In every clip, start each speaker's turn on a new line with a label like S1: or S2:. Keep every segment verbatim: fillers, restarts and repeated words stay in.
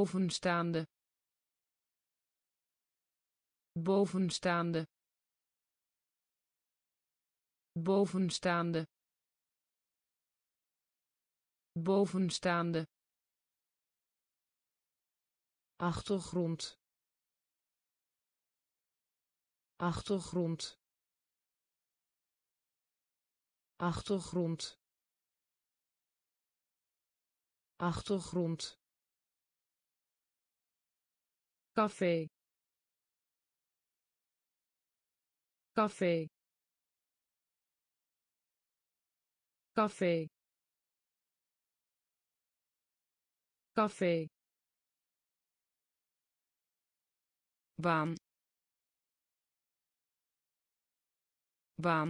S1: bovenstaande bovenstaande bovenstaande bovenstaande achtergrond achtergrond achtergrond achtergrond café café café café baan baan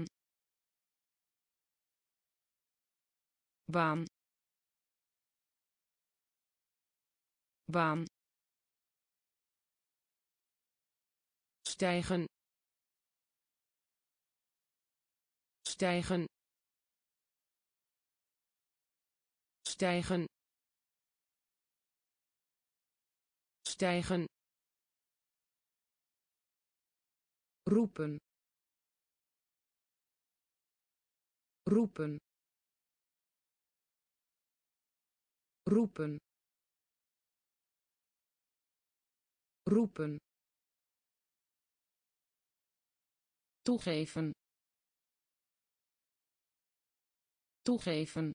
S1: baan baan stijgen stijgen stijgen stijgen roepen roepen roepen roepen toegeven toegeven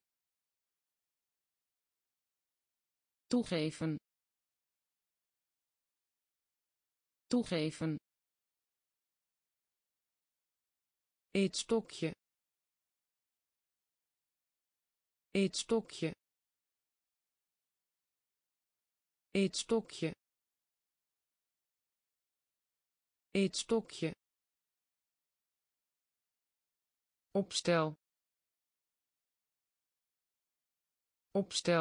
S1: toegeven toegeven eetstokje eetstokje eetstokje eetstokje opstel opstel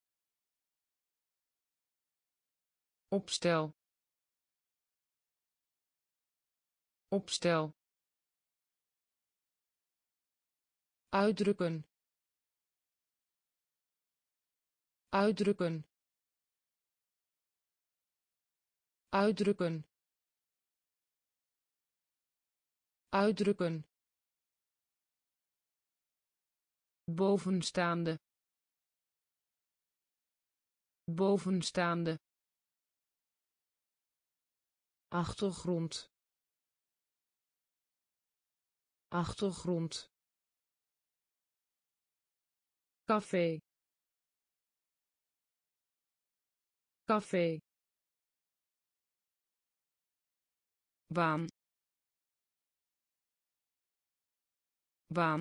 S1: opstel opstel uitdrukken uitdrukken uitdrukken uitdrukken bovenstaande bovenstaande achtergrond achtergrond café café baan baan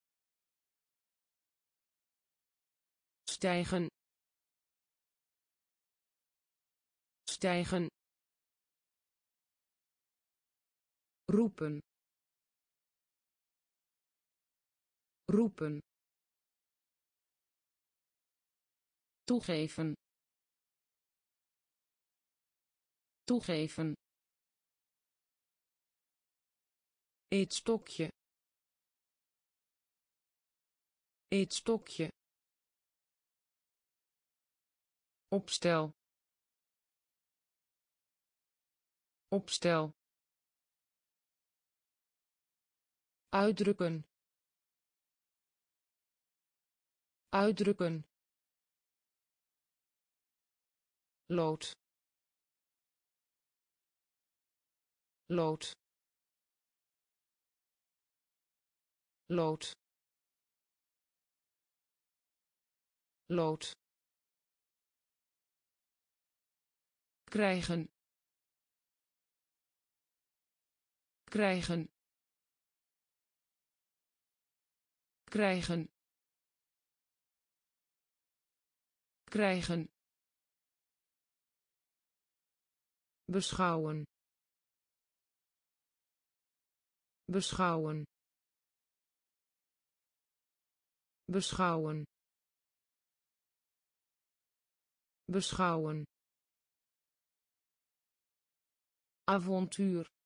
S1: stijgen stijgen roepen roepen toegeven toegeven eetstokje eetstokje opstel opstel uitdrukken uitdrukken lood lood lood lood krijgen krijgen krijgen krijgen beschouwen beschouwen beschouwen beschouwen avontuur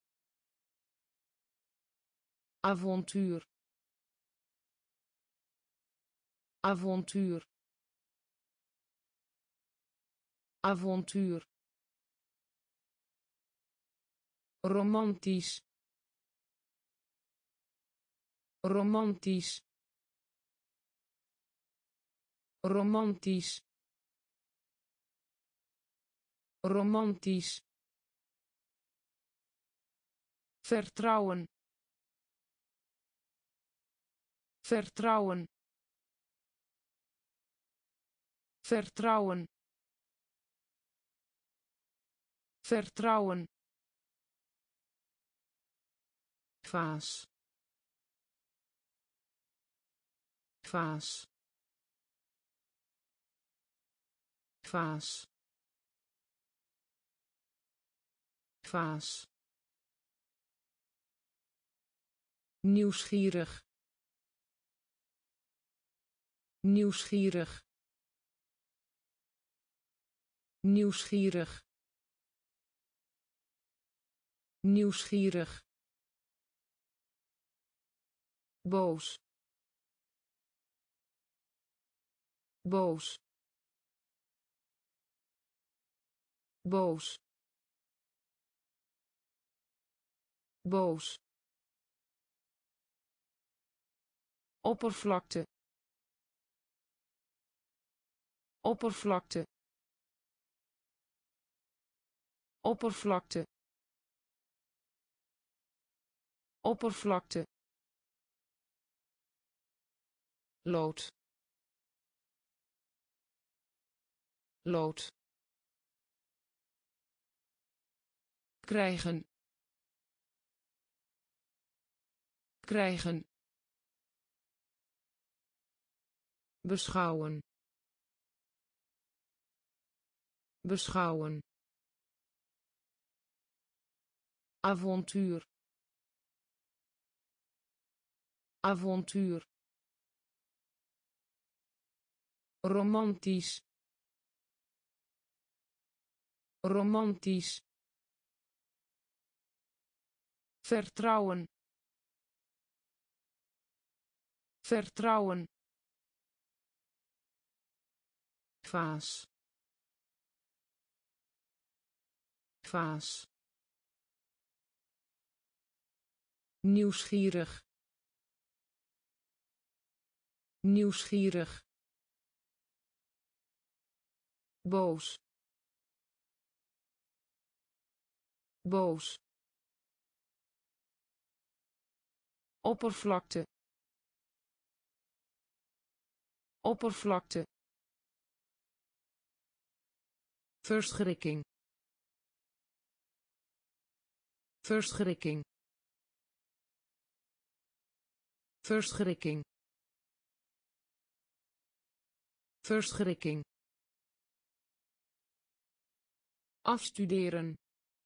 S1: avontuur avontuur avontuur, romantisch, romantisch, romantisch, romantisch, vertrouwen, vertrouwen, vertrouwen, vertrouwen, vaas, vaas, vaas, vaas, nieuwsgierig, nieuwsgierig, nieuwsgierig, nieuwsgierig, boos, boos, boos, boos, oppervlakte, oppervlakte, oppervlakte, oppervlakte, lood, lood, krijgen, krijgen, beschouwen, beschouwen, avontuur, avontuur, romantisch, romantisch, vertrouwen, vertrouwen, vaas, vaas, nieuwsgierig, nieuwsgierig, boos, boos, oppervlakte, oppervlakte, verschrikking, verschrikking, verschrikking, verschrikking, afstuderen,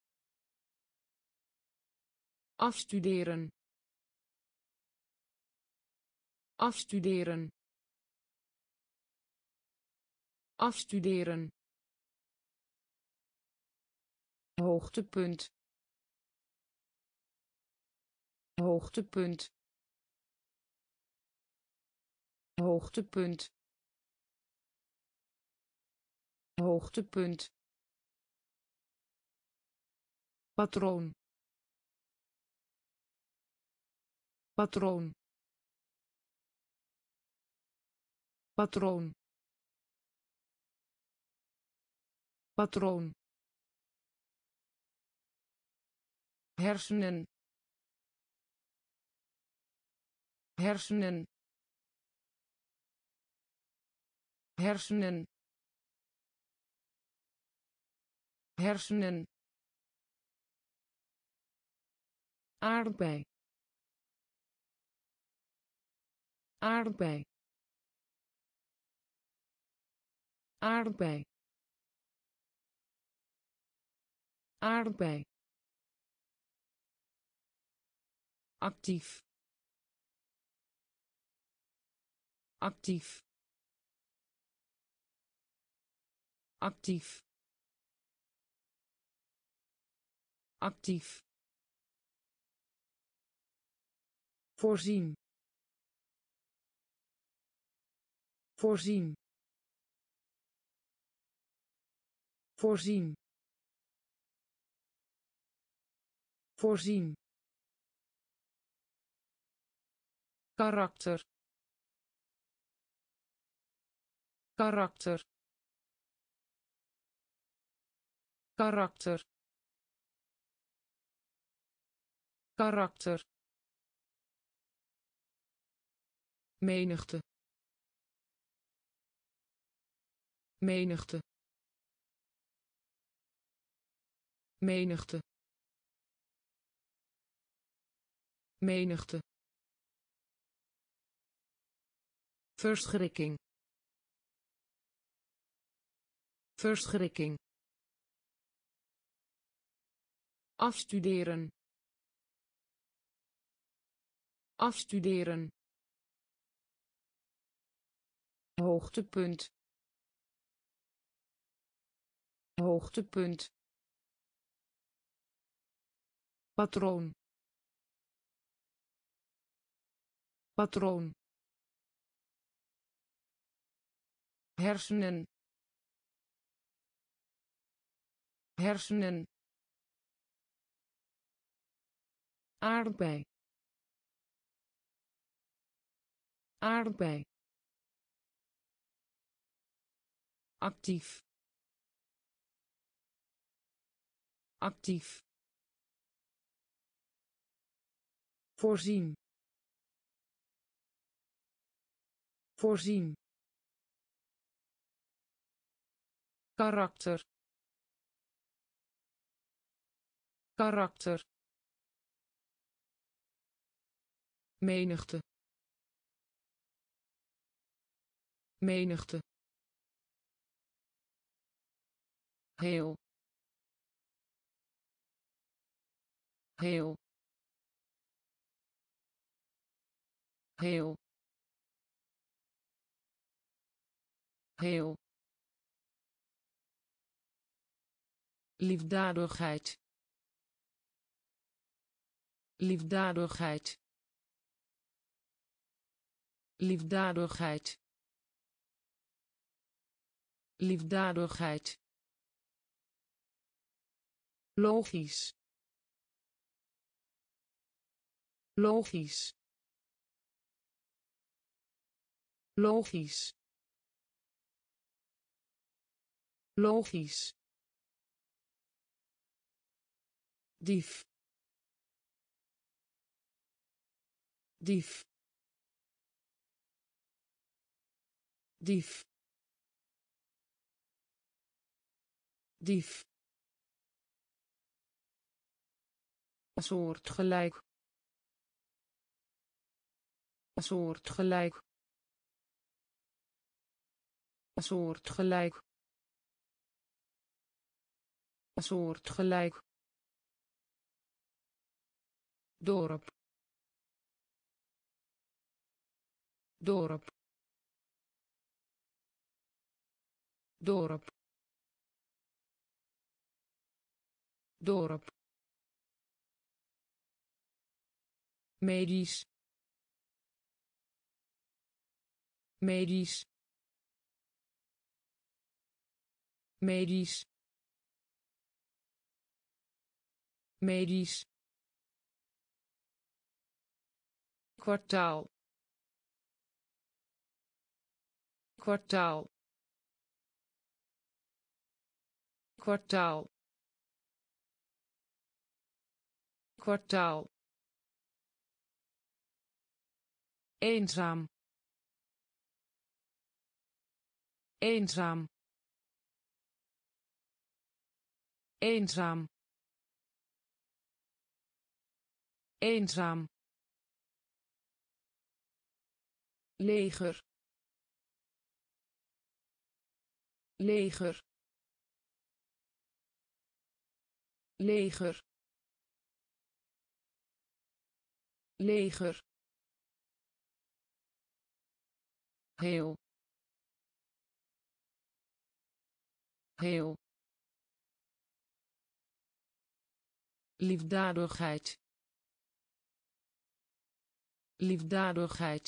S1: afstuderen, afstuderen, afstuderen, hoogtepunt, hoogtepunt, hoogtepunt, hoogtepunt, patroon, patroon, patroon, patroon, hersenen, hersenen, hersenen, hersenen, aardbei, aardbei, aardbei, aardbei, actief, actief, actief, actief, voorzien, voorzien, voorzien voorzien karakter karakter karakter karakter menigte menigte menigte menigte verschrikking verschrikking afstuderen afstuderen hoogtepunt hoogtepunt patroon patroon hersenen hersenen aardbei aardbei actief actief voorzien voorzien karakter karakter menigte menigte heel heel heel heel liefdadigheid liefdadigheid liefdadigheid liefdadigheid logisch logisch logisch logisch dief dief dief dief soortgelijk soortgelijk soortgelijk soortgelijk dorp dorp dorp dorp medisch medisch medisch medisch kwartaal kwartaal kwartaal kwartaal eenzaam eenzaam eenzaam eenzaam leger leger leger leger heel heel liefdadigheid liefdadigheid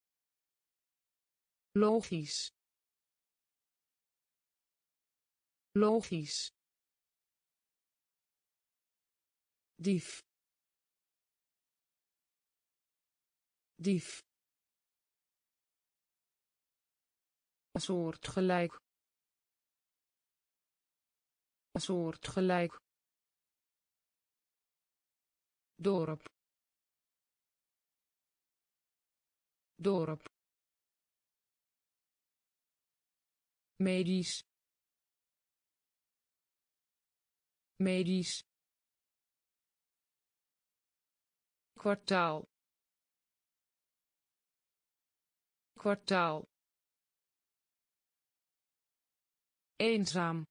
S1: logisch logisch, dief, dief, soortgelijk, soortgelijk, dorp, dorp, medisch, medisch, kwartaal, kwartaal, eenzaam,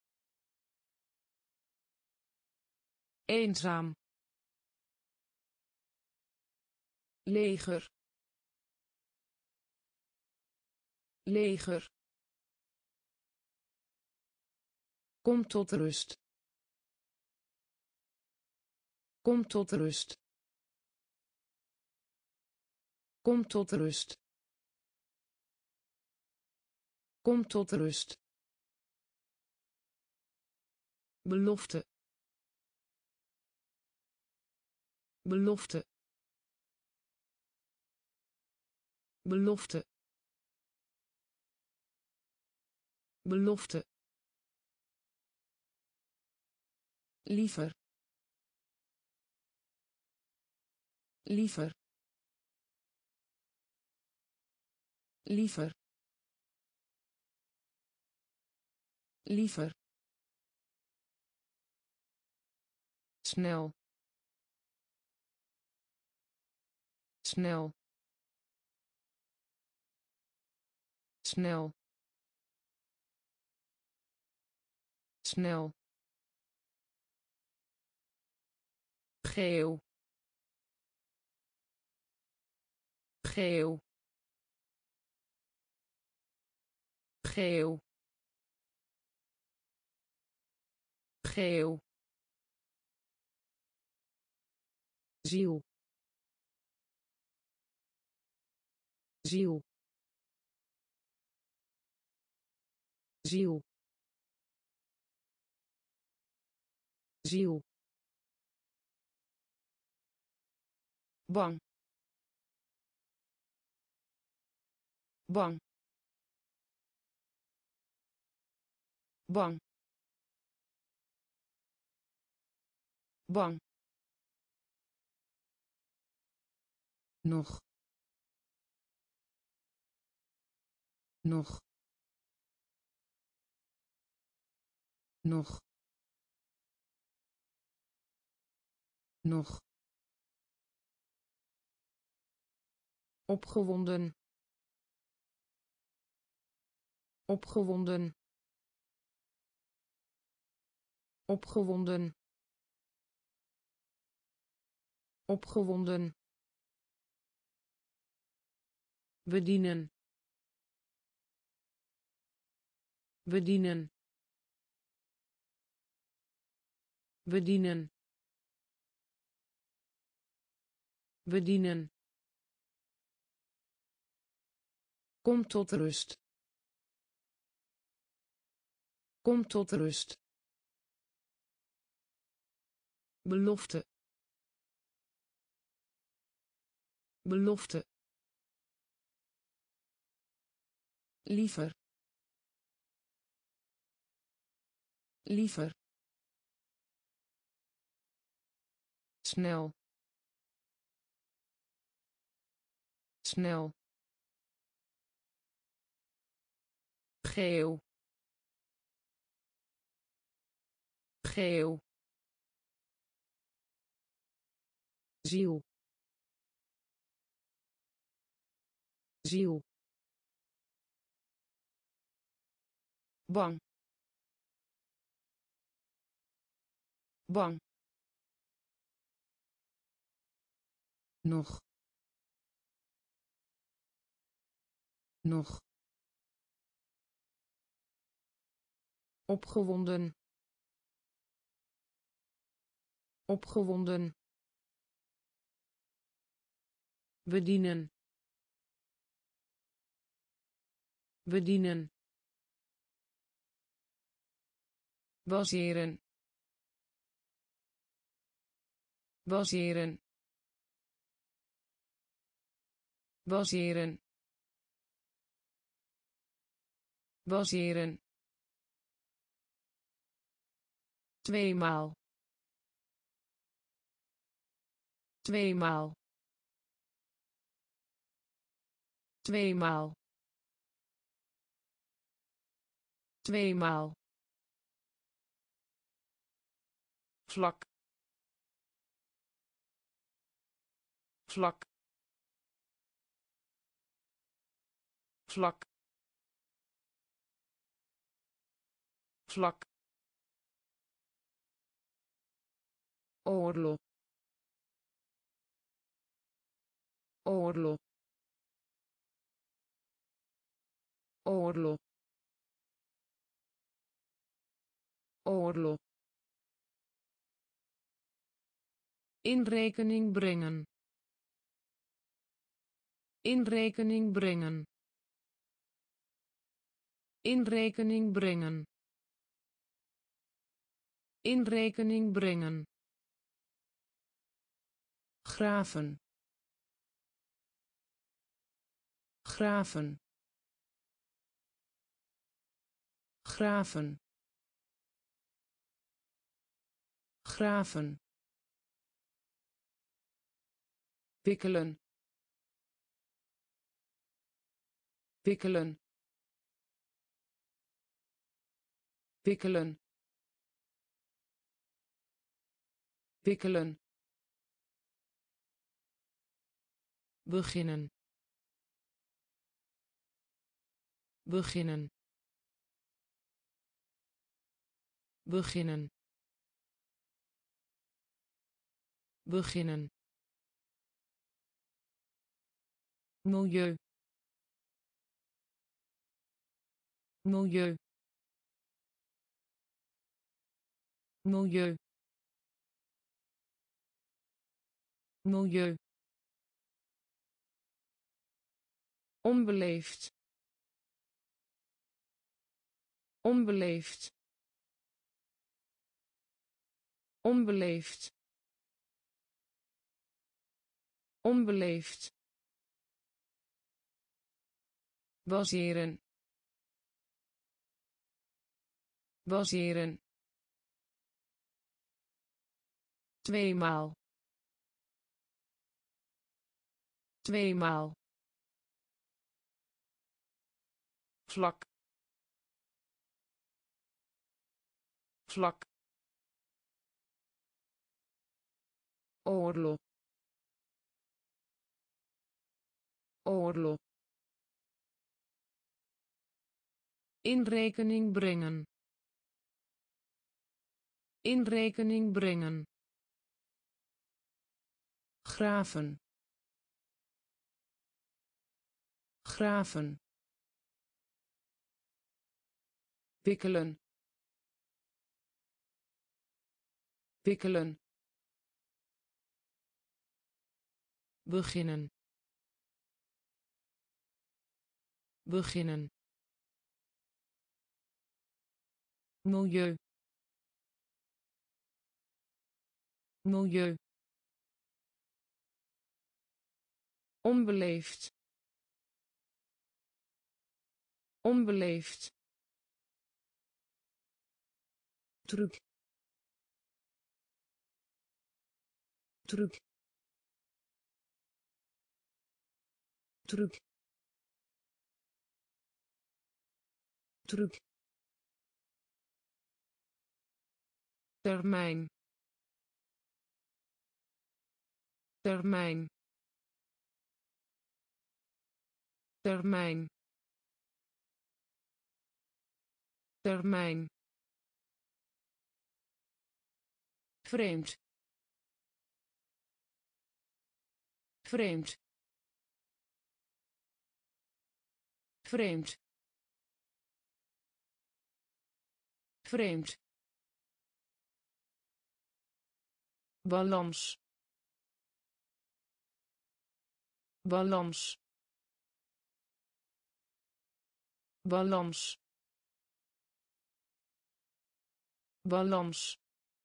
S1: eenzaam, leger, leger, kom tot rust, kom tot rust, kom tot rust, kom tot rust, belofte, belofte, belofte, belofte, liever, liever, liever, liever, snel, snel, snel, snel, geel, geel, geel, geel, ziel, ziel, ziel, ziel, bang, bang, bang, bang, nog, nog, nog, nog, opgewonden, opgewonden, opgewonden, opgewonden, bedienen, bedienen, bedienen, bedienen, kom tot rust, kom tot rust, belofte, belofte, liever, liever, snel, snel, geel, geel, ziel, ziel, bang, bang, nog, nog, opgewonden, opgewonden, bedienen, bedienen, baseren baseren baseren baseren tweemaal tweemaal tweemaal tweemaal vlak vlak vlak vlak oorlog oorlog oorlog oorlog in rekening brengen in rekening brengen in rekening brengen in rekening brengen graven graven graven graven wikkelen wikkelen wikkelen wikkelen beginnen beginnen beginnen beginnen milieu milieu milieu milieu onbeleefd onbeleefd onbeleefd onbeleefd baseren baseren tweemaal tweemaal vlak vlak oorlog oorlog in rekening brengen in rekening brengen graven graven wikkelen wikkelen beginnen beginnen milieu milieu onbeleefd onbeleefd truc truc truc truc termijn termijn termijn termijn vreemd vreemd vreemd vreemd balans balans balans balans,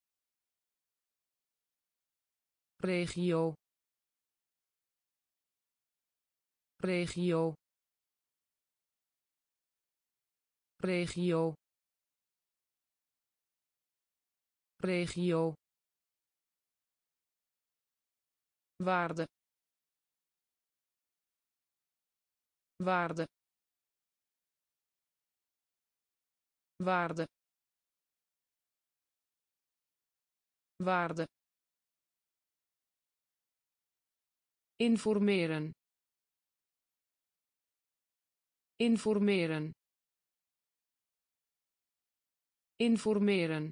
S1: regio, regio, regio, regio, waarde, waarde, waarde, waarde, informeren, informeren, informeren,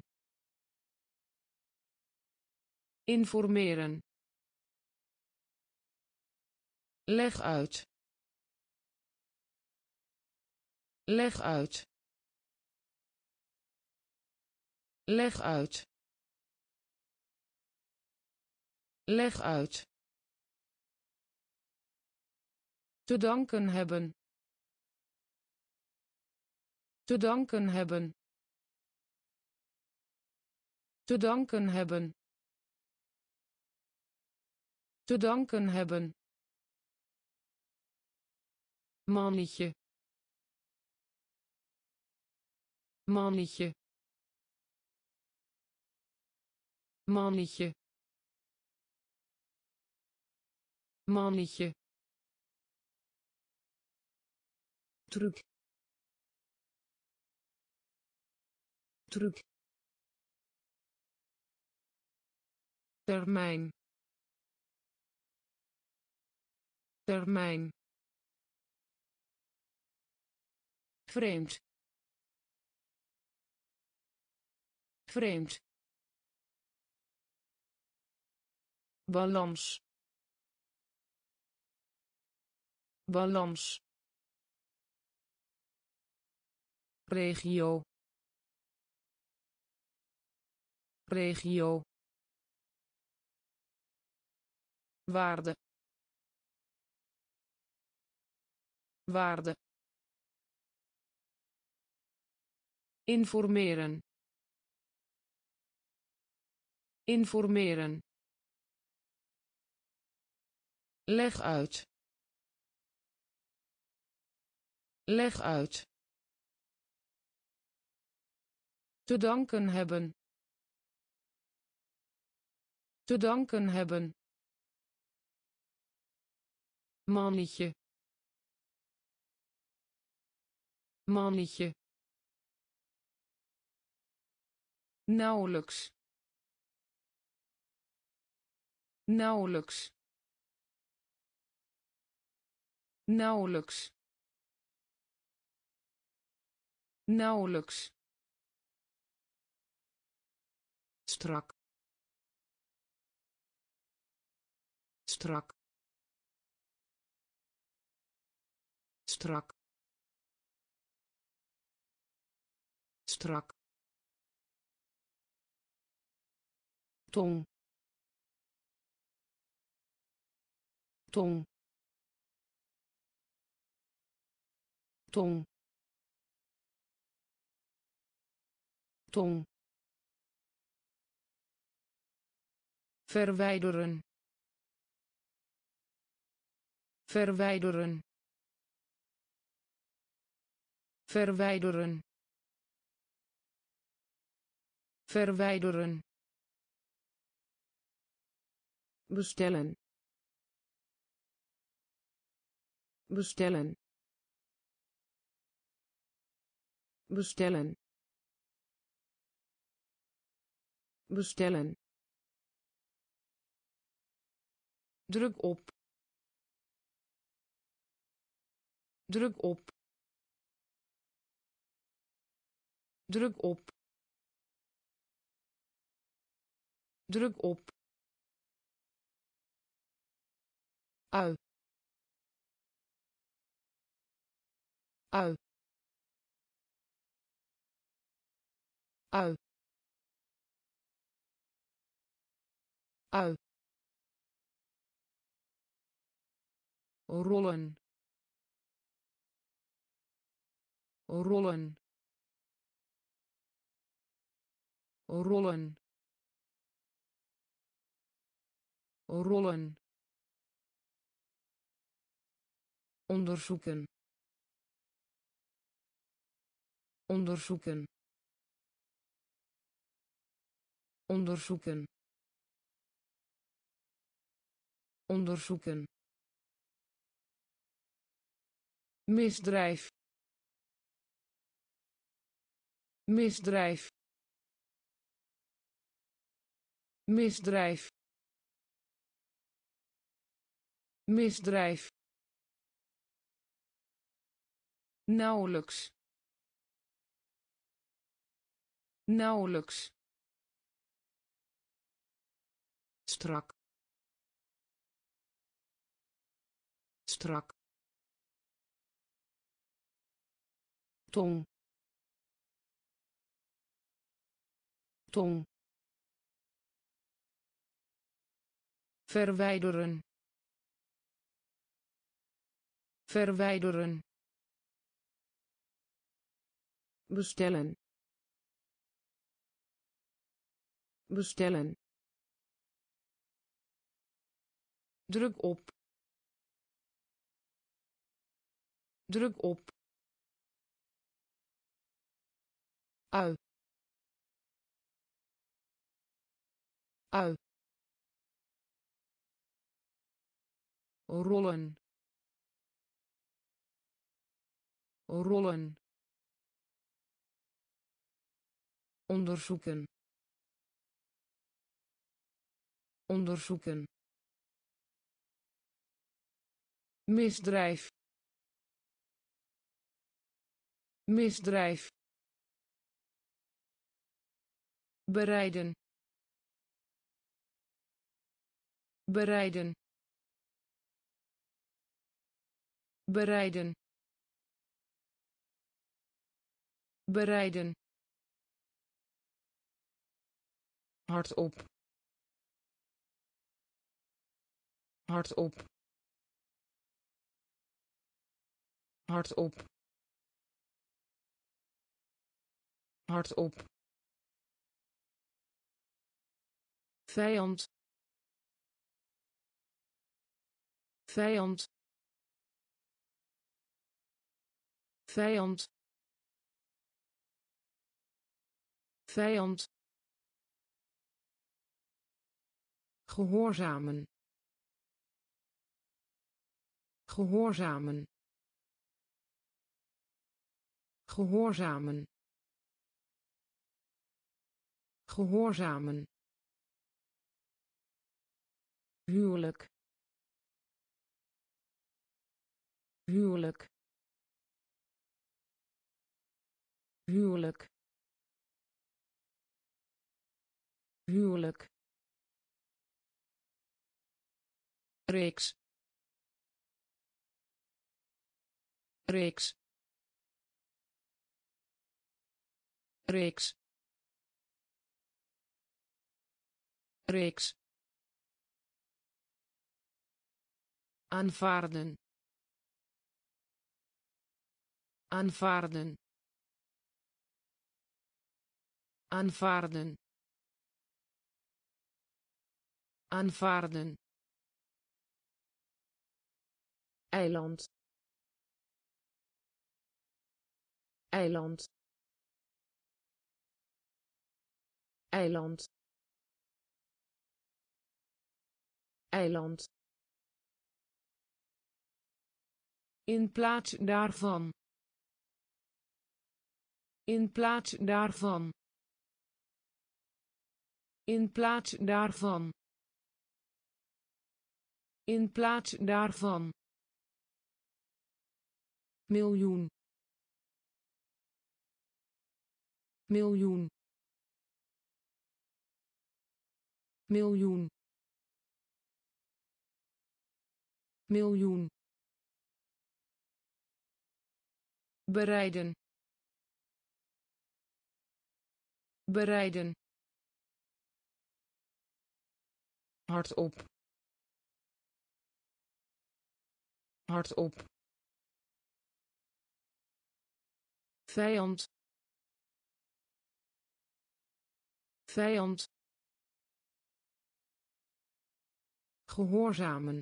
S1: informeren, leg uit, leg uit, leg uit, leg uit, te danken hebben, te danken hebben, te danken hebben, te danken hebben, mannetje, mannetje, mannetje, mannetje, truc, truc, termijn, termijn, vreemd, vreemd, balans, balans, regio, regio, waarde, waarde, informeren, informeren, leg uit, leg uit, te danken hebben, te danken hebben, mannetje, mannetje, nauwelijks, nauwelijks, nauwelijks, nauwelijks, strak, strak, strak, strak, tong, tong, tong, tong, verwijderen, verwijderen, verwijderen, verwijderen, bestellen, bestellen, bestellen, bestellen, druk op, druk op, druk op, druk op, ui, ui, ui, ui, rollen, rollen, rollen, rollen, onderzoeken, onderzoeken, onderzoeken, onderzoeken, misdrijf, misdrijf, misdrijf, misdrijf, nauwelijks, nauwelijks, strak, strak, tong, tong, verwijderen, verwijderen, bestellen, bestellen, druk op, druk op, ui, ui, rollen, rollen, onderzoeken, onderzoeken, misdrijf, misdrijf, bereiden, bereiden, bereiden, bereiden, hardop, hardop, hardop, hardop, vijand, vijand, vijand, vijand, gehoorzamen, gehoorzamen, gehoorzamen, gehoorzamen, huwelijk, huwelijk, huwelijk, huwelijk, reeks, reeks, reeks, reeks, aanvaarden, aanvaarden, aanvaarden, aanvaarden, eiland, eiland, eiland, eiland, in plaats daarvan, in plaats daarvan, in plaats daarvan, in plaats daarvan, miljoen, miljoen, miljoen, miljoen, bereiden, bereiden, hardop, hardop, vijand, vijand, gehoorzamen,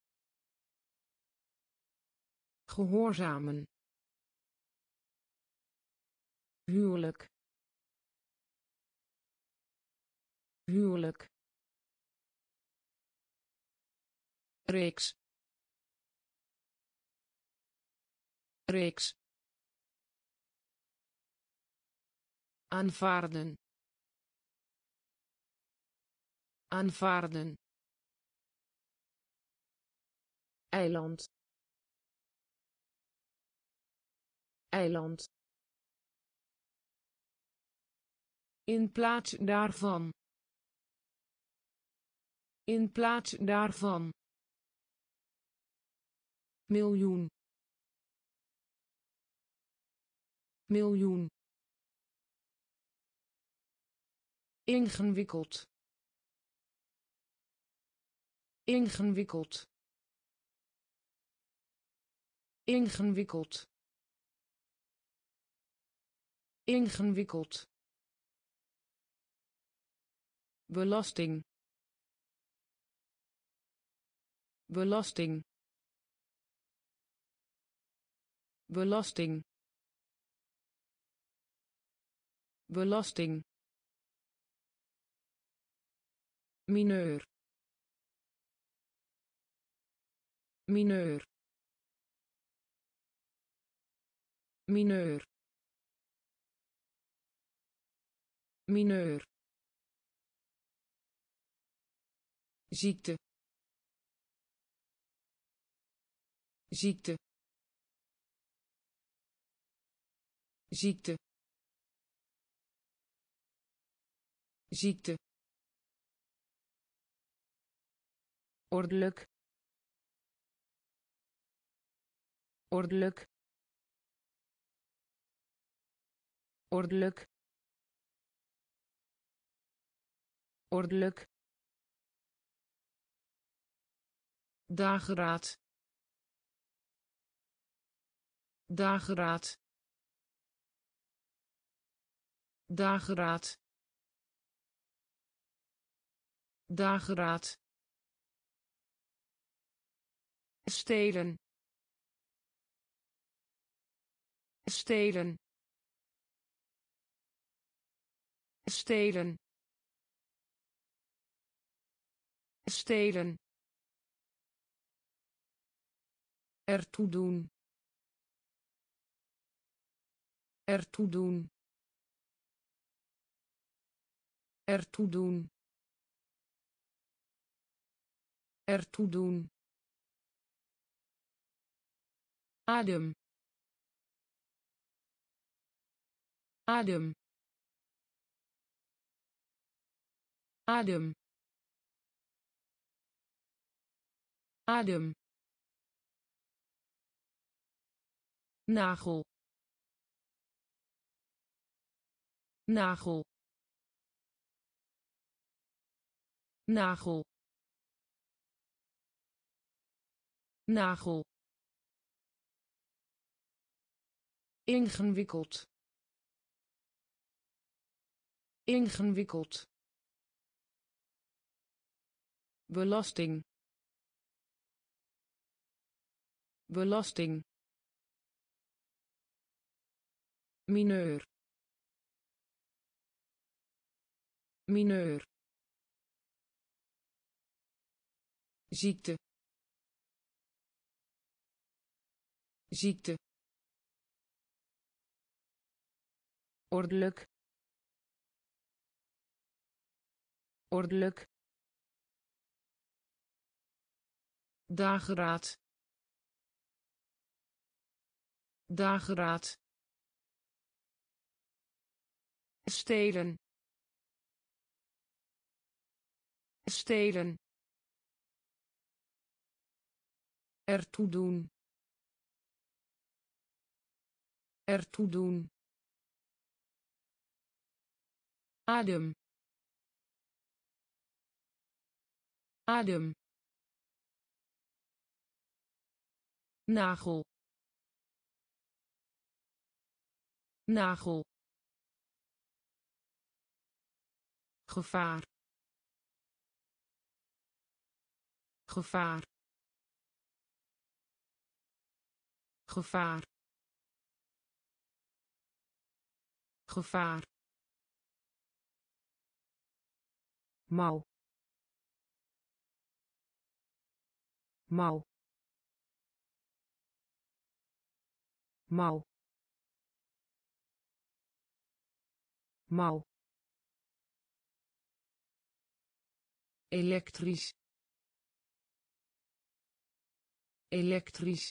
S1: gehoorzamen, huwelijk, huwelijk, reeks, reeks, aanvaarden, aanvaarden, eiland, eiland, in plaats daarvan, in plaats daarvan, miljoen, miljoen, ingewikkeld, ingewikkeld, ingewikkeld, ingewikkeld, belasting, belasting, belasting, belasting, mineur, mineur, mineur, mineur, ziekte, ziekte, ziekte, ziekte, ordelijk, ordelijk, ordelijk, ordelijk, dageraad, dageraad, dageraad, dageraad, stelen, stelen, stelen, stelen, ertoe doen, ertoe doen, ertoe doen, ertoe doen, adem, adem, adem, adem, nagel, nagel, nagel, nagel, ingewikkeld, ingewikkeld, belasting, belasting, mineur, mineur, ziekte, ziekte, ordelijk, ordelijk, dageraad, dageraad, stelen, stelen, ertoe doen, ertoe doen, adem, adem, nagel, nagel, gevaar gevaar gevaar gevaar mouw mouw mouw mouw elektrisch elektrisch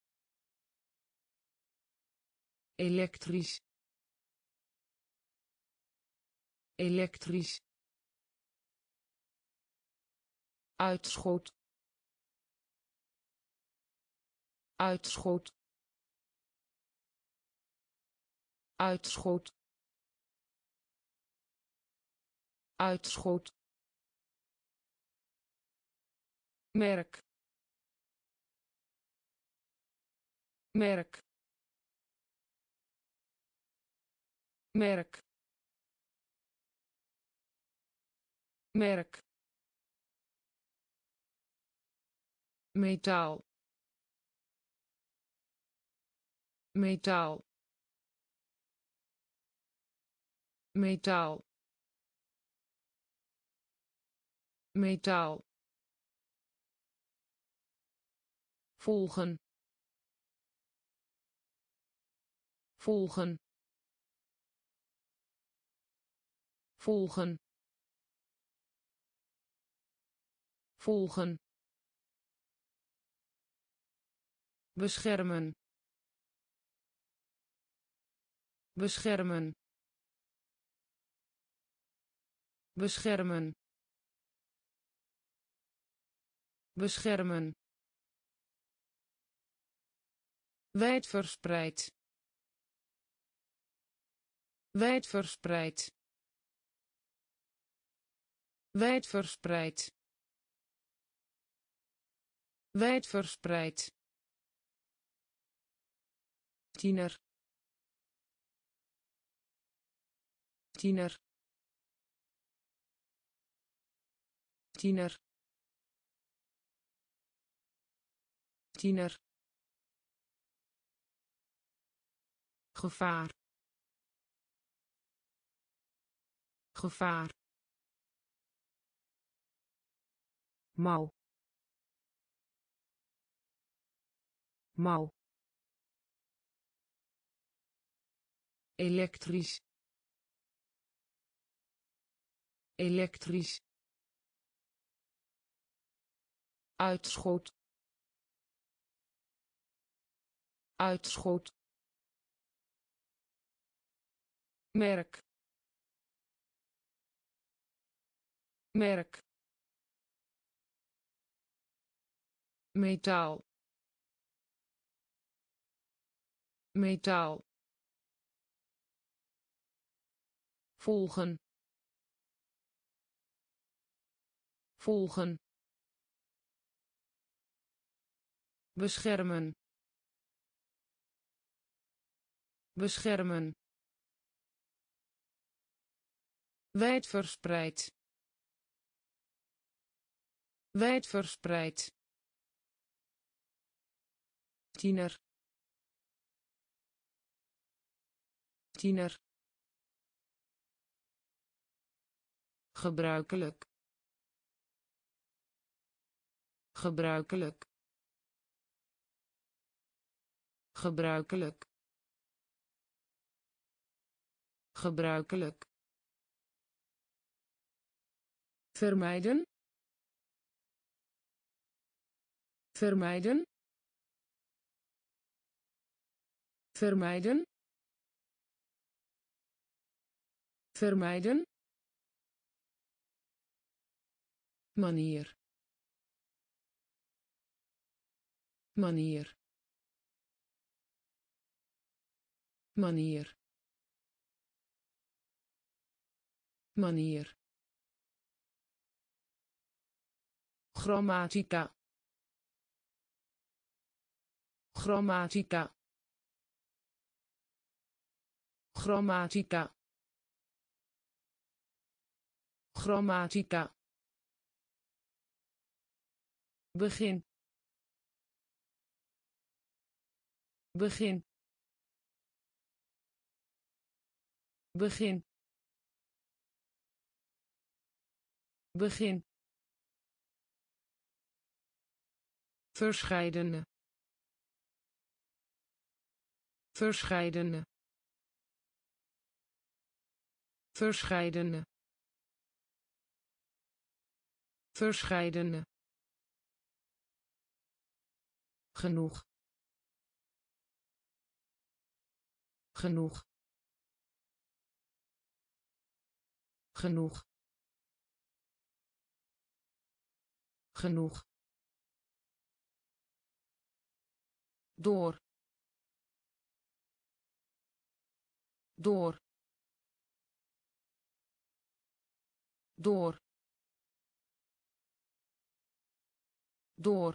S1: elektrisch elektrisch uitschot uitschot uitschot uitschot merk merk merk merk metaal metaal metaal metaal volgen volgen volgen volgen beschermen beschermen beschermen beschermen wijdverspreid wijdverspreid wijdverspreid wijdverspreid tiener tiener tiener tiener gevaar gevaar mouw mouw elektrisch elektrisch uitschot uitschot merk merk metaal metaal volgen volgen beschermen beschermen wijdverspreid wijdverspreid tiener tiener gebruikelijk gebruikelijk gebruikelijk gebruikelijk vermijden vermijden vermijden vermijden manier manier manier manier grammatica grammatica grammatica Grammatica. Begin. Begin. Begin. Begin. Verscheidene. Verscheidene. Verscheidene. Verscheidene. Genoeg. Genoeg. Genoeg. Genoeg. Door. Door. Door. Door.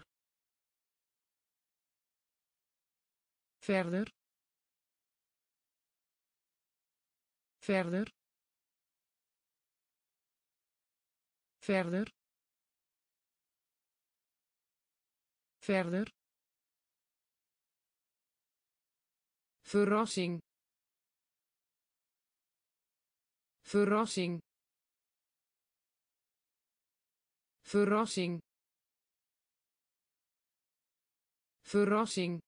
S1: Verder. Verder. Verder. Verder. Verrassing. Verrassing. Verrassing. Verrassing.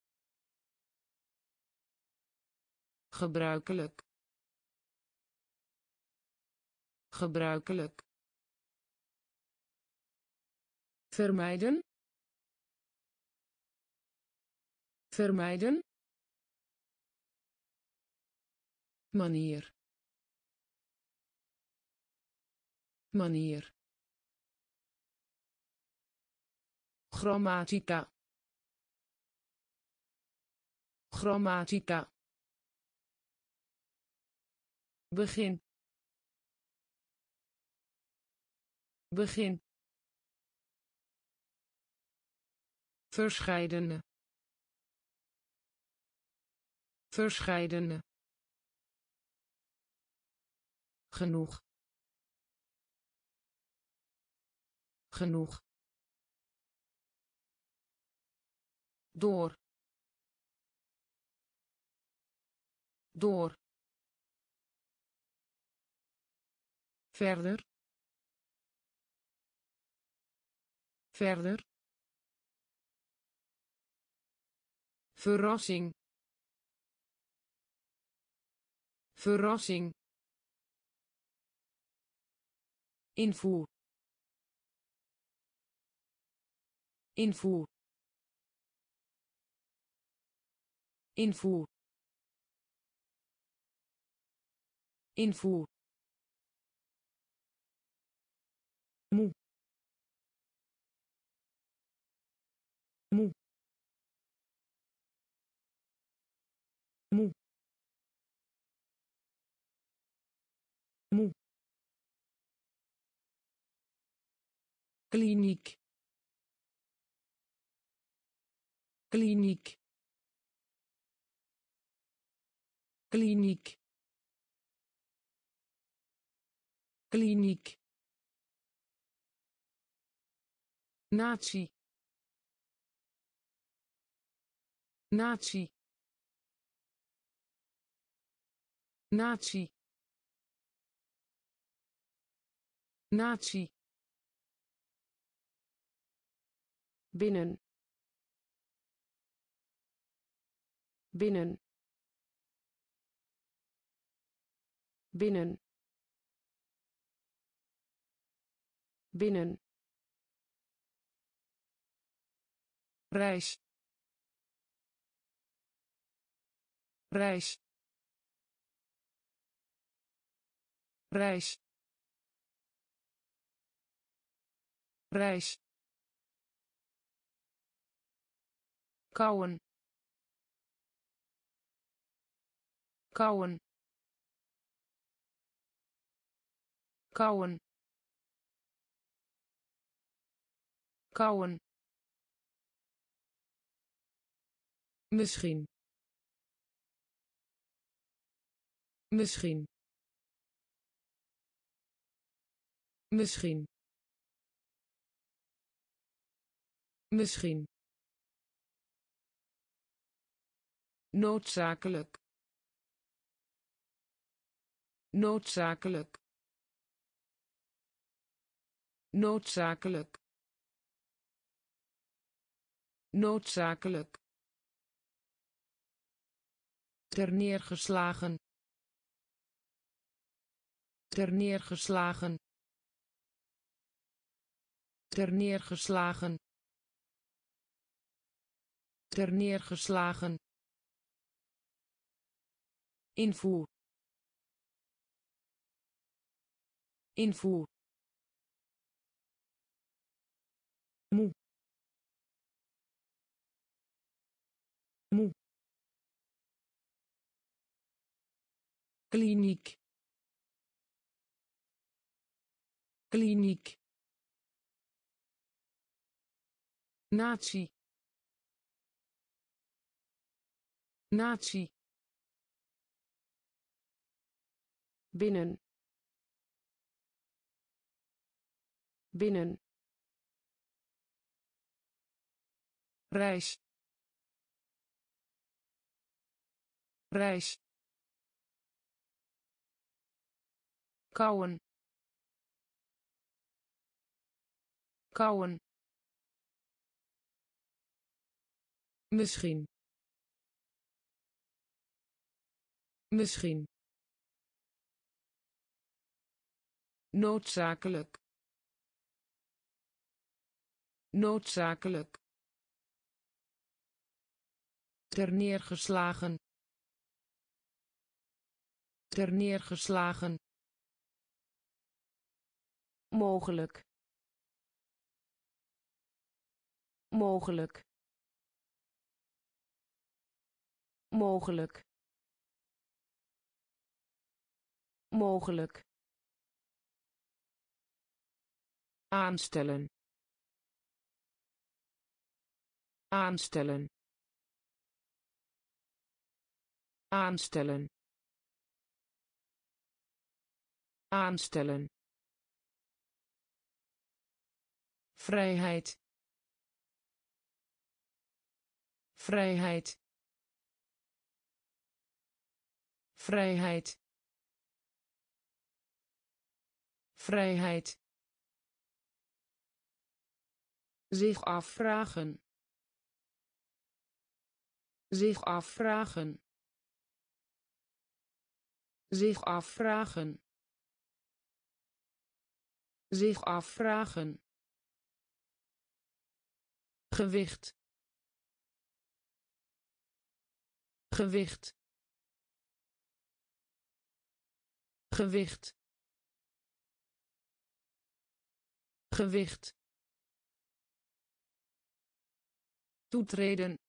S1: Gebruikelijk. Gebruikelijk. Vermijden. Vermijden. Manier. Manier. Grammatica. Grammatica. Begin. Begin. Verscheidene. Verscheidene. Genoeg. Genoeg. Door. Door. Verder. Verder. Verrassing. Verrassing. Invoer. Invoer. Invoer. Invoer. Moe. Moe. Moe. Moe. Kliniek. Kliniek. Kliniek. Kliniek. Natie. Natie. Natie. Natie. Binnen. Binnen. Binnen. Binnen. Reis. Reis. Reis. Reis. Kauwen. Kauwen. Kauwen. Kauwen. Misschien. Misschien. Misschien. Misschien. Noodzakelijk. Noodzakelijk. Noodzakelijk. Noodzakelijk. Terneergeslagen. Terneergeslagen. Terneergeslagen. Terneergeslagen. Invoer. Invoer. Moe. Moe. Kliniek. Kliniek. Natie. Natie. Binnen. Binnen. Reis. Reis. Kauwen. Kauwen. Misschien. Misschien. Noodzakelijk. Noodzakelijk. Terneergeslagen. Terneergeslagen. Mogelijk. Mogelijk. Mogelijk. Mogelijk. Aanstellen. Aanstellen. Aanstellen. Aanstellen. Vrijheid. Vrijheid. Vrijheid. Vrijheid. Zich afvragen. Zich afvragen. Zich afvragen. Zich afvragen. Gewicht. Gewicht. Gewicht. Gewicht. Toetreden.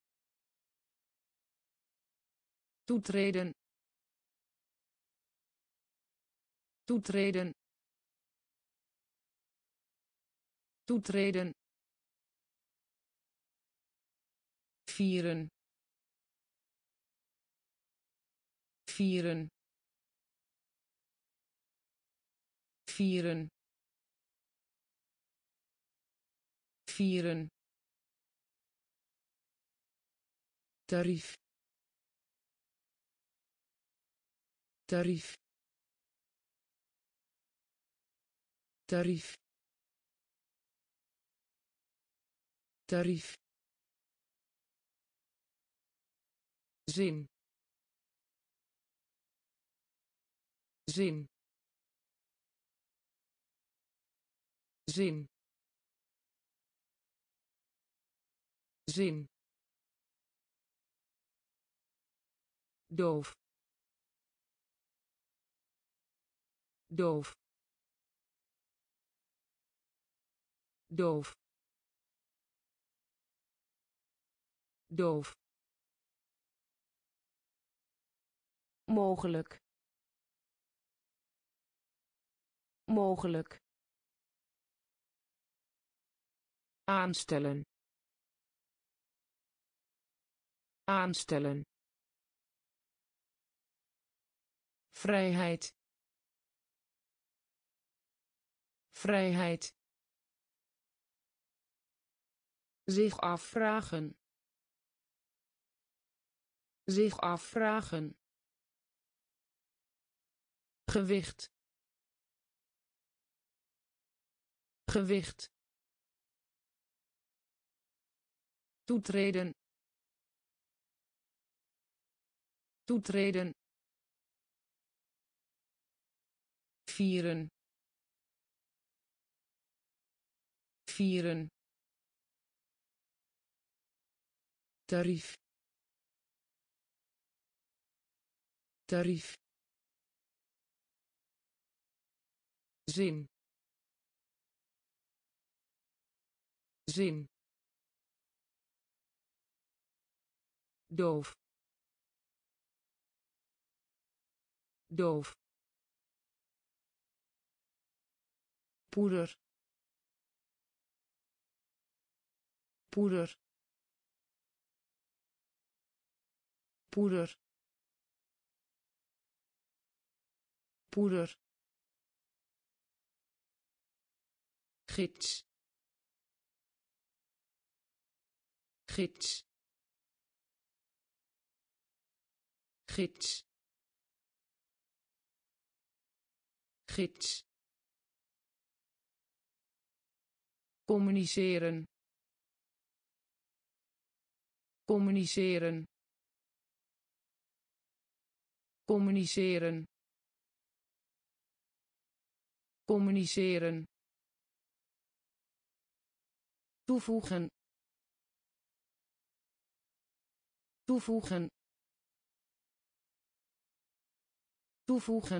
S1: Toetreden. Toetreden. Toetreden. Vieren. Vieren. Vieren. Vieren. Tarief. Tarief. Tarief. Tarief. Zin. Zin. Zin. Zin. Doof. Doof. Doof. Doof. Mogelijk. Mogelijk. Aanstellen. Aanstellen. Vrijheid. vrijheid, zich afvragen, zich afvragen, gewicht, gewicht, toetreden, toetreden, vieren, vieren, tarief, tarief, zin, zin, doof, doof, poeder, poeder, poeder, poeder, gids, gids, gids, gids, communiceren, communiceren, communiceren, communiceren, toevoegen, toevoegen, toevoegen,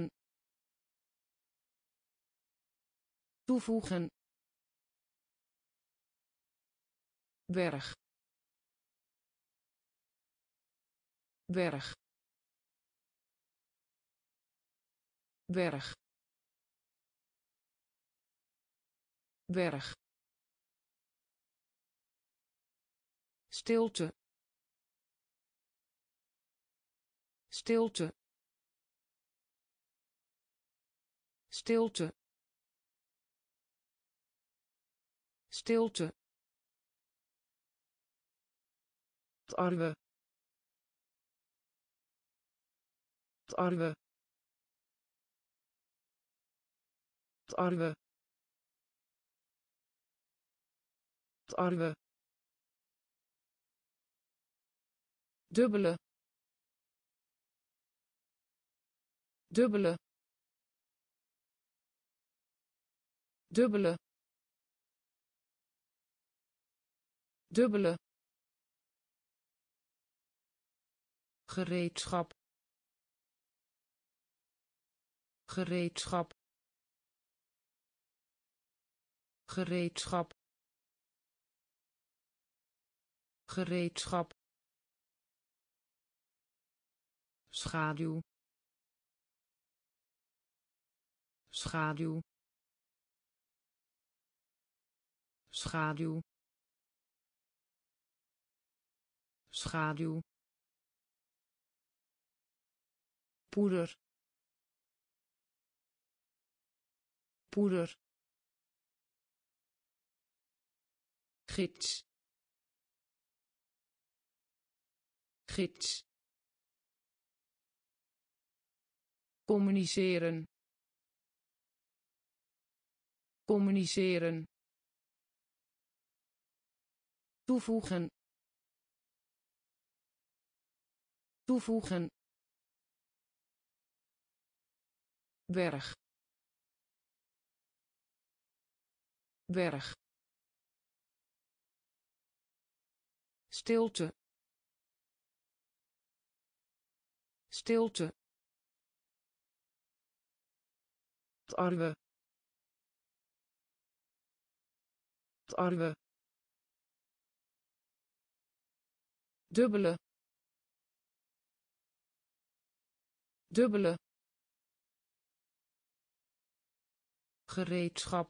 S1: toevoegen, berg, berg, berg, berg, stilte, stilte, stilte, stilte, tarwe, tarwe, tarwe, tarwe, dubbele, dubbele, dubbele, dubbele, gereedschap, gereedschap, gereedschap, gereedschap, schaduw, schaduw, schaduw, schaduw, poeder, poeder, gids, gids, communiceren, communiceren, toevoegen, toevoegen, berg, berg, stilte, stilte, tarwe, tarwe, dubbele, dubbele, gereedschap,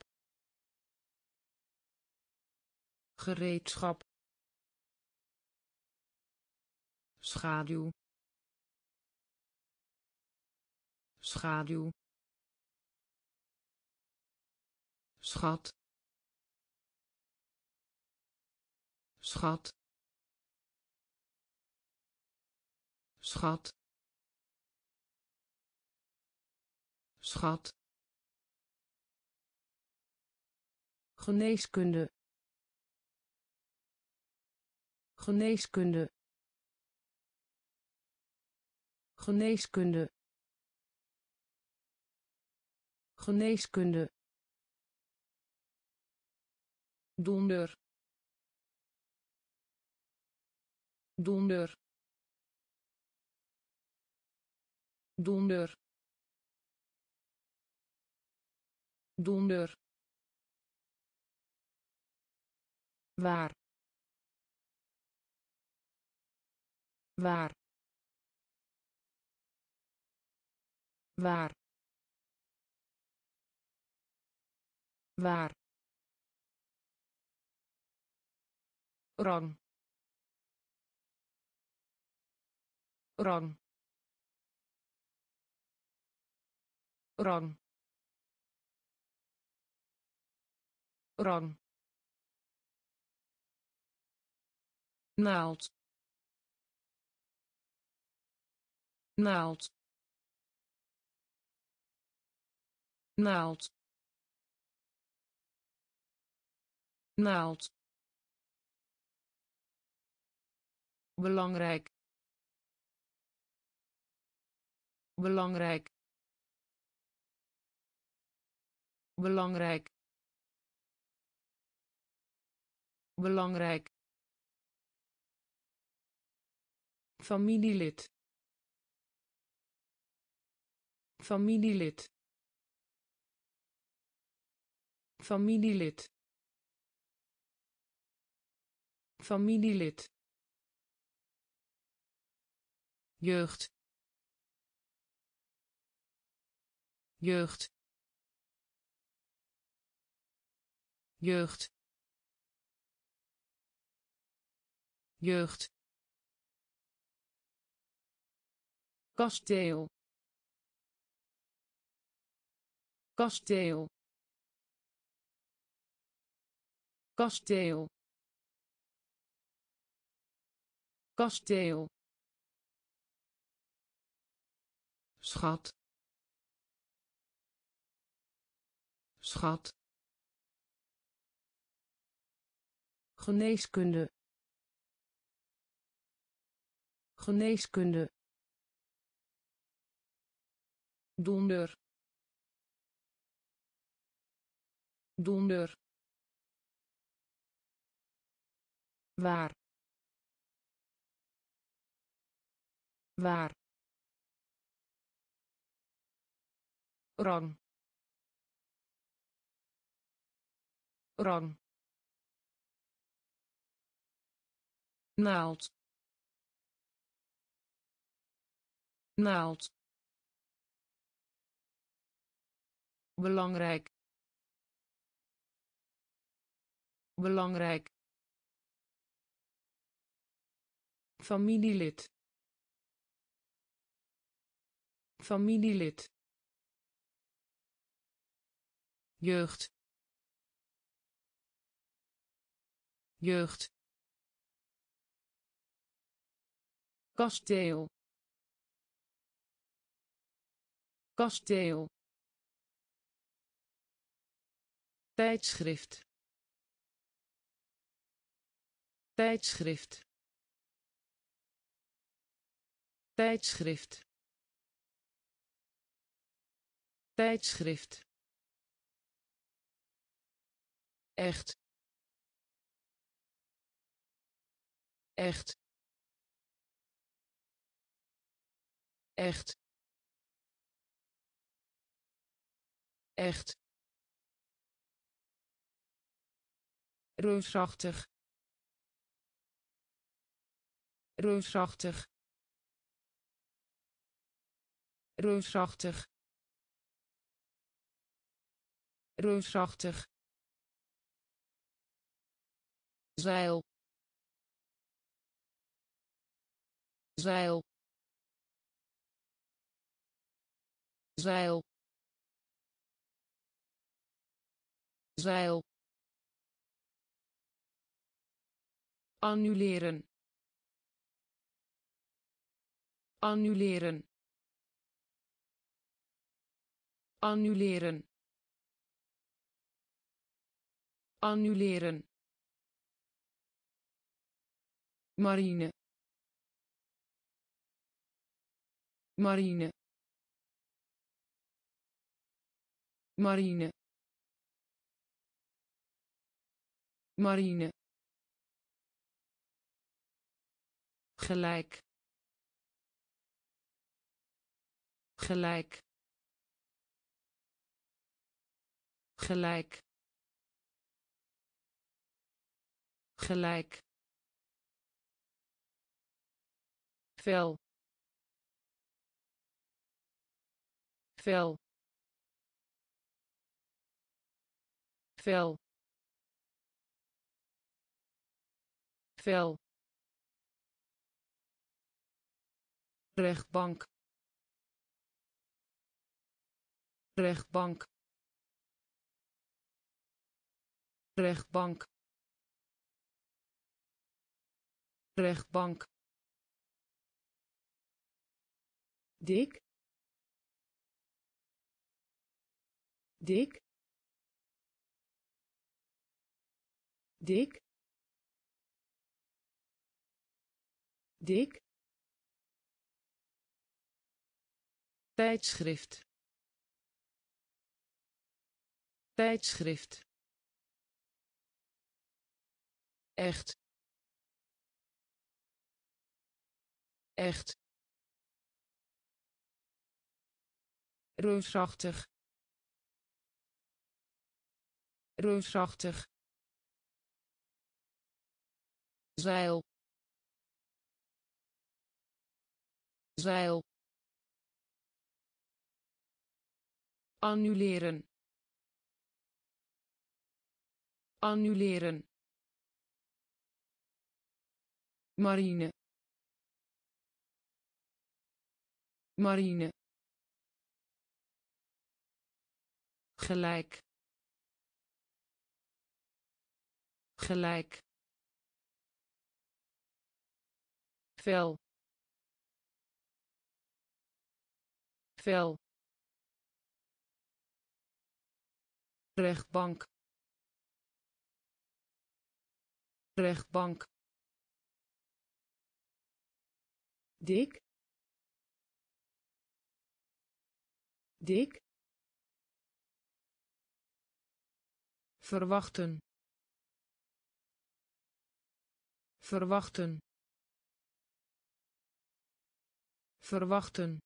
S1: gereedschap, schaduw, schaduw, schat schat schat schat geneeskunde geneeskunde geneeskunde geneeskunde donder donder donder donder waar waar waar waar rang rang rang rang naald naald naald naald belangrijk belangrijk belangrijk belangrijk familielid familielid familielid familielid jeugd jeugd jeugd jeugd kasteel kasteel kasteel kasteel schat schat geneeskunde geneeskunde donder donder waar waar rang rang naald naald belangrijk belangrijk familielid familielid jeugd jeugd kasteel kasteel tijdschrift tijdschrift tijdschrift tijdschrift echt echt echt echt reusachtig reusachtig reusachtig reusachtig zeil zeil zeil zeil, annuleren, annuleren, annuleren, annuleren, marine, marine, marine, marine, gelijk, gelijk, gelijk, gelijk, vel, vel, vel, vel, rechtbank, rechtbank, rechtbank, rechtbank, dik, dik, dik, dik, tijdschrift, tijdschrift, echt, echt, reusachtig, reusachtig, zeil, zeil, annuleren, annuleren, marine, marine, gelijk, gelijk, vel, vel, rechtbank, rechtbank, dik, dik, verwachten, verwachten, verwachten,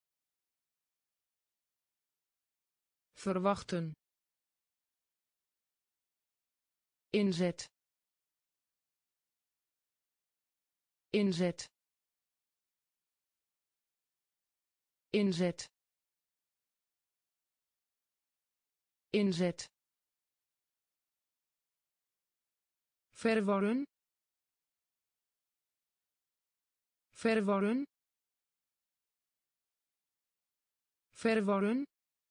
S1: verwachten, inzet, inzet, inzet, inzet, verworren, verworren, verworren,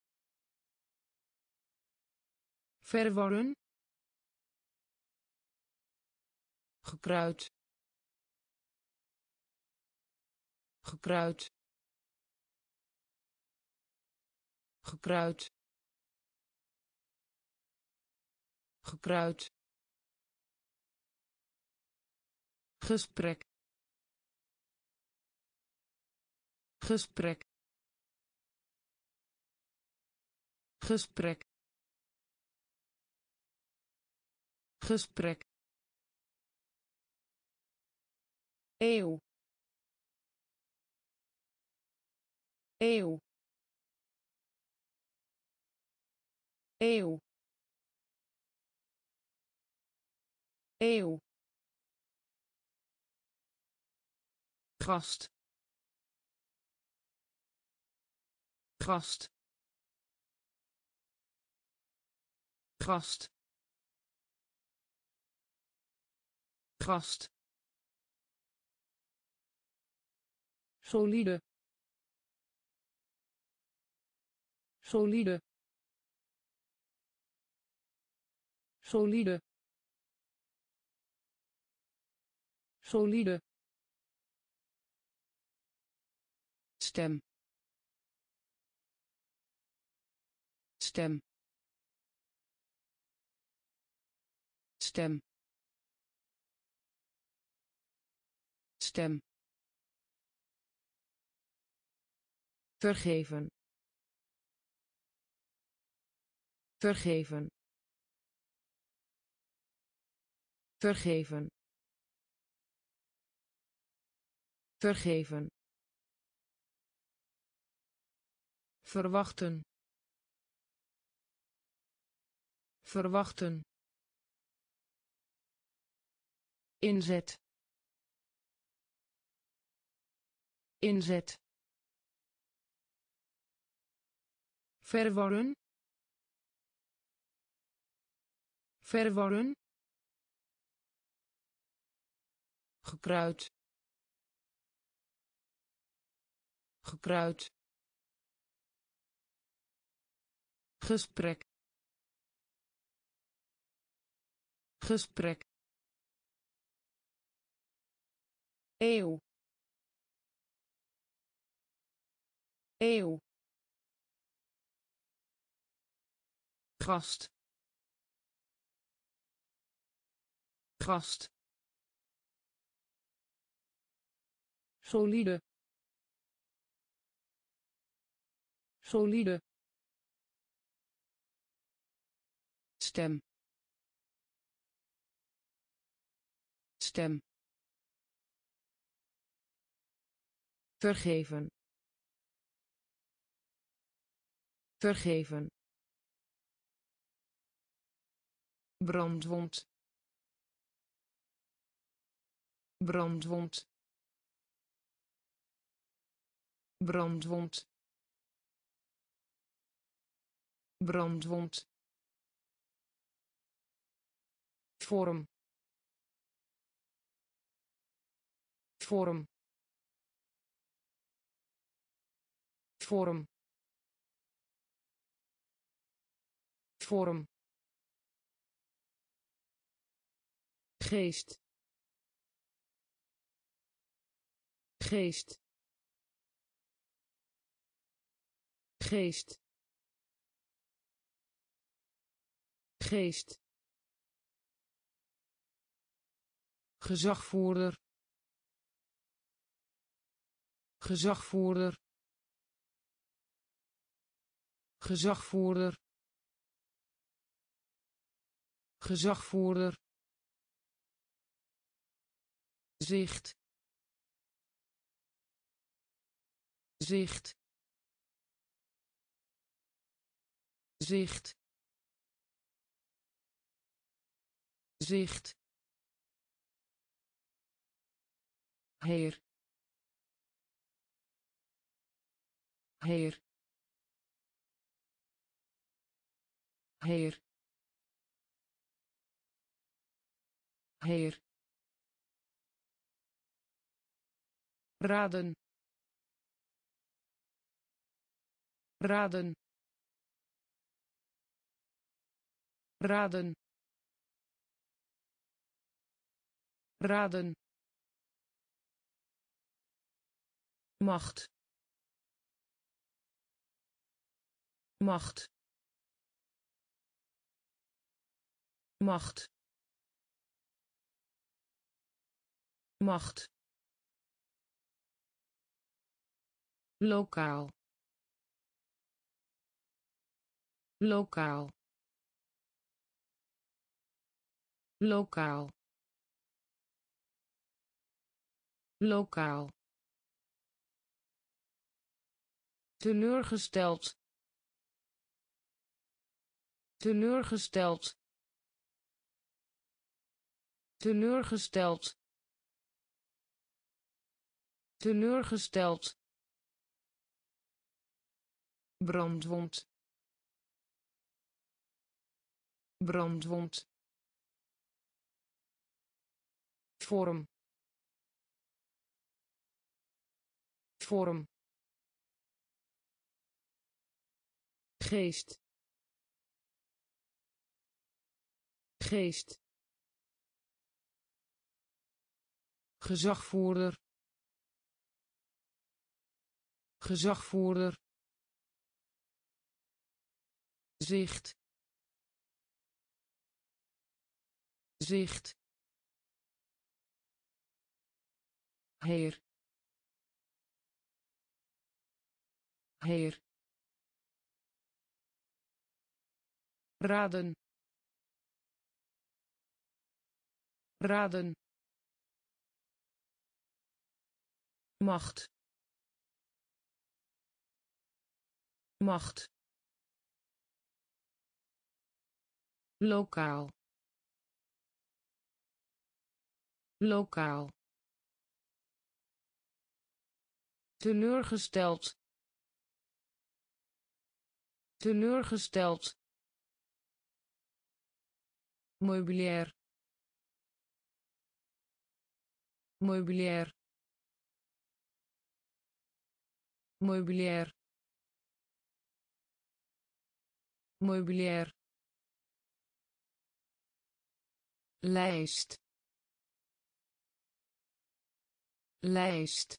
S1: verworren, gekruid, gekruid, gekruid, gekruid, gesprek, gesprek, gesprek, gesprek, eeuw, eeuw, eeuw, eeuw, gast, gast, gast, gast, solide, solide, solide solide stem stem stem stem vergeven vergeven vergeven vergeven verwachten verwachten inzet inzet verworren verworren gekruid gekruid gesprek gesprek eeuw eeuw gast gast solide solide stem stem vergeven vergeven brandwond brandwond brandwond brandwond vorm vorm vorm vorm geest geest geest geest gezagvoerder gezagvoerder gezagvoerder gezagvoerder zicht zicht zicht zicht heer heer heer heer raden raden raden raden macht macht macht macht lokaal lokaal lokaal lokaal teleurgesteld teleurgesteld teleurgesteld teleurgesteld brandwond brandwond vorm vorm geest geest, gezagvoerder, gezagvoerder, zicht, zicht, heer, heer, raden, raden, macht, macht, lokaal, lokaal, teleurgesteld, teleurgesteld, meubilair, meubilair, meubilair, meubilair, lijst, lijst,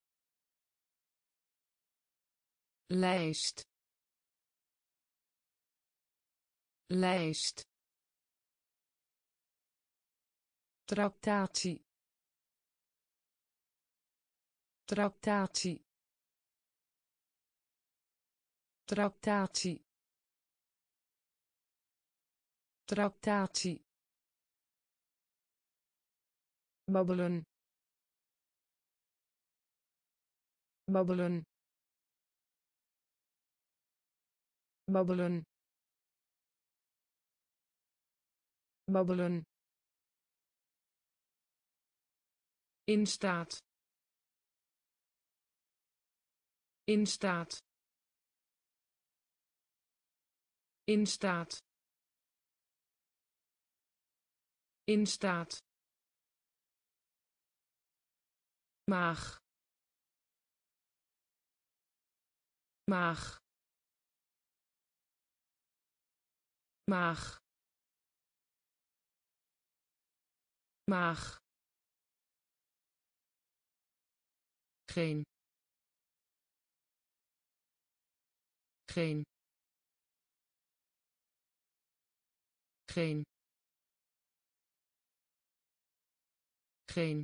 S1: lijst, lijst, tractatie, tractatie, tractatie, tractatie, babbelen, babbelen, babbelen, babbelen, in staat, in staat, in staat, in staat, maag, maag, maag, maag, geen, geen, geen, geen,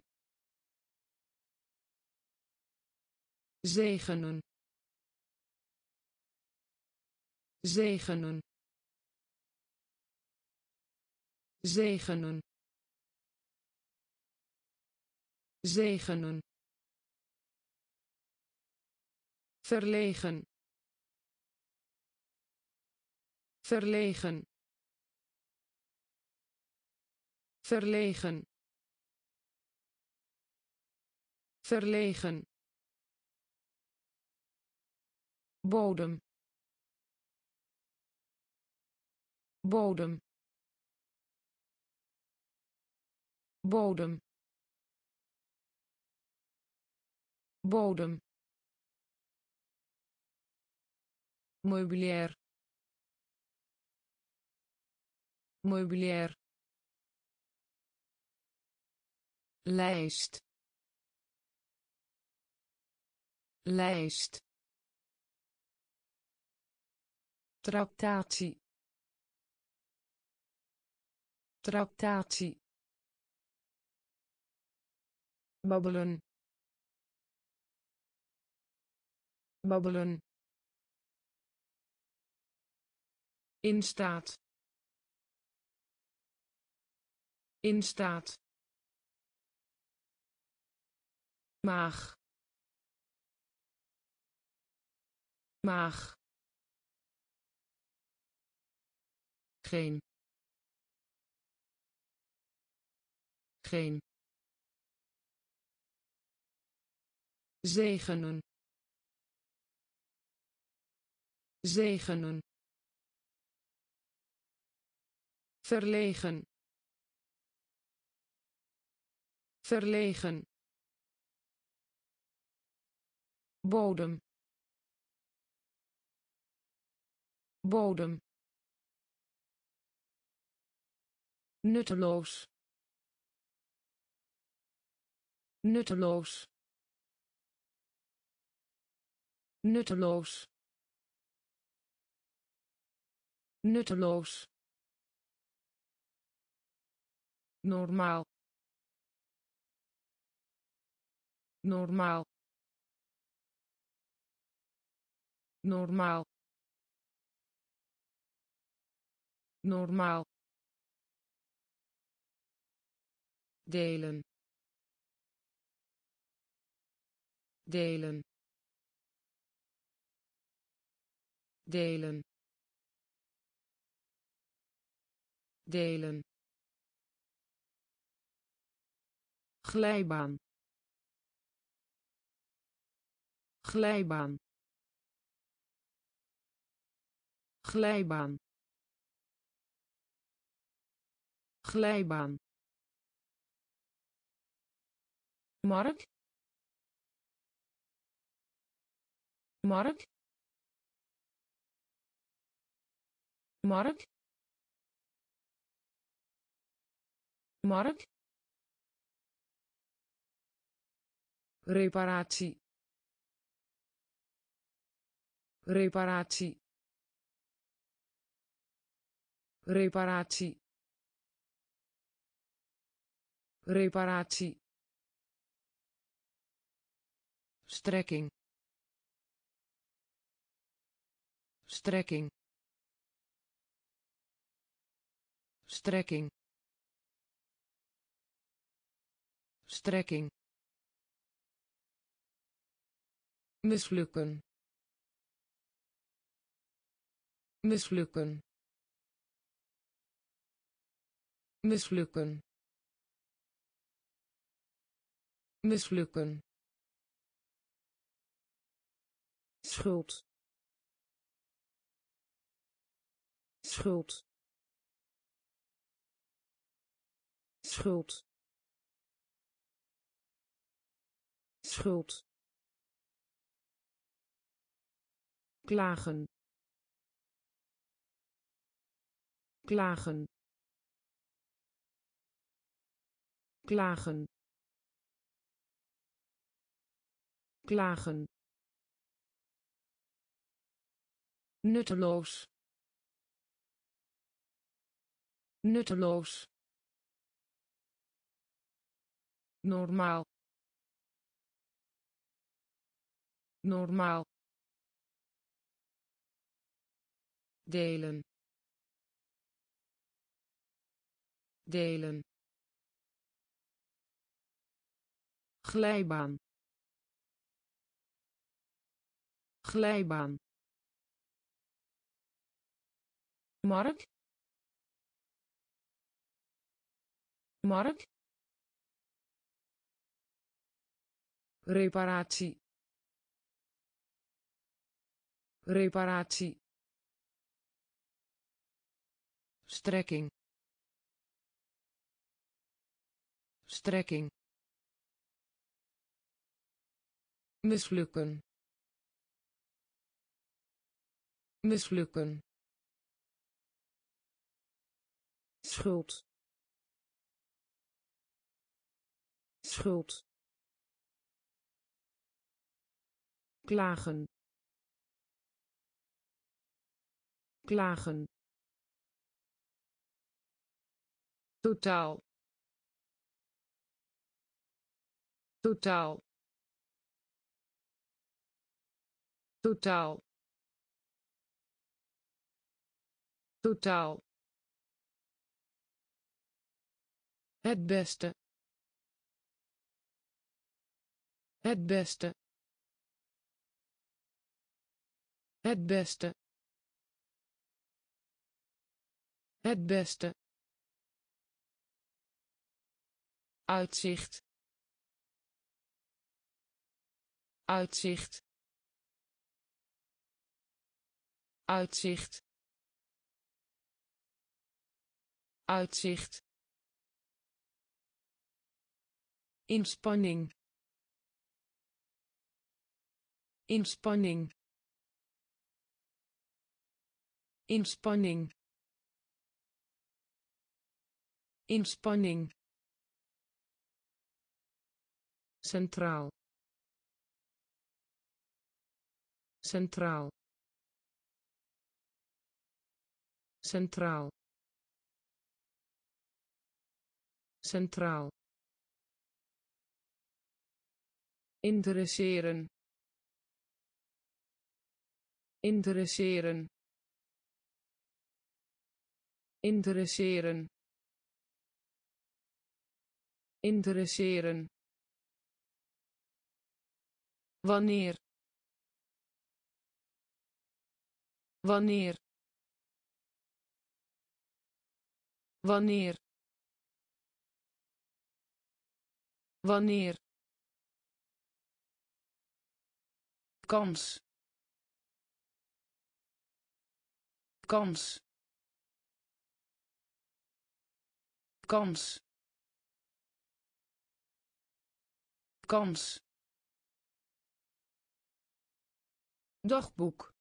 S1: zegenen, zegenen, zegenen, zegenen, verlegen, verlegen, verlegen, verlegen, bodem, bodem, bodem, bodem, meubilair, meubilair, lijst, lijst, tractatie, tractatie, babbelen, babbelen, in staat, in staat, maag, maag, geen, geen, zegenen, zegenen, verlegen, verlegen, bodem, bodem, nutteloos, nutteloos, nutteloos, nutteloos, normaal, normaal, normaal, normaal, delen, delen, delen, delen, glijbaan, glijbaan, glijbaan, glijbaan, mark, mark, mark, mark, reparatie, reparatie, reparatie, reparatie, strekking, strekking, strekking, strekking, mislukken, mislukken, mislukken, mislukken, schuld, schuld, schuld, schuld, klagen, klagen, klagen, klagen, nutteloos, nutteloos, normaal, normaal, delen, delen, glijbaan, glijbaan, mark, mark, reparatie, reparatie, strekking, strekking, mislukken, mislukken, schuld, schuld, klagen, klagen, totaal, totaal, totaal, totaal, het beste, het beste, het beste, het beste, uitzicht, uitzicht, uitzicht, uitzicht, inspanning, inspanning, inspanning, inspanning, centraal, centraal, centraal, centraal, interesseren, interesseren, interesseren, interesseren, wanneer, wanneer, wanneer, wanneer, kans, kans, kans, kans, dagboek,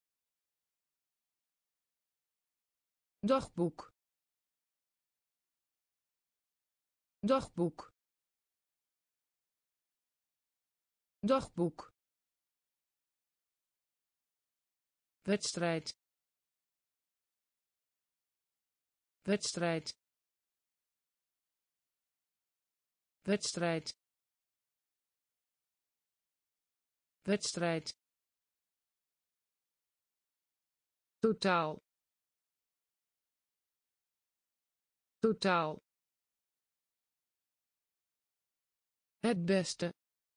S1: dagboek, dagboek, dagboek, wedstrijd, wedstrijd, wedstrijd, wedstrijd, totaal, totaal, het beste,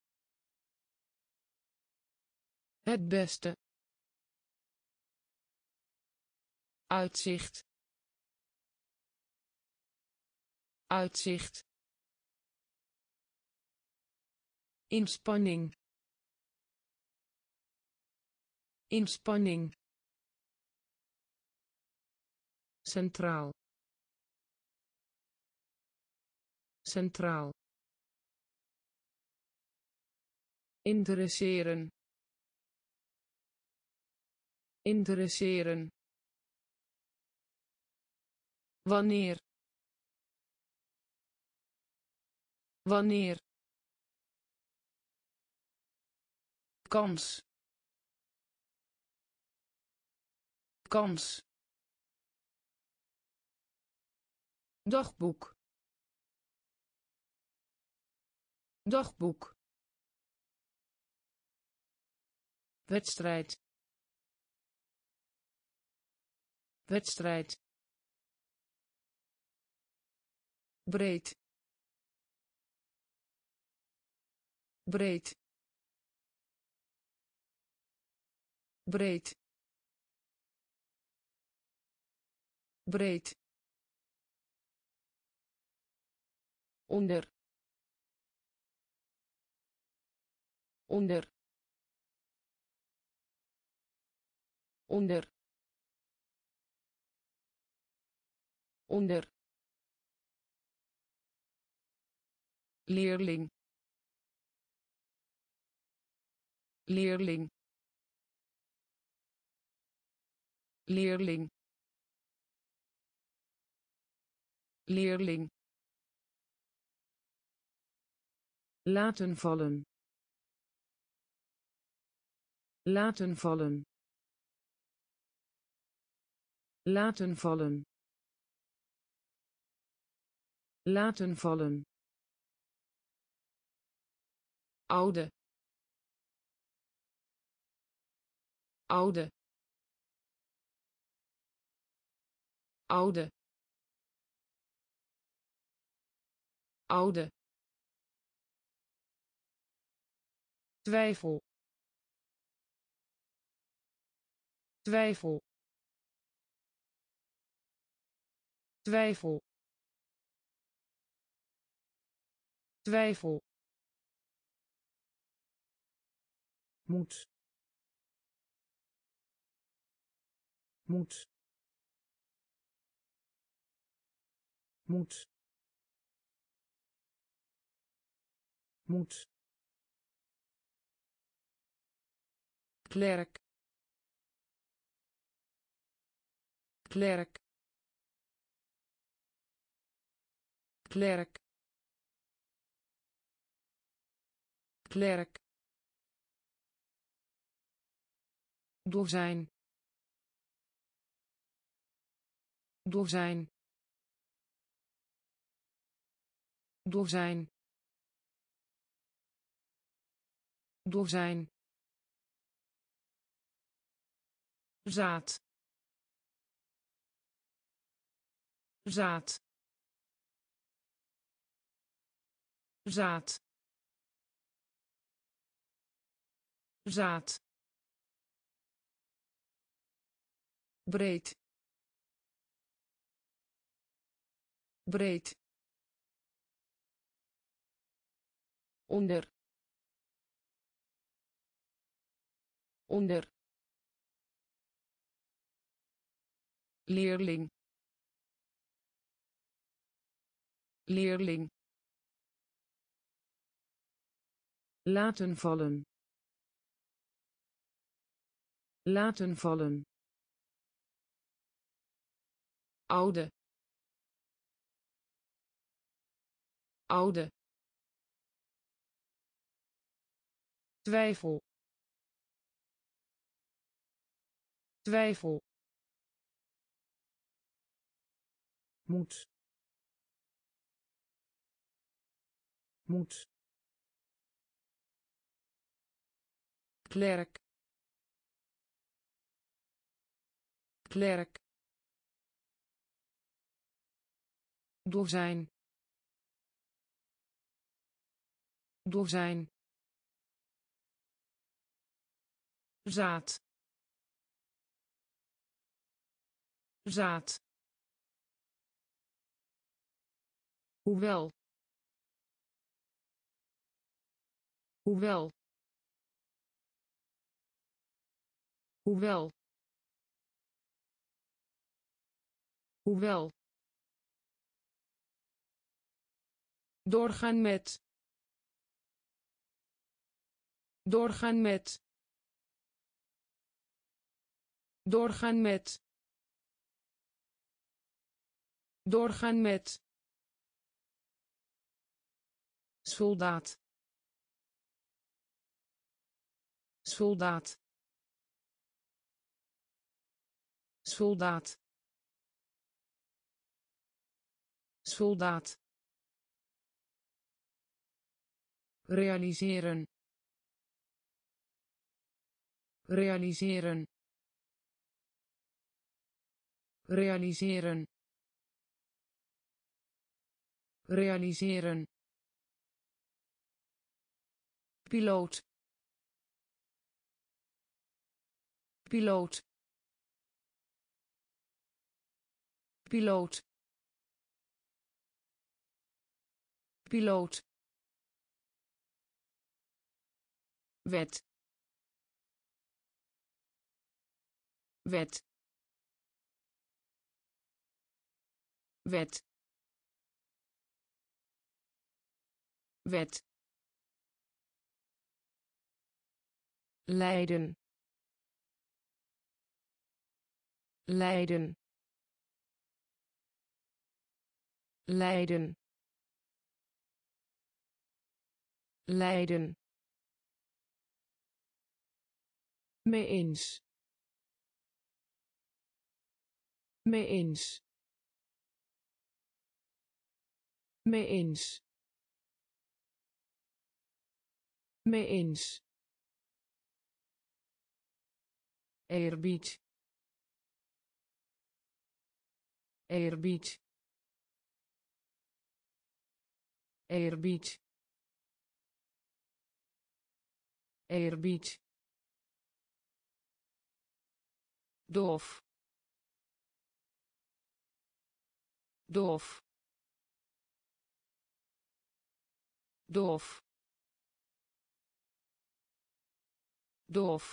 S1: het beste, uitzicht, uitzicht, inspanning, inspanning, centraal, centraal, interesseren, interesseren, wanneer, wanneer, kans, kans, dagboek, dagboek, wedstrijd, wedstrijd, breed, breed, breed, breed, onder, onder, onder, onder, leerling, leerling, leerling, leerling, laten vallen, laten vallen, laten vallen, laten vallen, oude, oude, oude, oude, twijfel, twijfel, twijfel, twijfel, moet, moet, moet, moet, klerk, klerk, klerk klerk dozijn dozijn dozijn dozijn zaad zaad zaad zaad breed breed onder onder leerling leerling laten vallen laten vallen oude oude twijfel twijfel moet moet klerk klerk dozijn dozijn zaad zaad hoewel hoewel hoewel hoewel doorgaan met doorgaan met doorgaan met doorgaan met soldaat soldaat soldaat soldaat realiseren realiseren realiseren realiseren piloot piloot piloot piloot wet wet wet wet Leiden Leiden Leiden Leiden mee eens mee eens mee eens mee eens eerbied eerbied eerbied eerbied doof doof doof doof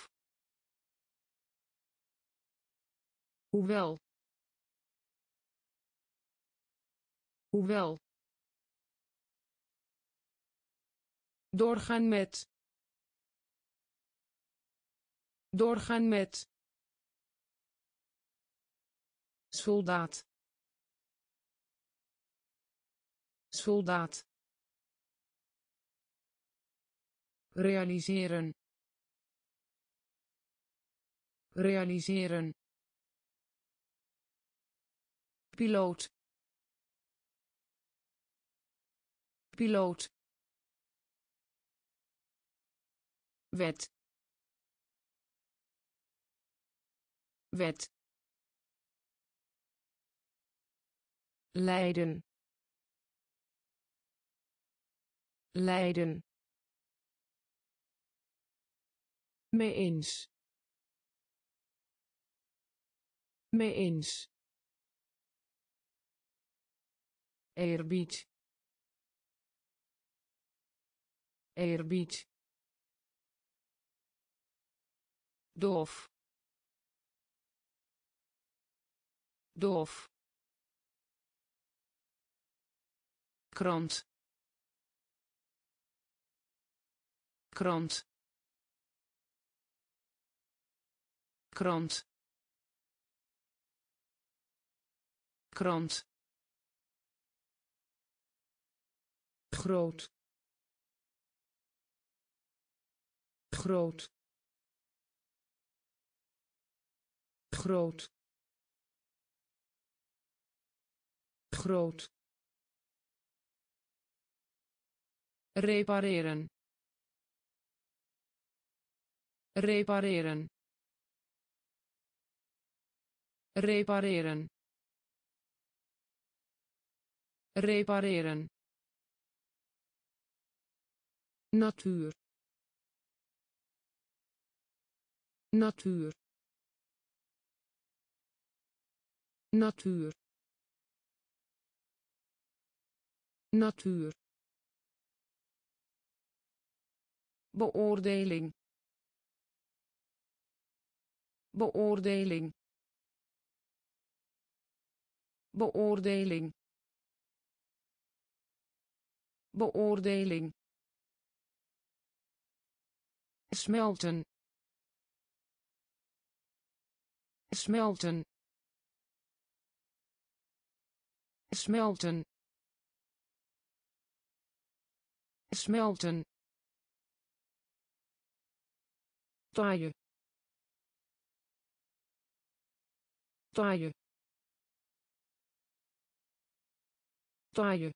S1: hoewel hoewel doorgaan met doorgaan met soldaat soldaat realiseren realiseren piloot piloot wet wet Leiden Leiden mee eens mee eens eerbied eerbied doof doof krant krant krant krant groot groot groot groot repareren repareren repareren repareren natuur natuur natuur natuur beoordeling beoordeling beoordeling beoordeling smelten smelten smelten smelten taaie taaie taaie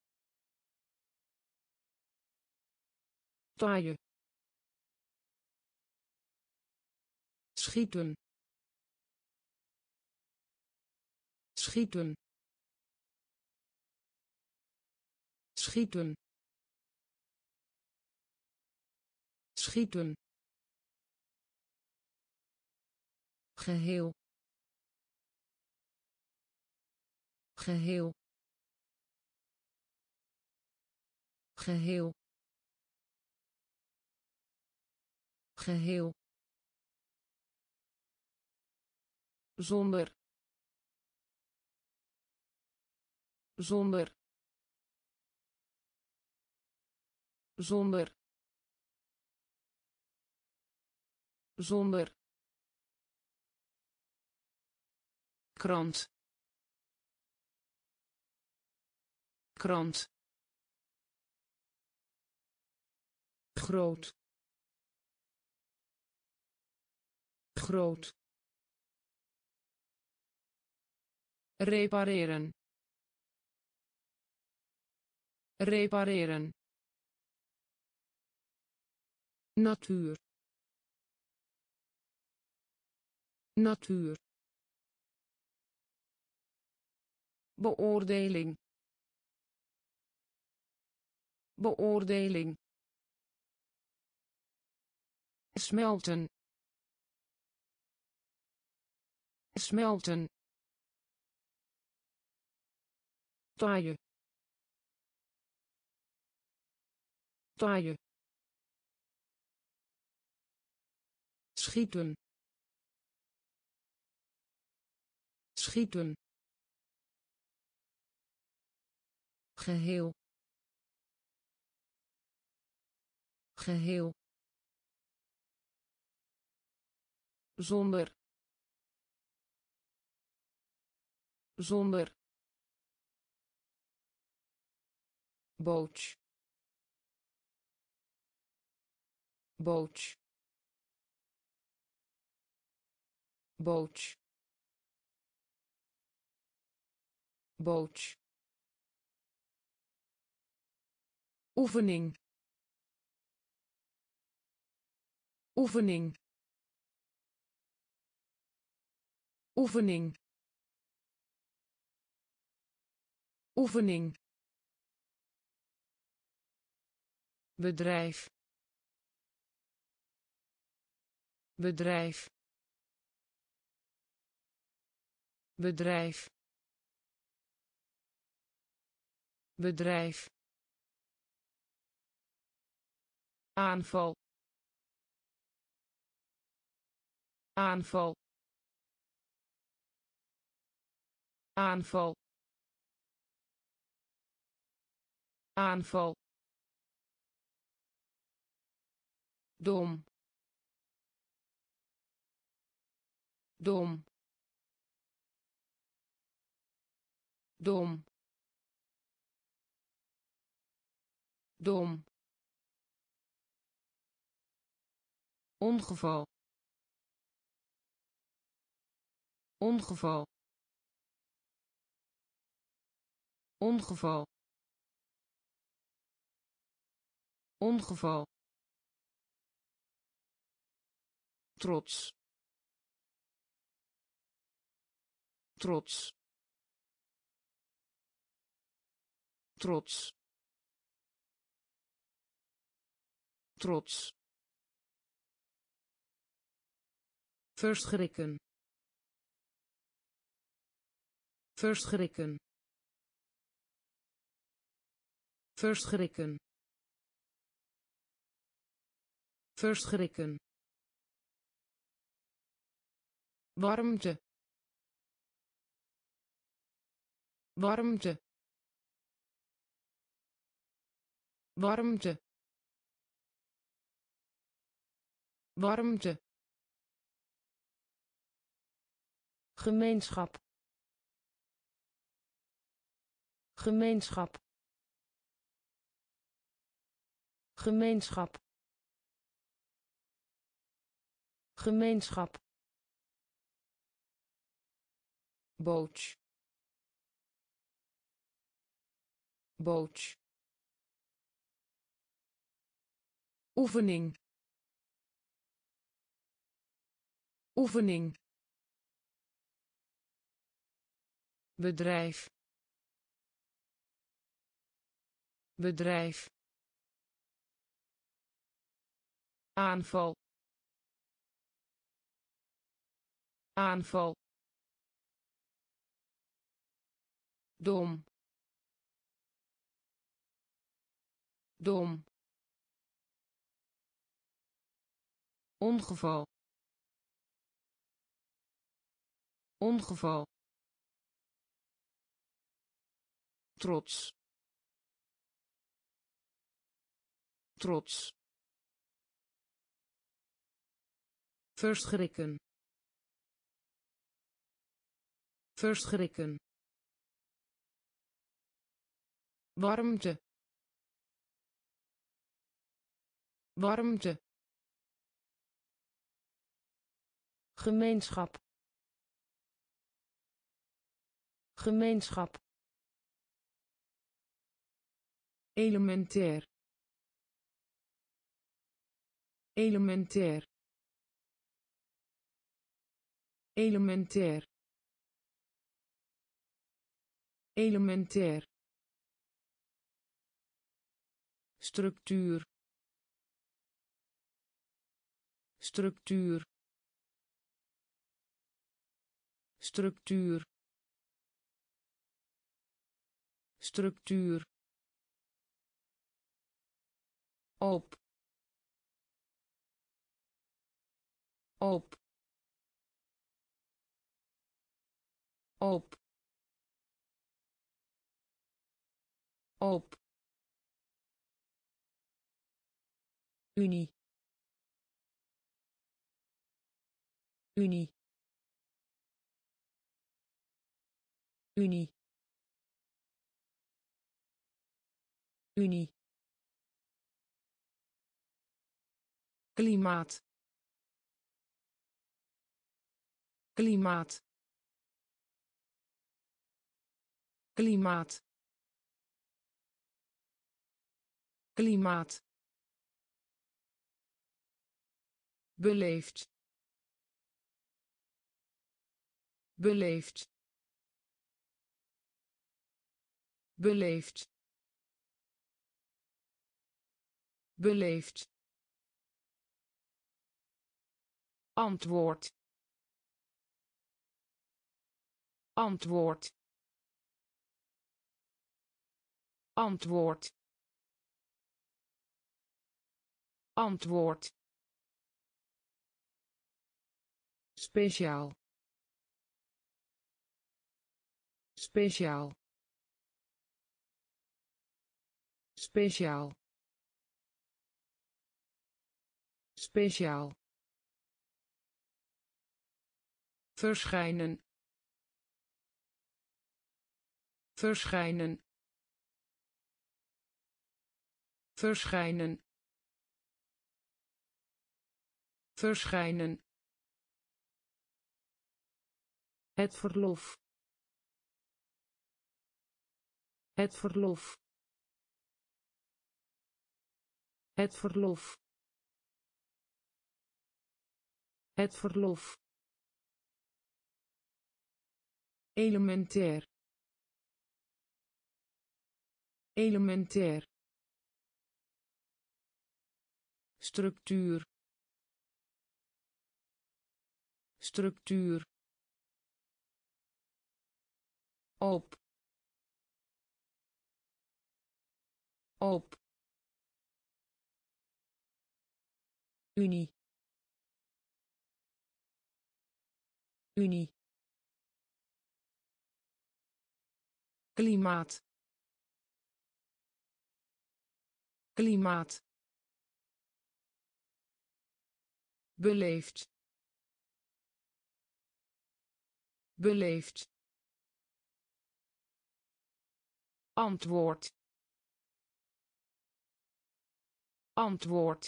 S1: taaie schieten schieten schieten schieten geheel geheel geheel geheel zonder zonder zonder zonder krant krant groot groot repareren repareren natuur natuur beoordeling beoordeling smelten smelten taaie taaie schieten schieten geheel geheel zonder zonder boot boot boot boot oefening oefening oefening oefening bedrijf bedrijf bedrijf bedrijf aanval aanval aanval aanval dom dom dom dom ongeval ongeval ongeval ongeval trots trots trots trots verschrikken verschrikken verschrikken verschrikken warmte warmte warmte warmte gemeenschap gemeenschap gemeenschap gemeenschap boot boot oefening oefening bedrijf bedrijf aanval aanval dom dom ongeval ongeval trots trots verschrikken verschrikken warmte warmte gemeenschap gemeenschap elementair elementair elementair elementair structuur structuur structuur structuur op op op op Unie Unie Unie Unie. Klimaat. Klimaat. Klimaat. Klimaat. Beleefd. Beleefd. Beleefd. Beleefd. Antwoord. Antwoord. Antwoord. Antwoord. Speciaal. Speciaal. Speciaal. Speciaal. Verschijnen. Verschijnen. Verschijnen. Verschijnen. Het verlof. Het verlof. Het verlof. Het verlof. Elementair. Elementair. Structuur. Structuur. Op. Op. Unie. Unie. Klimaat. Klimaat. Beleefd. Beleefd. Antwoord. Antwoord.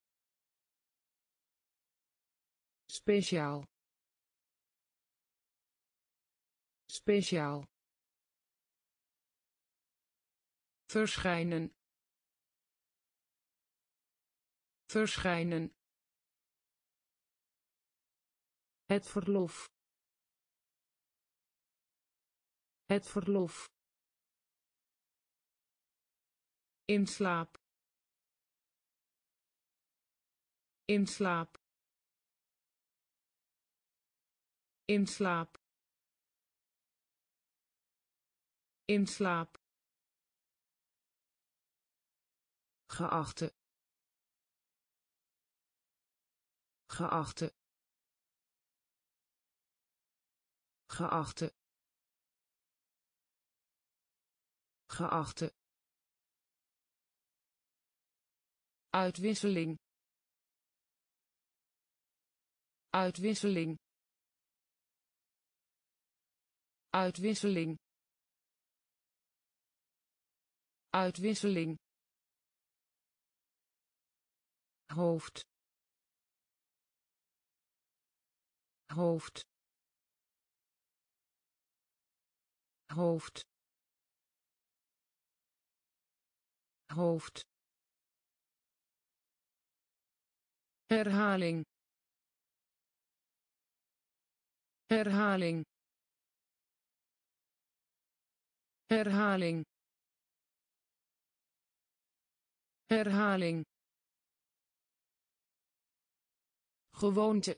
S1: Speciaal. Speciaal. Verschijnen. Verschijnen. Het verlof. Het verlof. In slaap. In slaap. In slaap. In slaap. Geachte. Geachte. Geachte. Geachte. Uitwisseling. Uitwisseling. Uitwisseling. Uitwisseling. Hoofd. Hoofd. Hoofd. Hoofd. Herhaling. Herhaling. Herhaling. Herhaling. Gewoonte.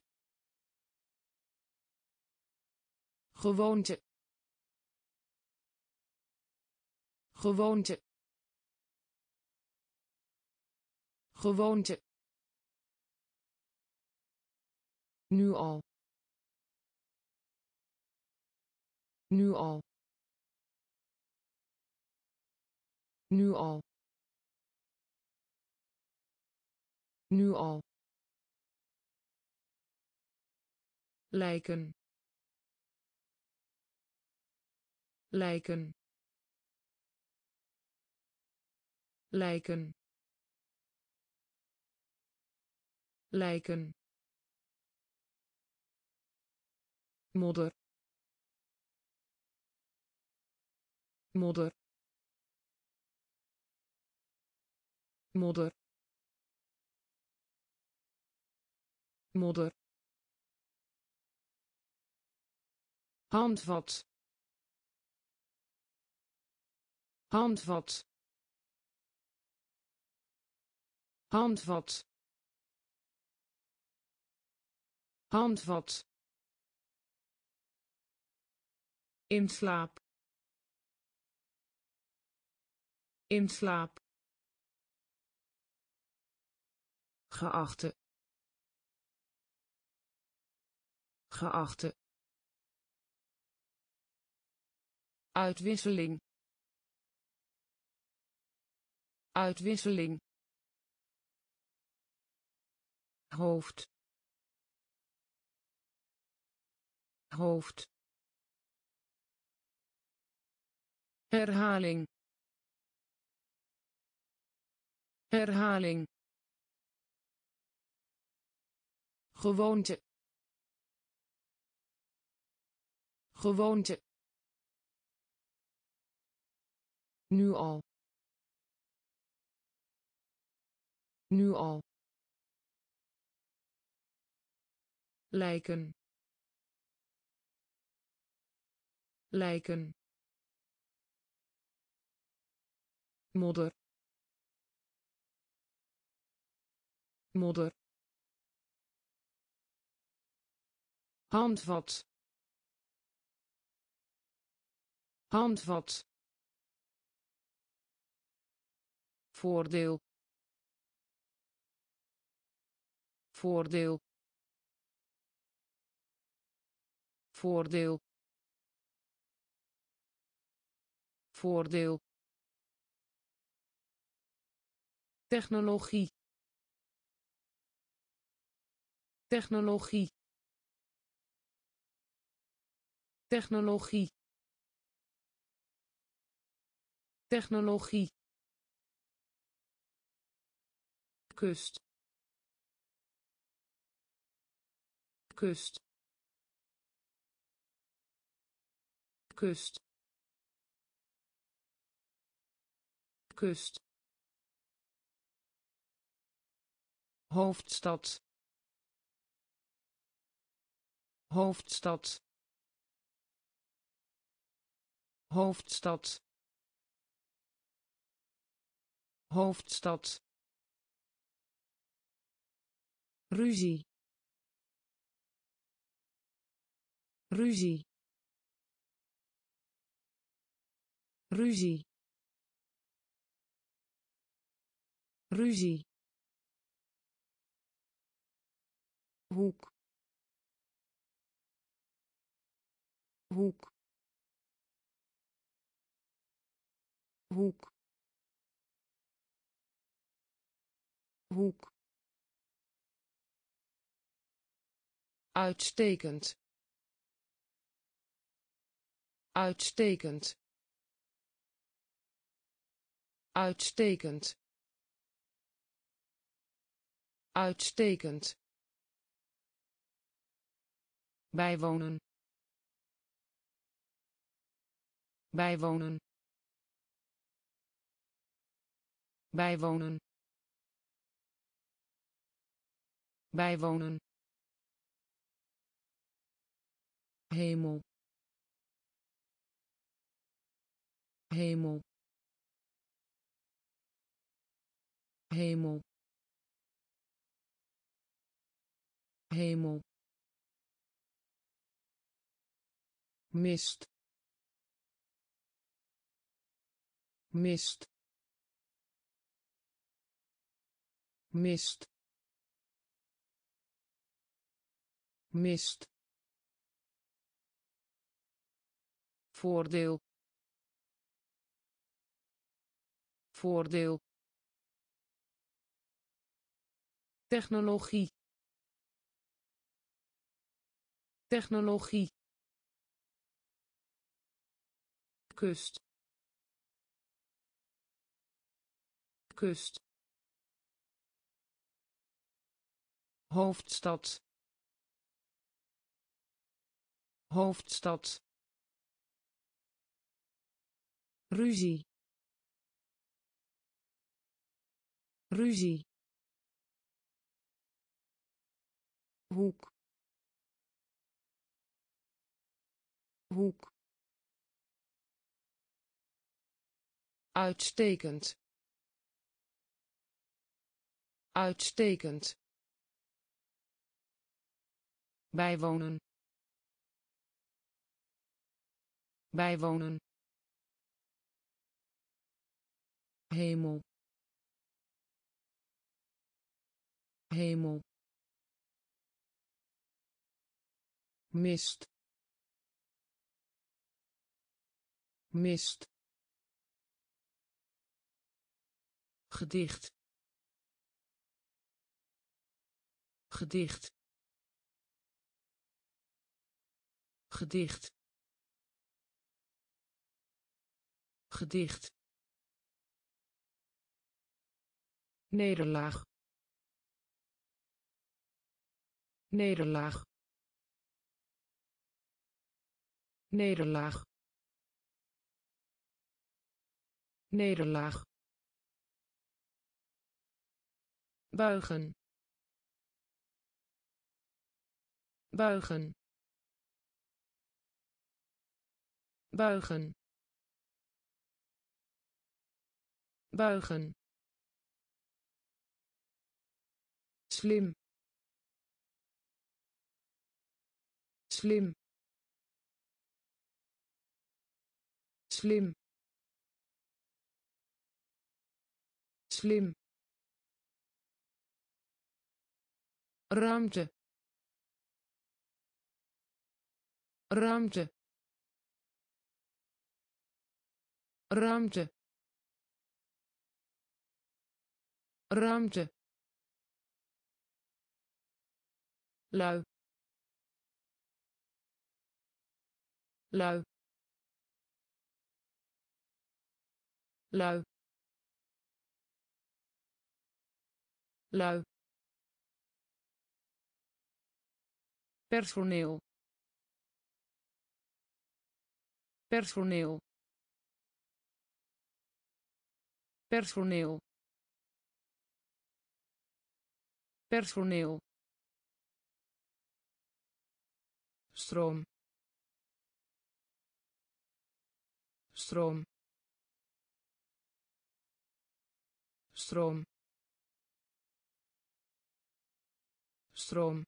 S1: Gewoonte. Gewoonte. Gewoonte. Nu al. Nu al. Nu al. Nu al. Lijken. Lijken. lijken lijken modder modder modder modder handvat handvat handvat handvat in slaap in slaap geachte geachte uitwisseling uitwisseling hoofd hoofd herhaling herhaling gewoonte gewoonte nu al nu al lijken lijken modder modder handvat handvat voordeel voordeel voordeel voordeel technologie technologie technologie technologie kust kust kust kust hoofdstad hoofdstad hoofdstad hoofdstad ruzie ruzie ruzie ruzie hoek hoek hoek hoek uitstekend uitstekend uitstekend uitstekend bijwonen bijwonen bijwonen bijwonen hemel hemel hemel hemel mist mist mist mist voordeel voordeel technologie technologie kust kust hoofdstad hoofdstad ruzie ruzie hoek hoek uitstekend uitstekend bijwonen bijwonen hemel hemel mist mist gedicht gedicht gedicht gedicht nederlaag nederlaag nederlaag nederlaag buigen buigen buigen buigen slim slim slim slim ruimte ruimte ruimte ruimte lui lui lui lui personeel personeel personeel personeel stroom stroom stroom stroom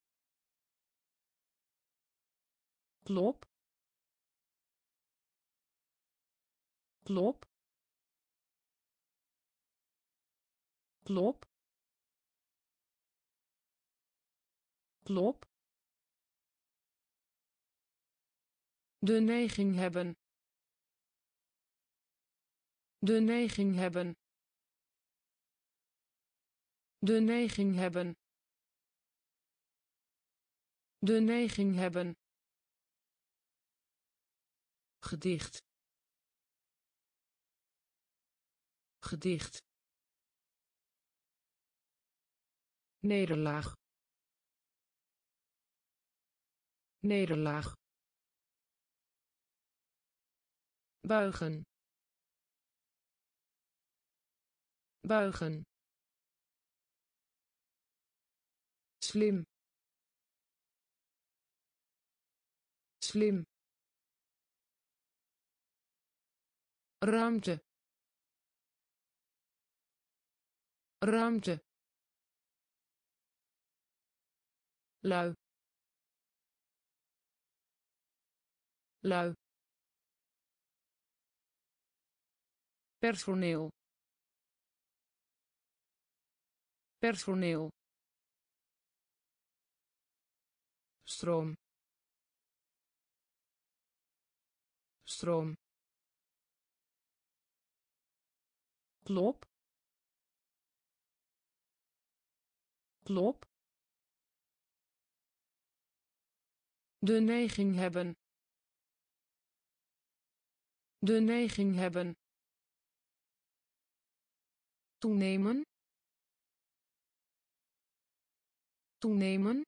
S1: klop klop klop klop de neiging hebben de neiging hebben de neiging hebben de neiging hebben gedicht gedicht nederlaag nederlaag buigen buigen slim slim ruimte ruimte lui lui personeel personeel stroom stroom klop klop de neiging hebben de neiging hebben toenemen toenemen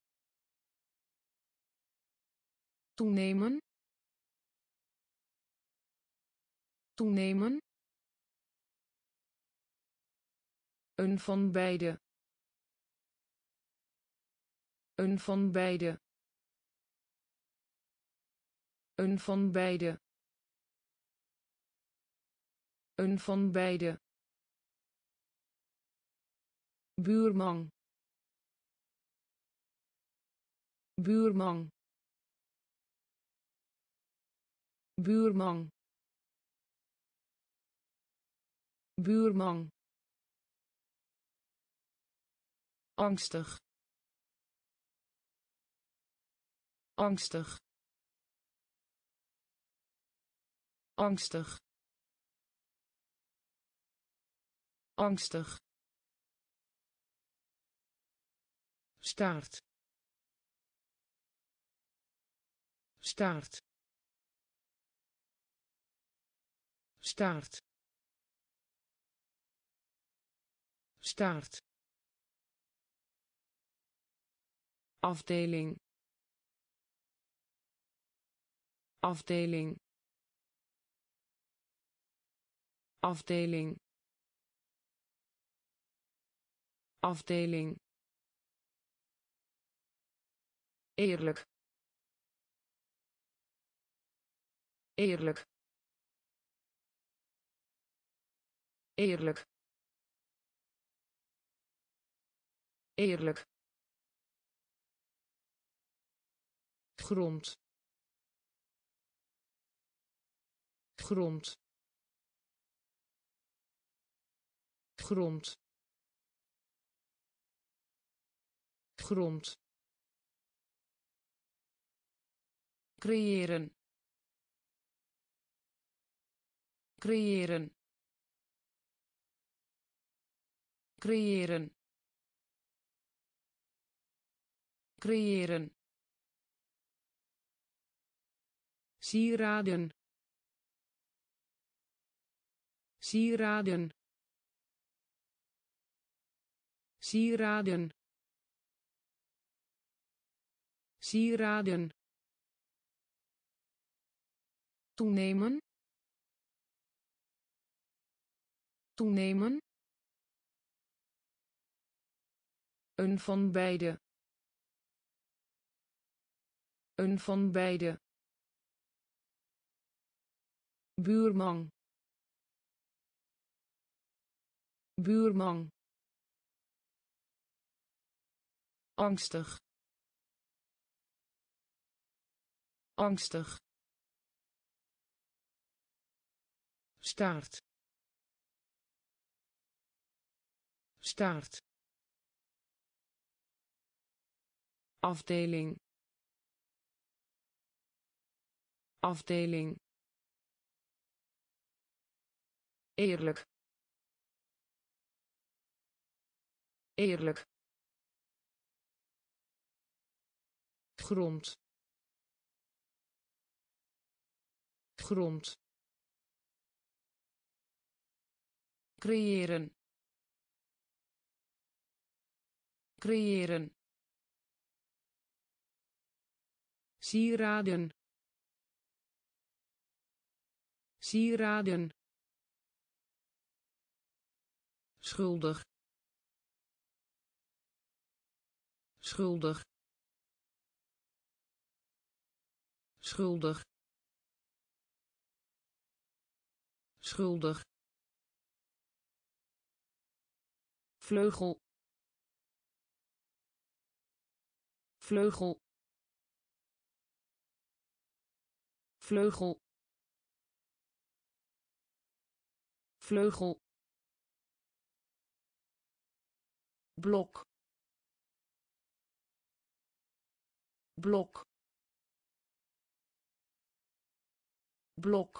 S1: toenemen toenemen een van beide een van beide een van beide een van beide buurman buurman buurman buurman angstig angstig angstig angstig staart staart staart staart afdeling afdeling afdeling afdeling eerlijk eerlijk eerlijk eerlijk grond grond grond grond creëren creëren creëren creëren sieraden sieraden sieraden sieraden toenemen toenemen een van beide een van beide buurman buurman angstig angstig staart staart afdeling afdeling eerlijk eerlijk grond grond creëren creëren sieraden sieraden schuldig schuldig schuldig schuldig vleugel vleugel vleugel vleugel blok blok blok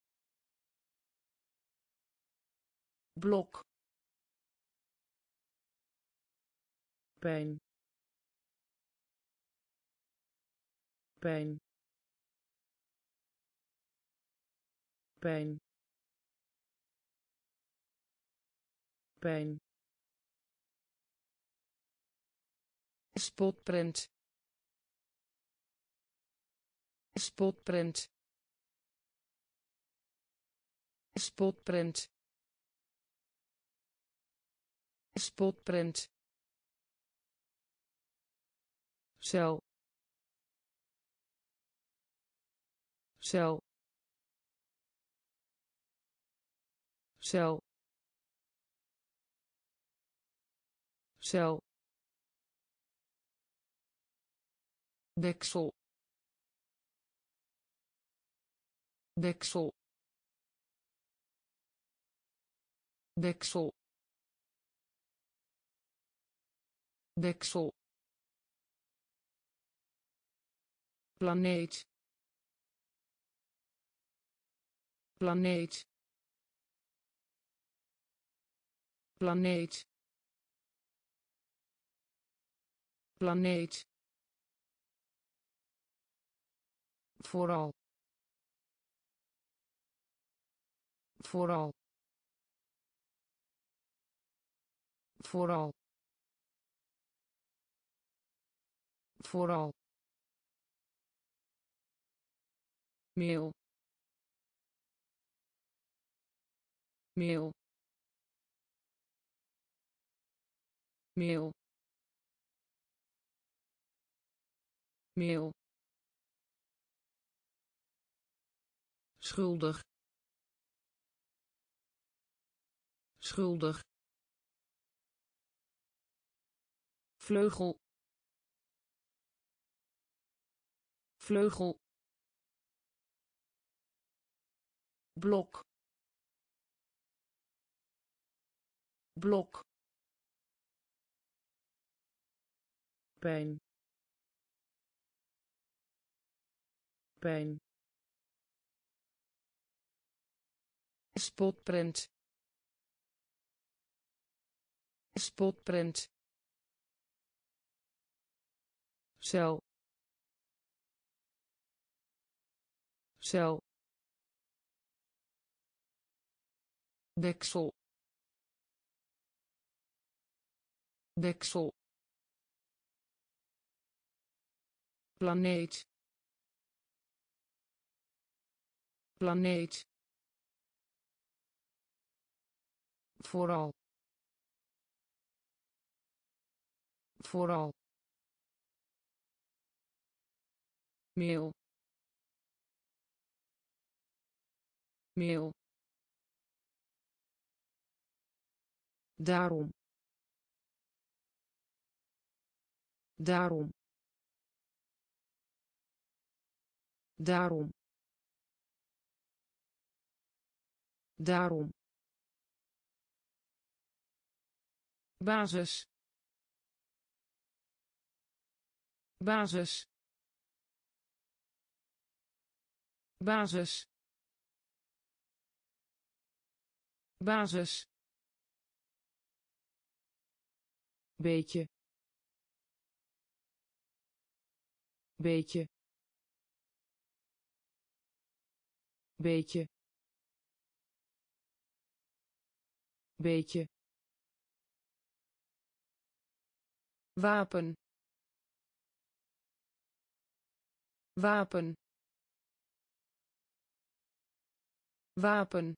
S1: blok pijn pijn pijn pijn, spotprint, spotprint, spotprint, spotprint, cel, cel, cel, cel, deksel, deksel, deksel, deksel, planeet, planeet, planeet, planeet, vooral, vooral, vooral, vooral, meel, meel, meel, meel, schuldig, schuldig, vleugel, vleugel, blok, blok, pijn, pijn, spotprint, spotprint, cel, cel, deksel, deksel, planeet, planeet, vooral, vooral, meel, meel, daarom, daarom, daarom, daarom, basis, basis, basis, basis, beetje, beetje, beetje, beetje, wapen, wapen, wapen,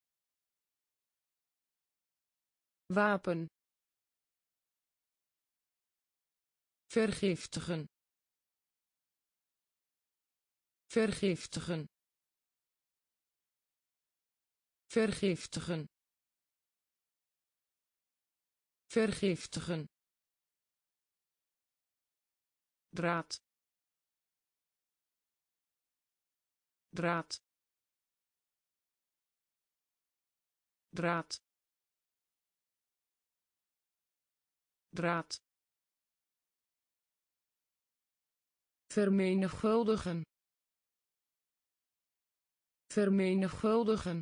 S1: wapen, vergiftigen, vergiftigen, vergiftigen, vergiftigen, draad, draad, draad, draad, vermenigvuldigen, vermenigvuldigen,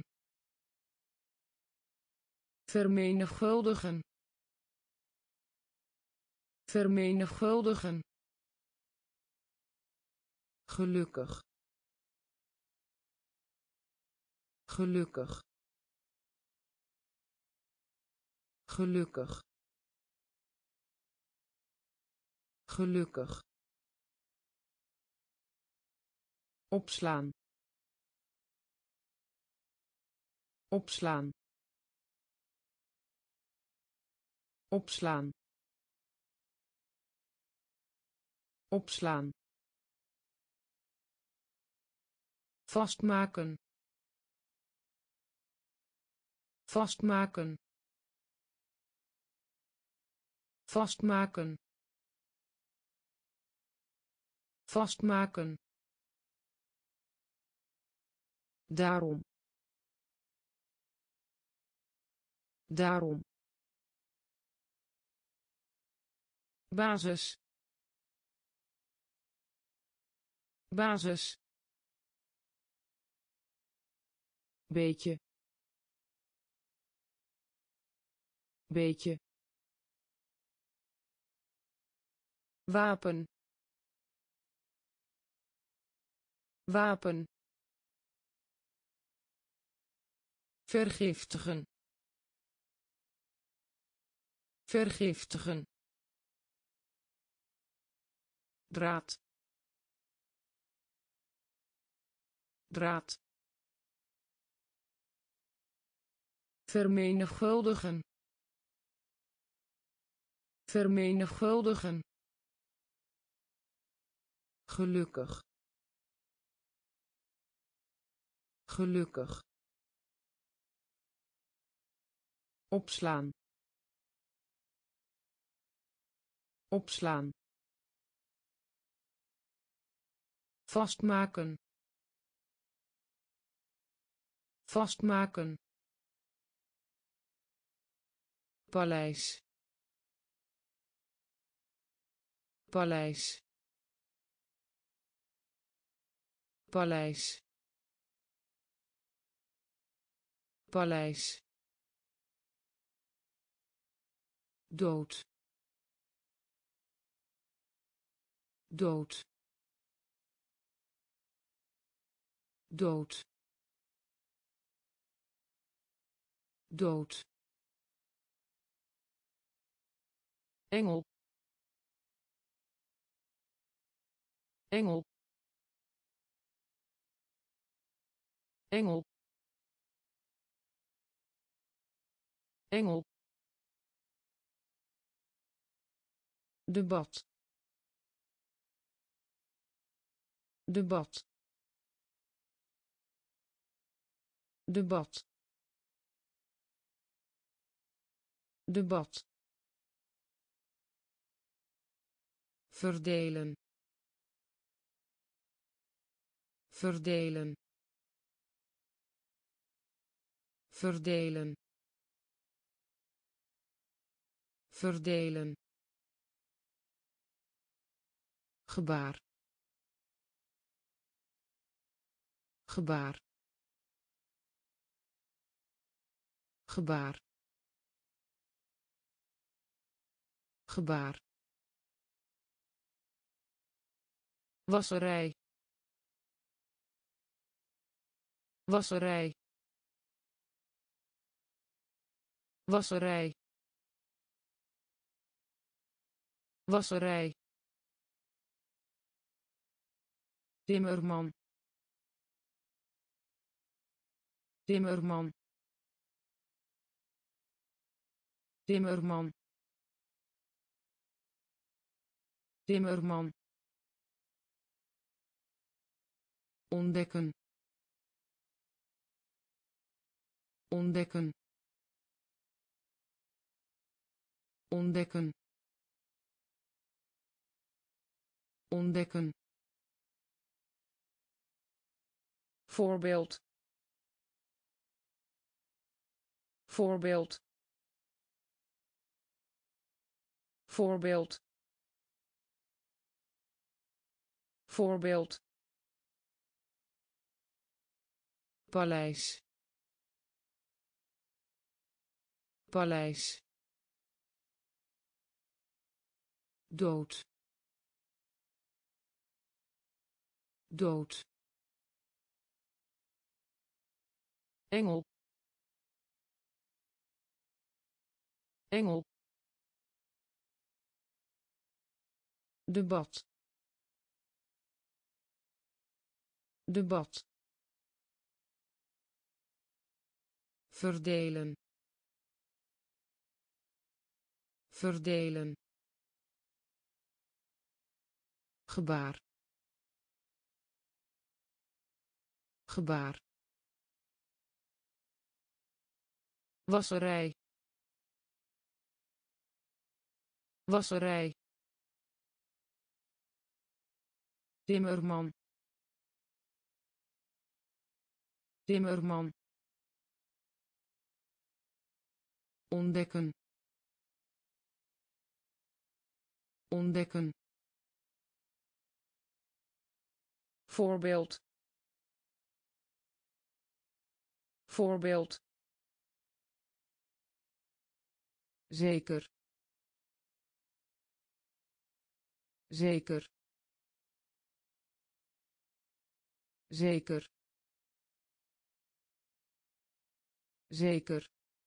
S1: vermenigvuldigen, vermenigvuldigen, gelukkig, gelukkig, gelukkig gelukkig opslaan opslaan opslaan opslaan vastmaken vastmaken vastmaken vastmaken daarom daarom basis basis beetje beetje wapen wapen vergiftigen vergiftigen draad draad vermenigvuldigen vermenigvuldigen gelukkig gelukkig opslaan opslaan vastmaken vastmaken paleis paleis paleis paleis dood dood dood dood engel engel engel engel debat debat debat debat verdelen verdelen verdelen verdelen gebaar gebaar gebaar gebaar wasserij wasserij wasserij wasserij timmerman timmerman timmerman timmerman ontdekken ontdekken ontdekken ontdekken voorbeeld voorbeeld voorbeeld voorbeeld paleis paleis dood dood engel engel, debat, debat, verdelen, verdelen, gebaar, gebaar, wasserij, wasserij, timmerman, timmerman, ontdekken, ontdekken, voorbeeld, voorbeeld, zeker, zeker, zeker, zeker,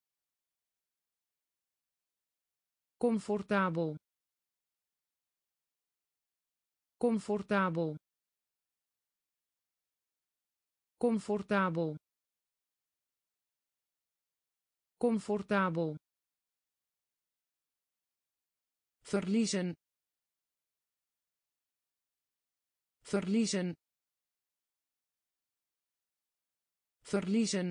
S1: comfortabel, comfortabel, comfortabel, comfortabel, verliezen, verliezen, verliezen,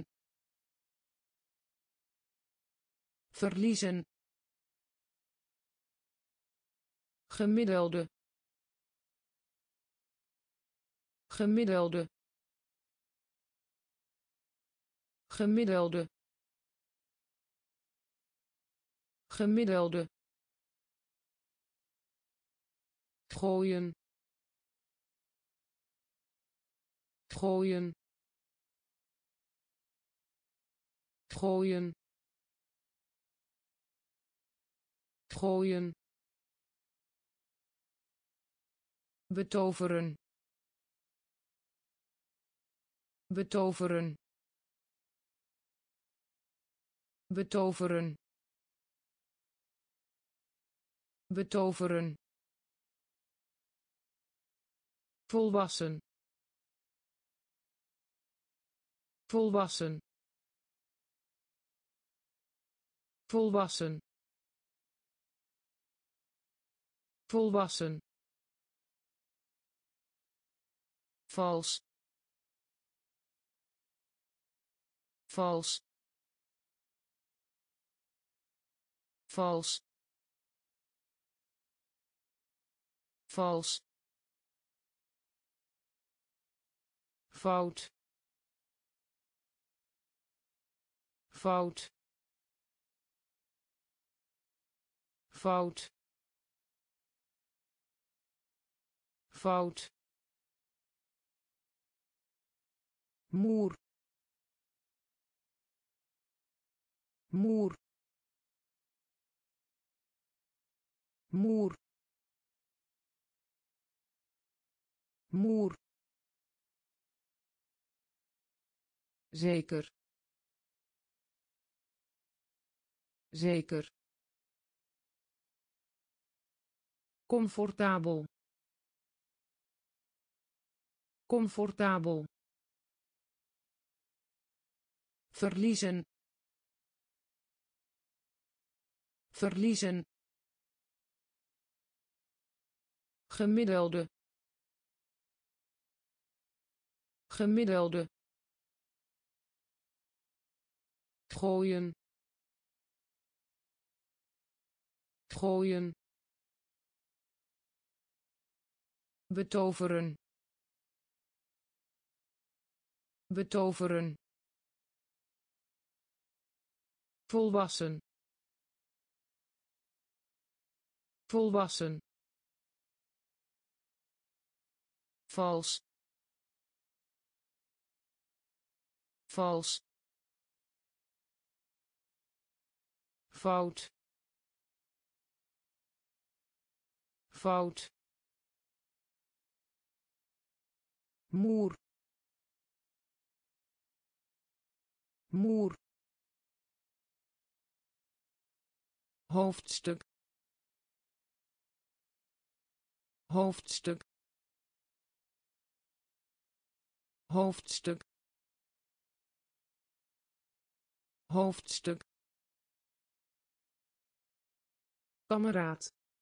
S1: verliezen, gemiddelde, gemiddelde, gemiddelde, gemiddelde, gooien, gooien, gooien, gooien, betoveren, betoveren, betoveren, betoveren, volwassen, volwassen, volwassen, volwassen, vals, vals, vals, vals, fout, fout, fout, fout, muur, muur, muur, muur, zeker, zeker, comfortabel, comfortabel, verliezen, verliezen, gemiddelde, gemiddelde, gooien, gooien, betoveren, betoveren, volwassen, volwassen, vals, vals, fout, fout, muur, muur, hoofdstuk hoofdstuk hoofdstuk hoofdstuk kameraad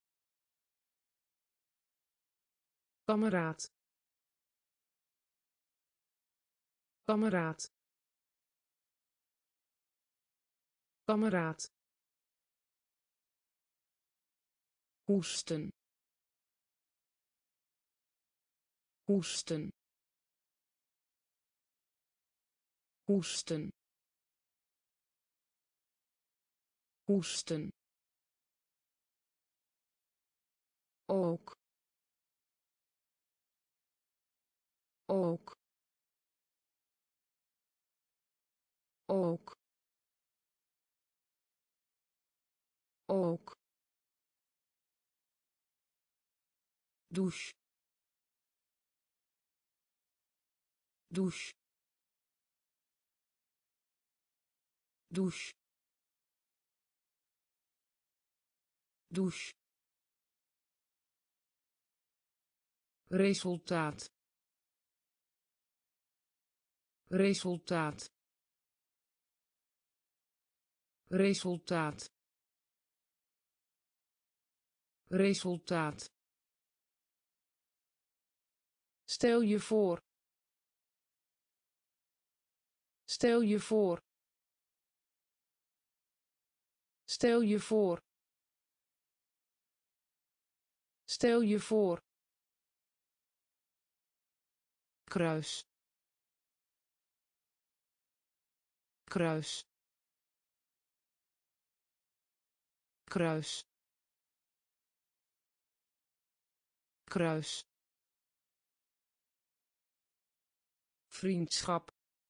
S1: kameraad kameraad kameraad hoesten hoesten hoesten hoesten ook ook ook ook douche douche douche douche resultaat resultaat resultaat resultaat stel je voor stel je voor stel je voor stel je voor kruis kruis kruis kruis vriendschap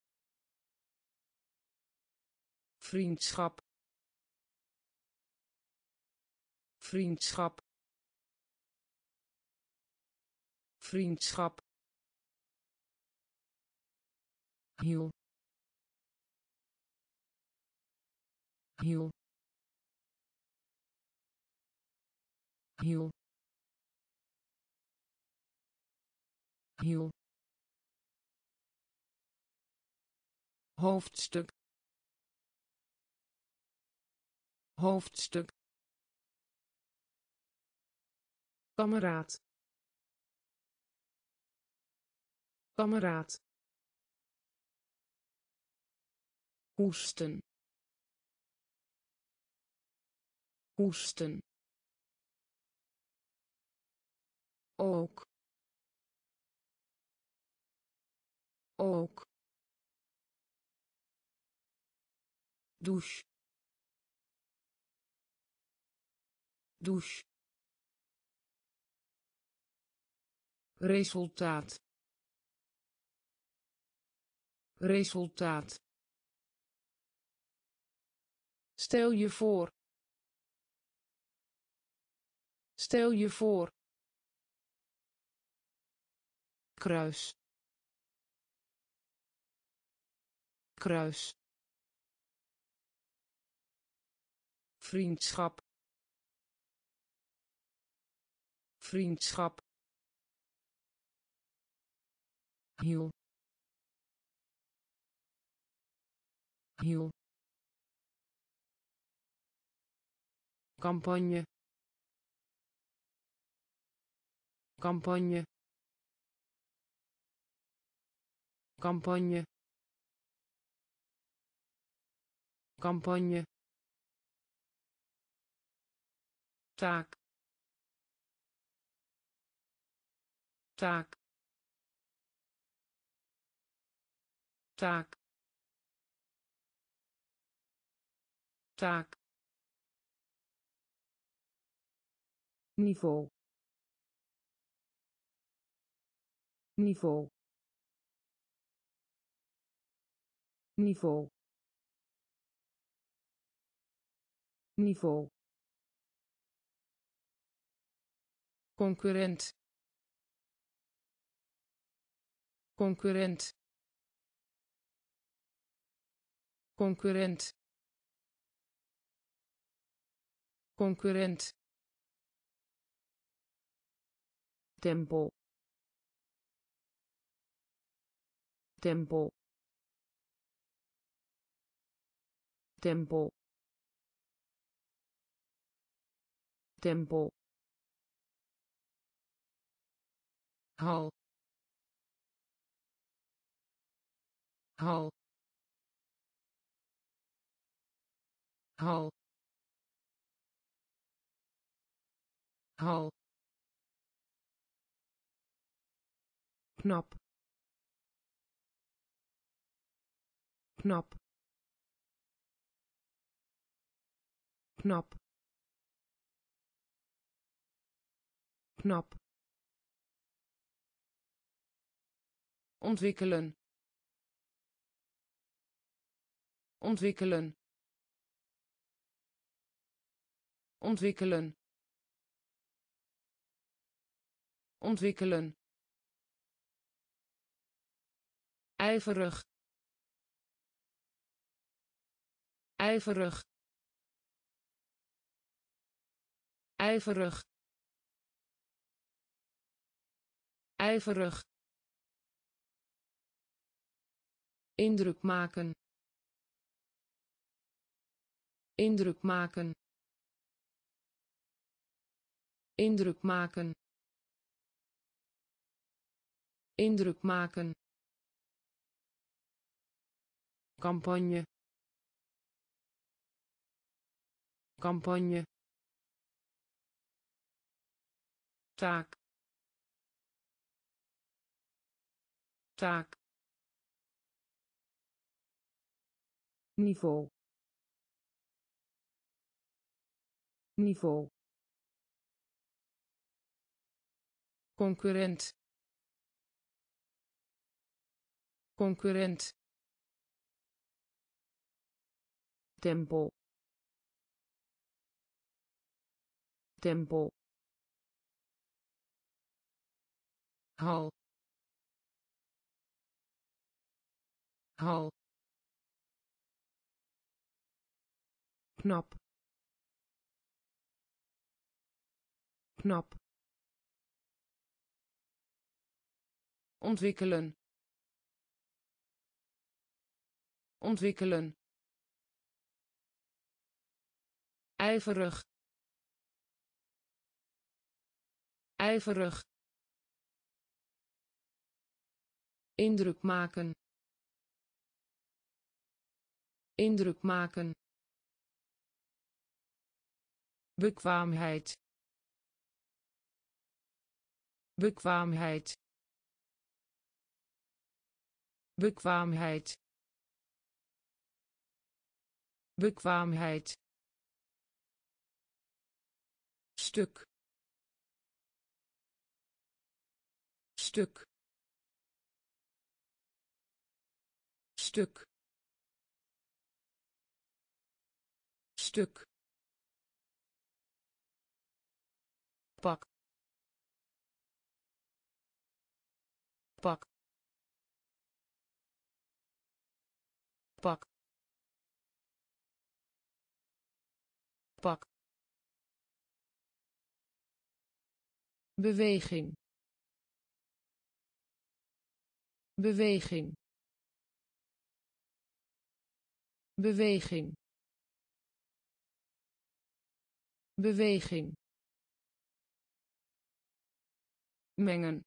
S1: vriendschap vriendschap vriendschap hiel hiel hiel hiel hoofdstuk hoofdstuk kameraad kameraad hoesten hoesten ook ook douche douche resultaat resultaat stel je voor stel je voor kruis kruis vriendschap vriendschap hiel hiel campagne campagne campagne campagne taak taak taak taak niveau niveau niveau niveau concurrent concurrent concurrent concurrent, tempel, tempel, tempel, tempel, hal, hal, hal, hal, knap, knap, knap, knap, ontwikkelen, ontwikkelen, ontwikkelen, ontwikkelen, ijverig, ijverig, ijverig, ijverig, indruk maken, indruk maken, indruk maken, indruk maken, campagne, campagne, taak, taak, niveau, niveau, concurrent, concurrent, tempel, tempel, hal, hal, knap, knap, ontwikkelen, ontwikkelen, ijverig, ijverig, indruk maken, indruk maken, bekwaamheid, bekwaamheid, bekwaamheid, bekwaamheid, stuk, stuk, stuk, stuk, pak, pak, pak, pak, beweging, beweging, beweging, beweging, mengen,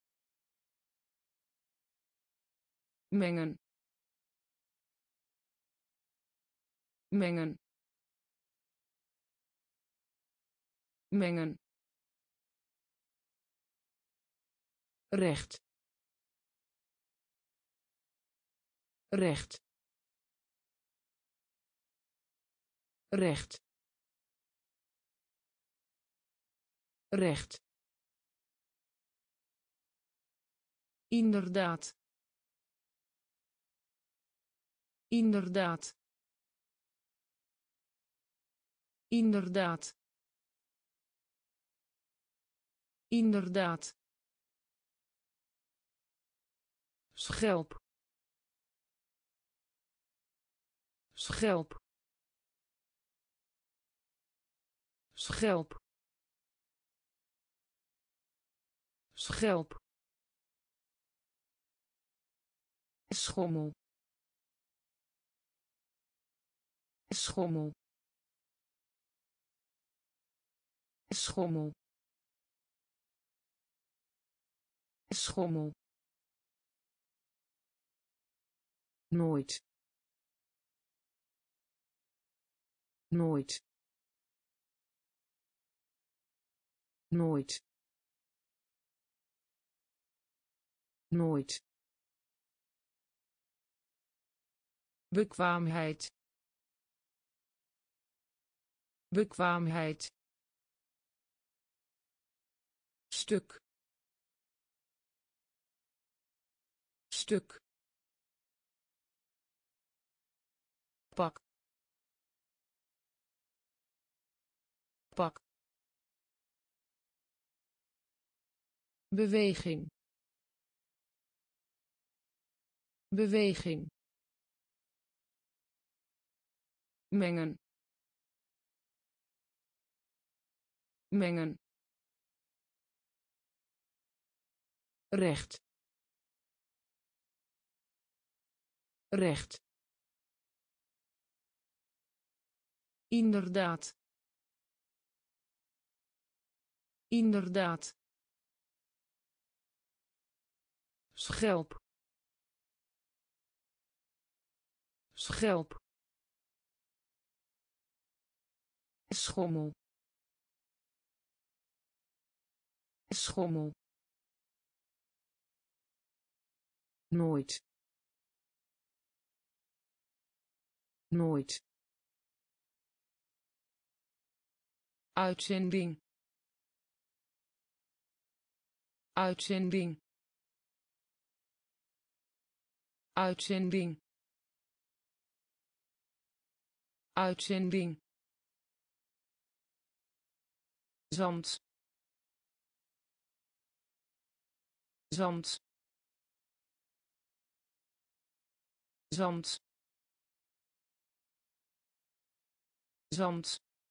S1: mengen, mengen, mengen, recht, recht, recht, recht, inderdaad, inderdaad, inderdaad, inderdaad, schelp, schelp, schelp schelp schommel schommel schommel schommel nooit nooit nooit nooit bekwaamheid bekwaamheid stuk stuk pak pak beweging beweging mengen mengen recht recht inderdaad inderdaad schelp schelp schommel schommel nooit nooit uitzending uitzending uitzending uitzending zand zand zand zand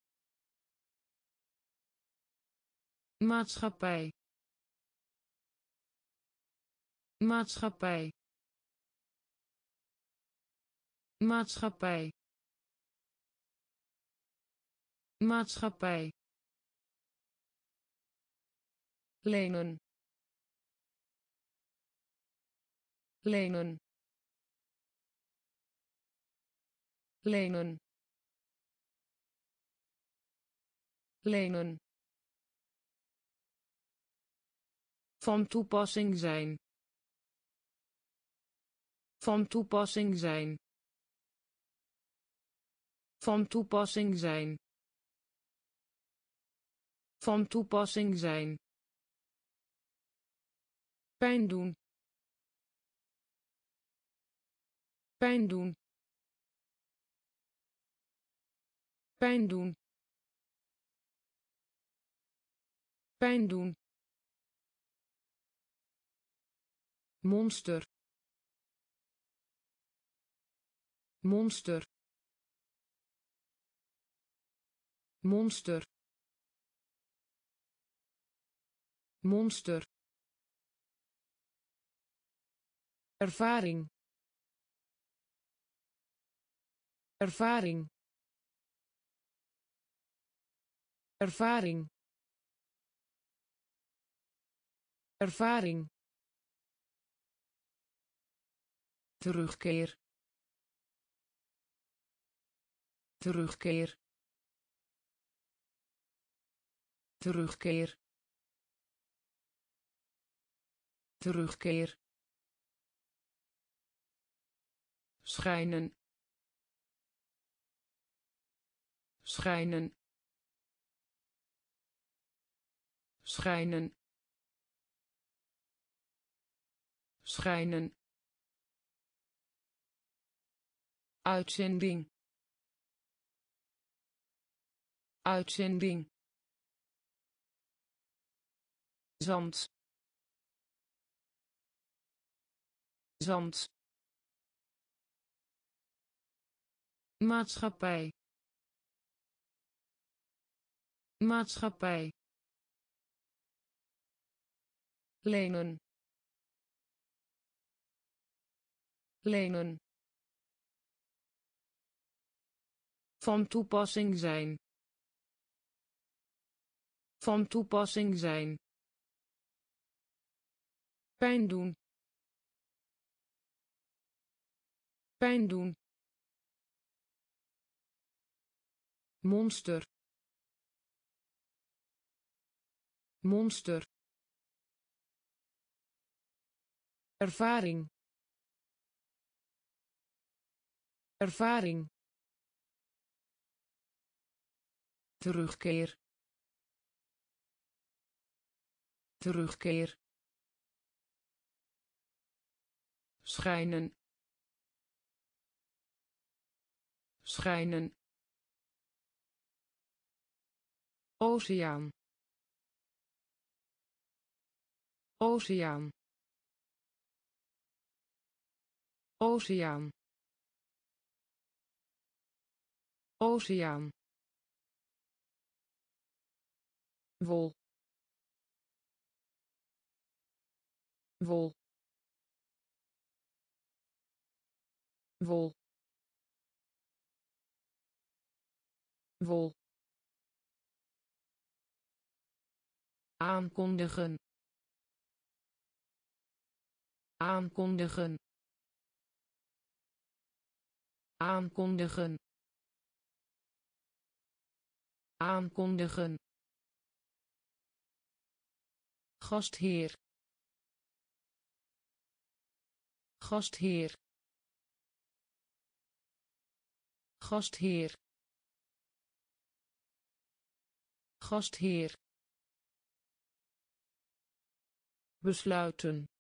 S1: maatschappij maatschappij maatschappij maatschappij lenen lenen lenen lenen van toepassing zijn van toepassing zijn van toepassing zijn van toepassing zijn pijn doen pijn doen pijn doen pijn doen monster monster monster monster ervaring ervaring ervaring ervaring terugkeer terugkeer terugkeer terugkeer schijnen schijnen schijnen schijnen uitzending uitzending zand zand maatschappij maatschappij, lenen, lenen, van toepassing zijn, van toepassing zijn, pijn doen, pijn doen, monster, monster, ervaring, ervaring, terugkeer, terugkeer, schijnen, schijnen, oceaan, oceaan, oceaan, oceaan, wol, wol, wol, wol, aankondigen, aankondigen, aankondigen, aankondigen, gastheer, gastheer, gastheer, gastheer, besluiten,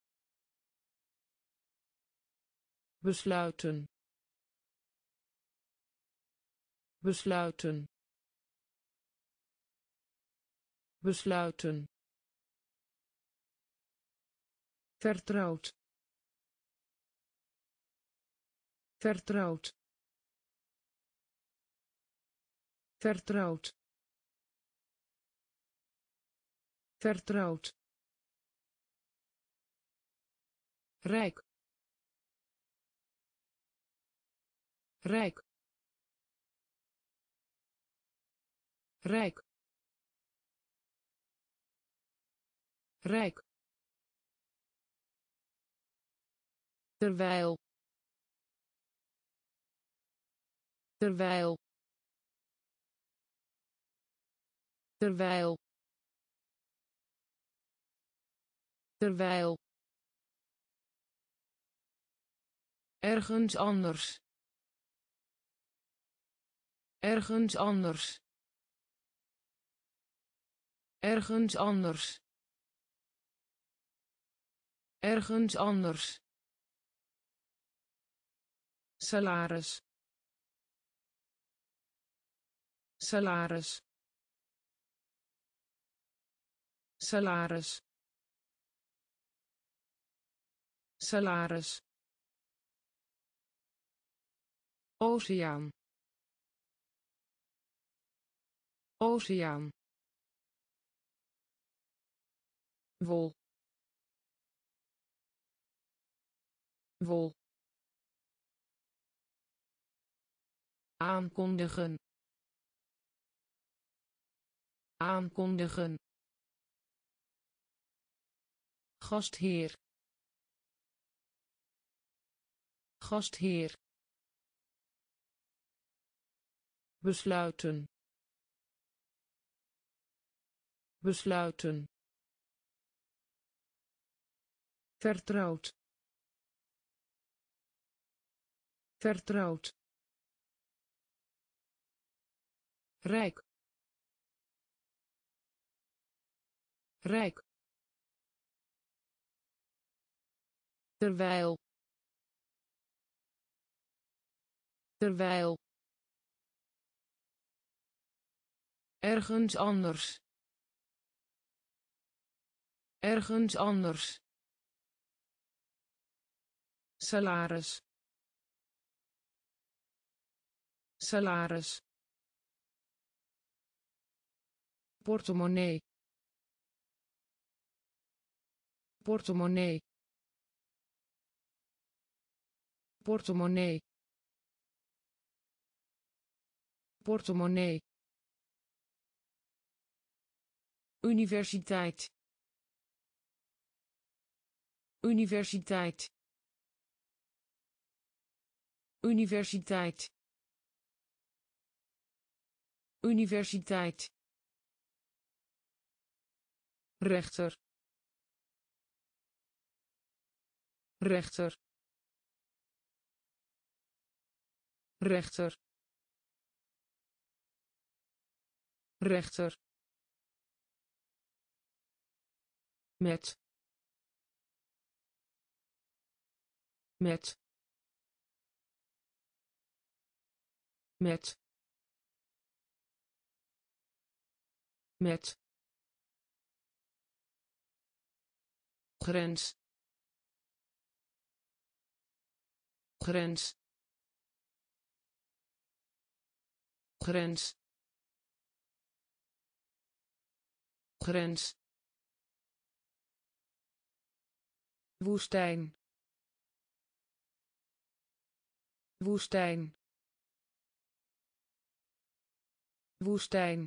S1: besluiten, besluiten, besluiten, vertrouwd, vertrouwd, vertrouwd, vertrouwd, rijk, rijk, rijk, rijk, terwijl, terwijl, terwijl, terwijl, ergens anders, ergens anders, ergens anders, ergens anders, salaris, salaris, salaris, salaris, oceaan, oceaan, wol, wol, aankondigen, aankondigen, gastheer, gastheer, besluiten, besluiten, vertrouwd, vertrouwd, rijk, rijk, terwijl, terwijl, ergens anders, ergens anders, salaris, salaris, portemonnee portemonnee portemonnee portemonnee universiteit universiteit universiteit universiteit rechter rechter rechter rechter met met met met grens grens grens grens woestijn woestijn woestijn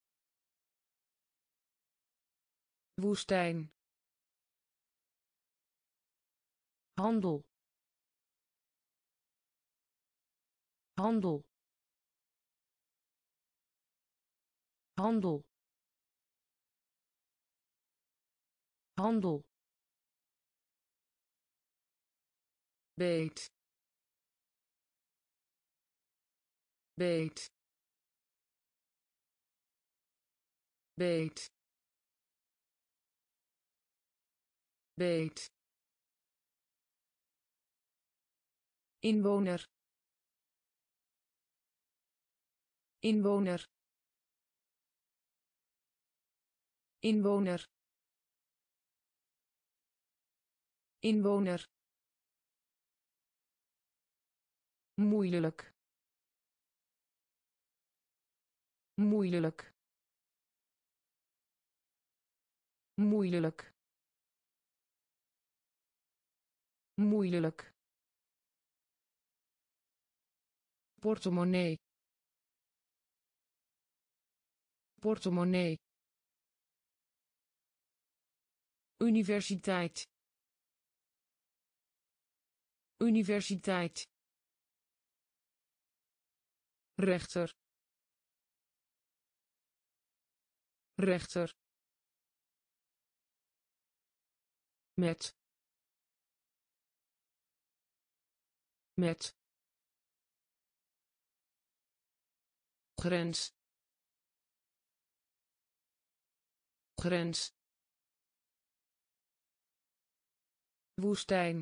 S1: woestijn handel handel handel handel beet beet beet beet inwoner inwoner inwoner inwoner moeilijk moeilijk moeilijk moeilijk portemonnee portemonnee universiteit universiteit rechter rechter met met grens grens woestijn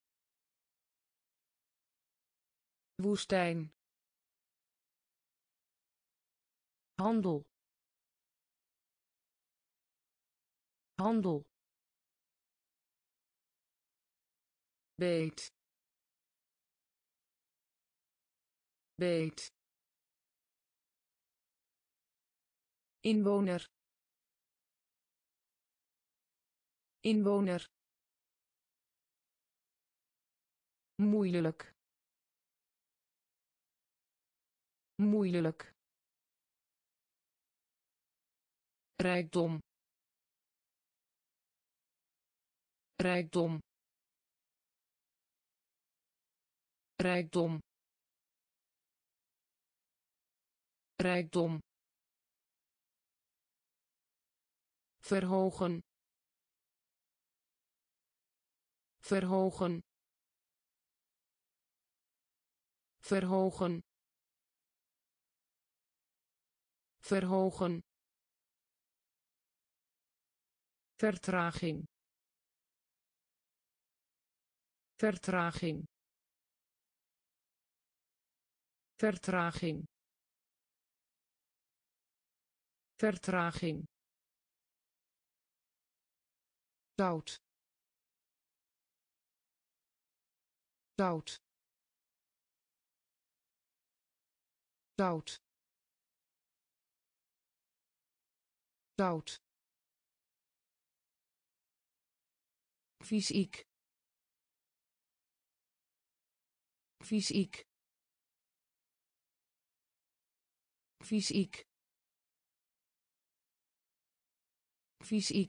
S1: woestijn handel handel beet beet inwoner inwoner moeilijk moeilijk rijkdom rijkdom rijkdom rijkdom verhogen verhogen verhogen verhogen vertraging vertraging vertraging vertraging zout zout zout zout, fysiek, fysiek, fysiek, fysiek,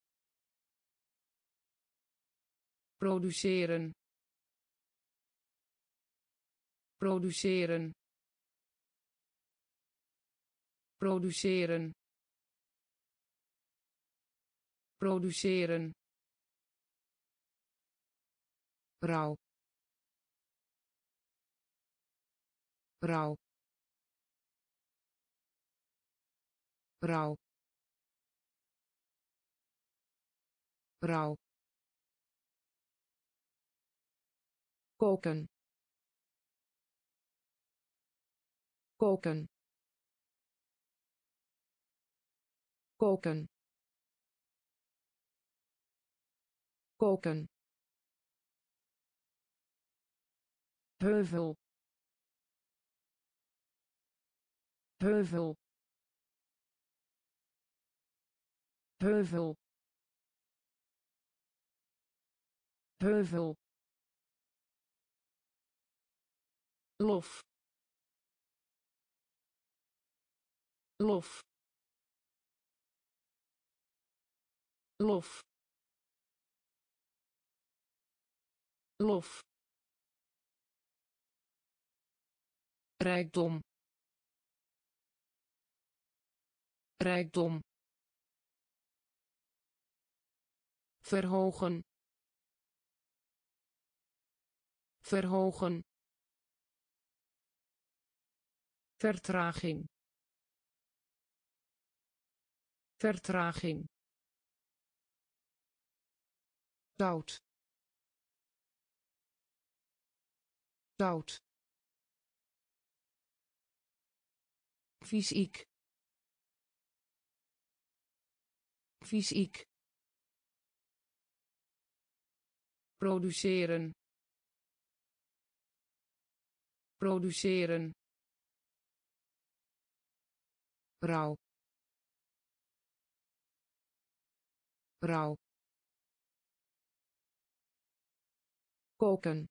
S1: produceren, produceren, produceren, produceren, rouw, rouw, rouw, rouw, koken, koken, koken, koken, heuvel, heuvel, heuvel, heuvel, lof, lof, lof, lof, rijkdom, rijkdom, verhogen, verhogen, vertraging, vertraging, zout, zout, fysiek, fysiek, produceren, produceren, rouw, rouw, koken,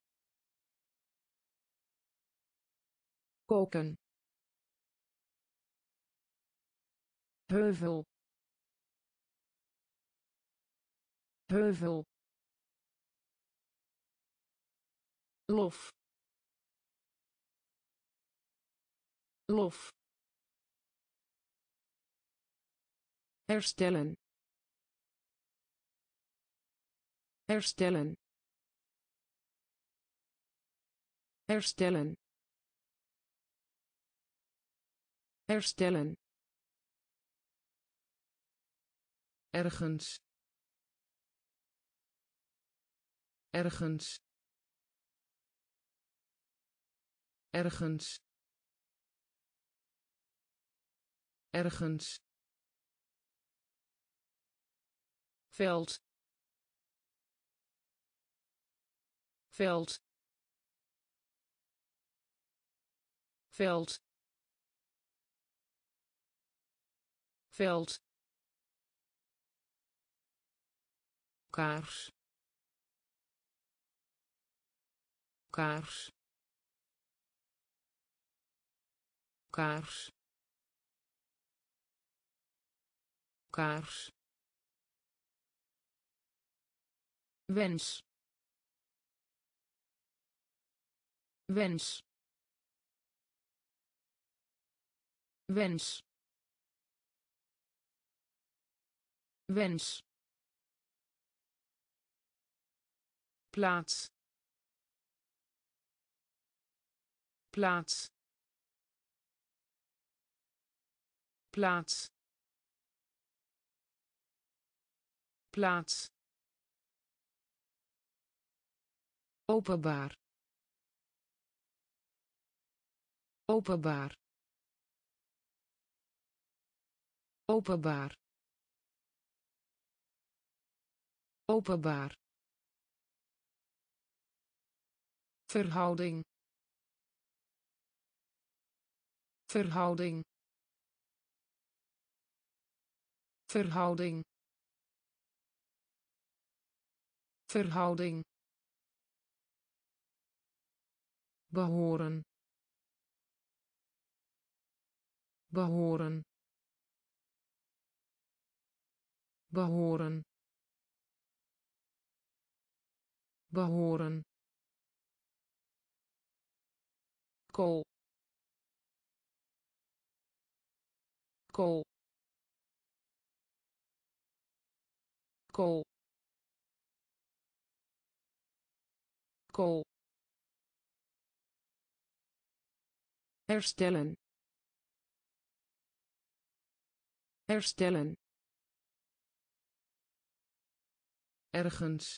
S1: koken, heuvel, heuvel, lof, lof, herstellen, herstellen, herstellen, herstellen, ergens, ergens, ergens, ergens, veld, veld, veld, veld, kaars, kaars, kaars, kaars, wens, wens, wens, wens, plaats, plaats, plaats, plaats, openbaar, openbaar, openbaar, openbaar, verhouding, verhouding, verhouding verhouding behoren behoren behoren behoren kool kool kool kool herstellen herstellen ergens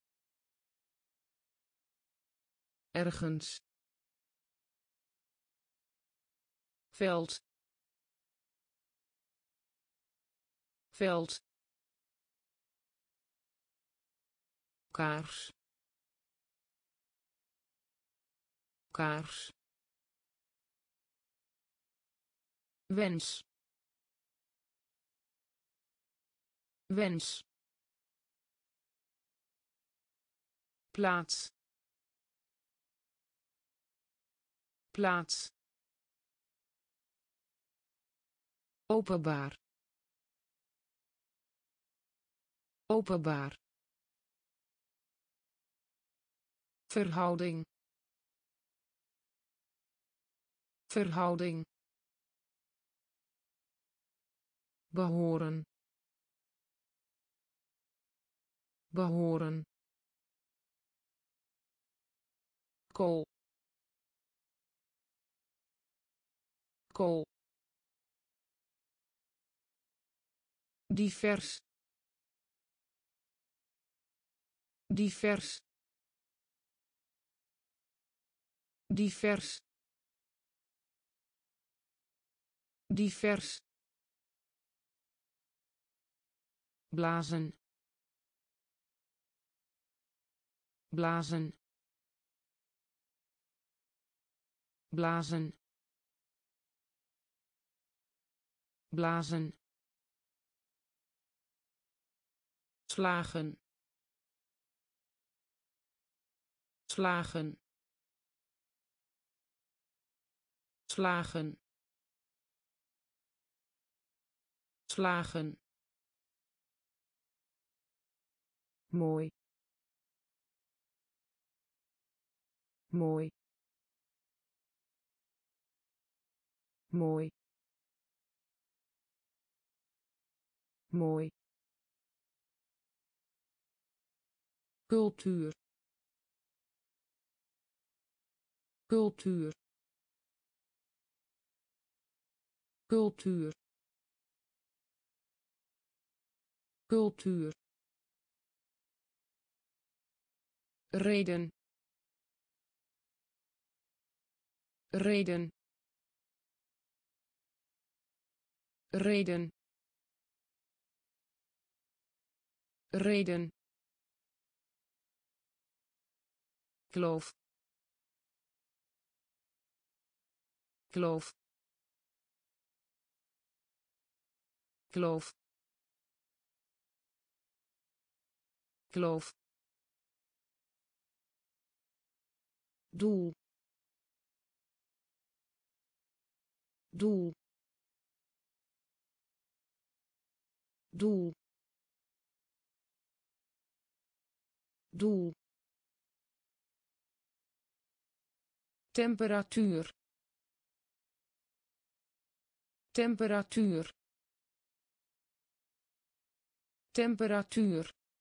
S1: ergens veld veld kaars kaars wens wens plaats plaats openbaar openbaar verhouding verhouding behoren behoren kool kool divers divers divers divers blazen blazen blazen blazen slagen slagen slagen slagen mooi mooi mooi mooi cultuur cultuur cultuur cultuur reden reden reden reden kloof kloof kloof kloof doel doel doel doel temperatuur temperatuur temperatuur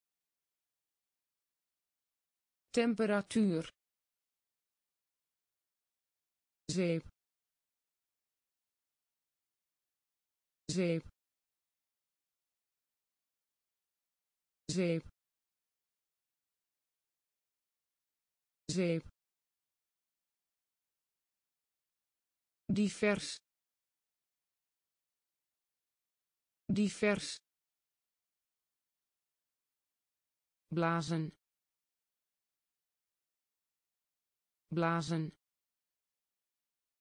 S1: temperatuur zeep zeep zeep zeep divers divers blazen blazen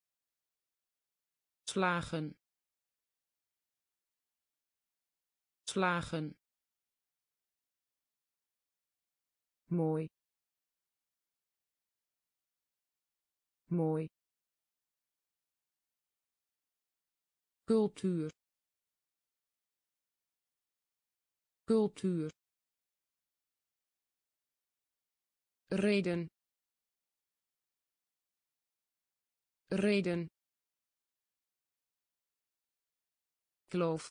S1: slagen slagen, mooi, mooi, cultuur, cultuur, reden, reden, kloof,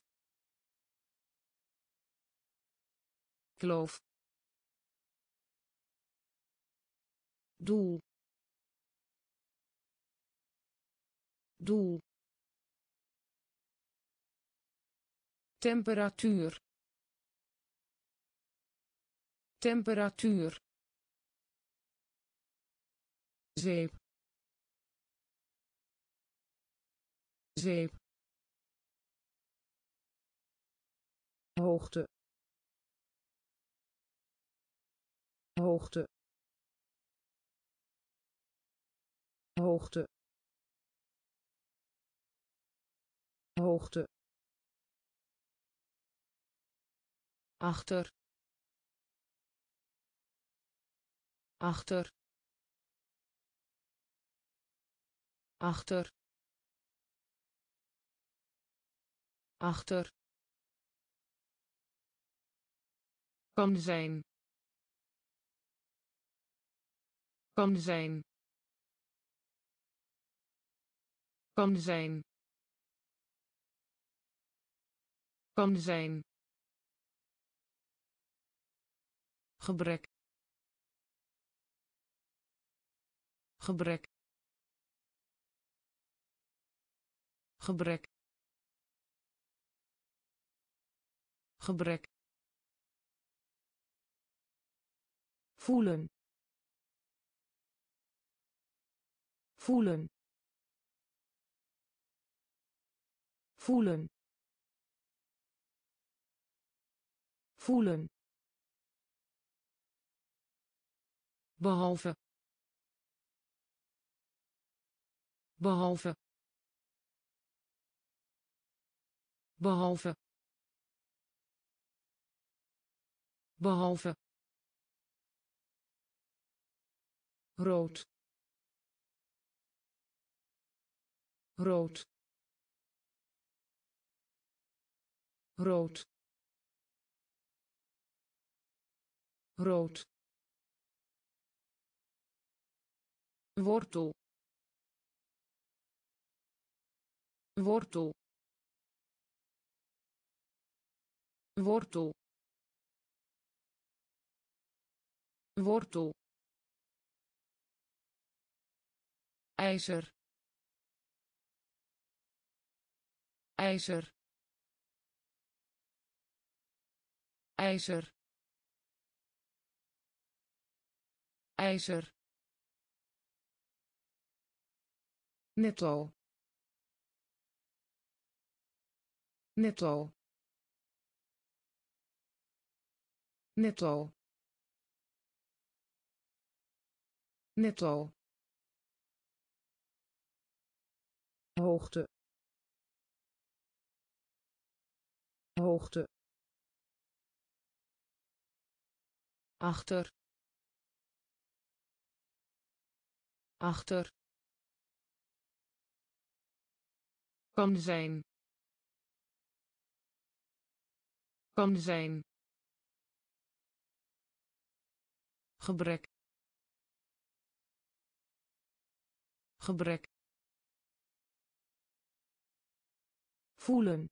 S1: kloof, doel, doel, temperatuur, temperatuur, zeep, zeep, hoogte, hoogte, hoogte, hoogte, achter, achter, achter, achter, kan zijn, kan zijn, kan zijn, kan zijn, gebrek, gebrek, gebrek, gebrek, voelen, voelen, voelen, voelen, behalve, behalve, behalve, behalve, rood, rood, rood, rood, wortel, wortel, wortel, wortel, ijzer, ijzer, ijzer, ijzer, netto, netto, netto, netto, hoogte, hoogte, achter, achter, kan zijn, kan zijn, gebrek, gebrek, voelen,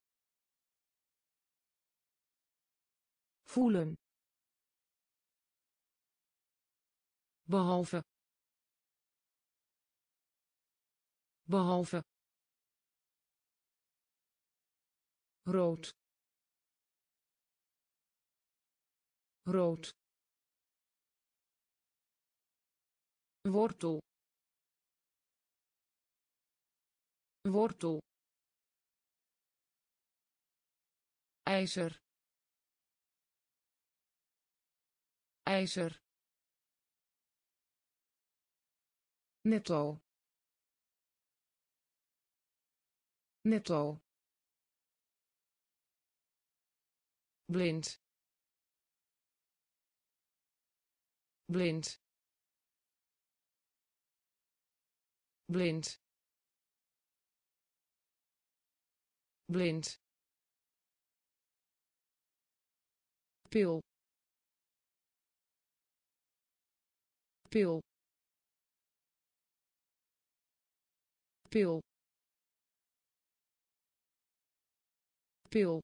S1: voelen, behalve, behalve, rood, rood, wortel, wortel, ijzer, ijzer, netto, netto, blind blind blind blind pil pil pil pil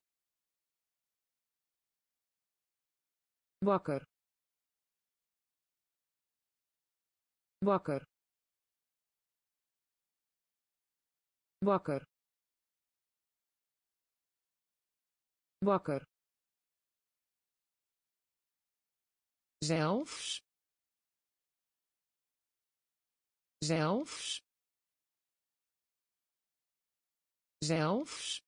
S1: wakker wakker wakker wakker zelfs zelfs zelfs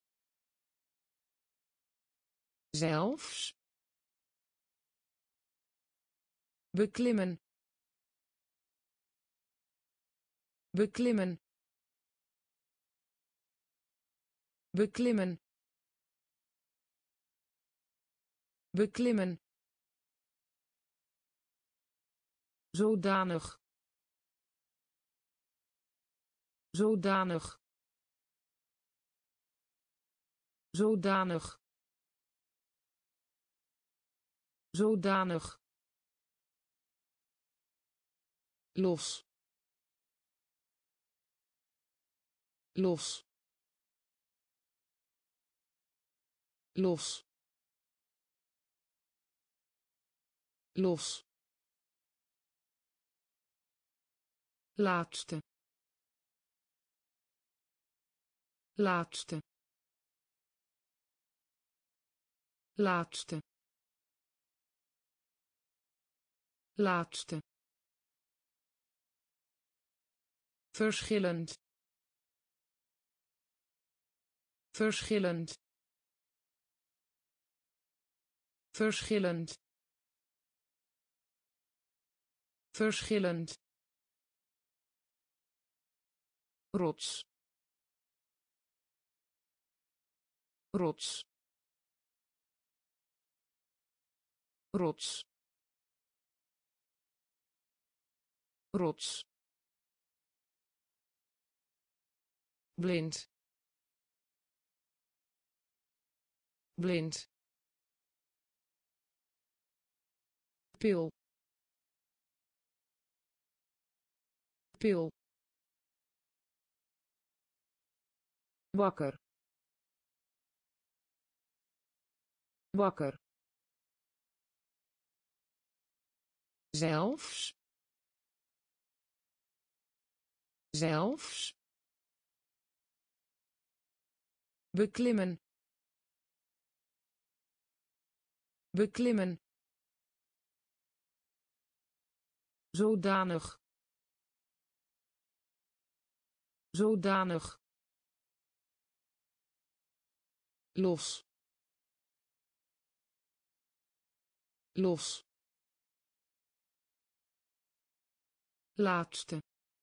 S1: zelfs beklimmen beklimmen beklimmen beklimmen zodanig zodanig zodanig zodanig los los los los laatste laatste laatste laatste verschillend verschillend verschillend verschillend rots rots rots rots blind blind pil pil wakker wakker zelfs zelfs beklimmen beklimmen zodanig zodanig los los laatste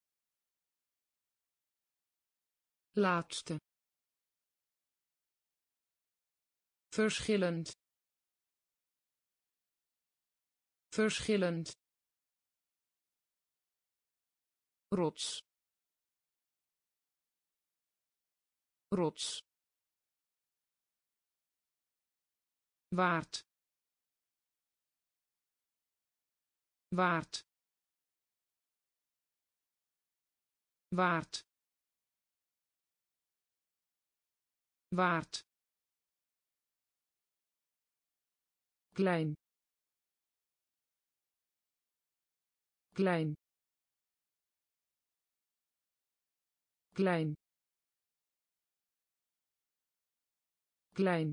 S1: laatste verschillend verschillend rots rots waard waard waard waard klein klein klein klein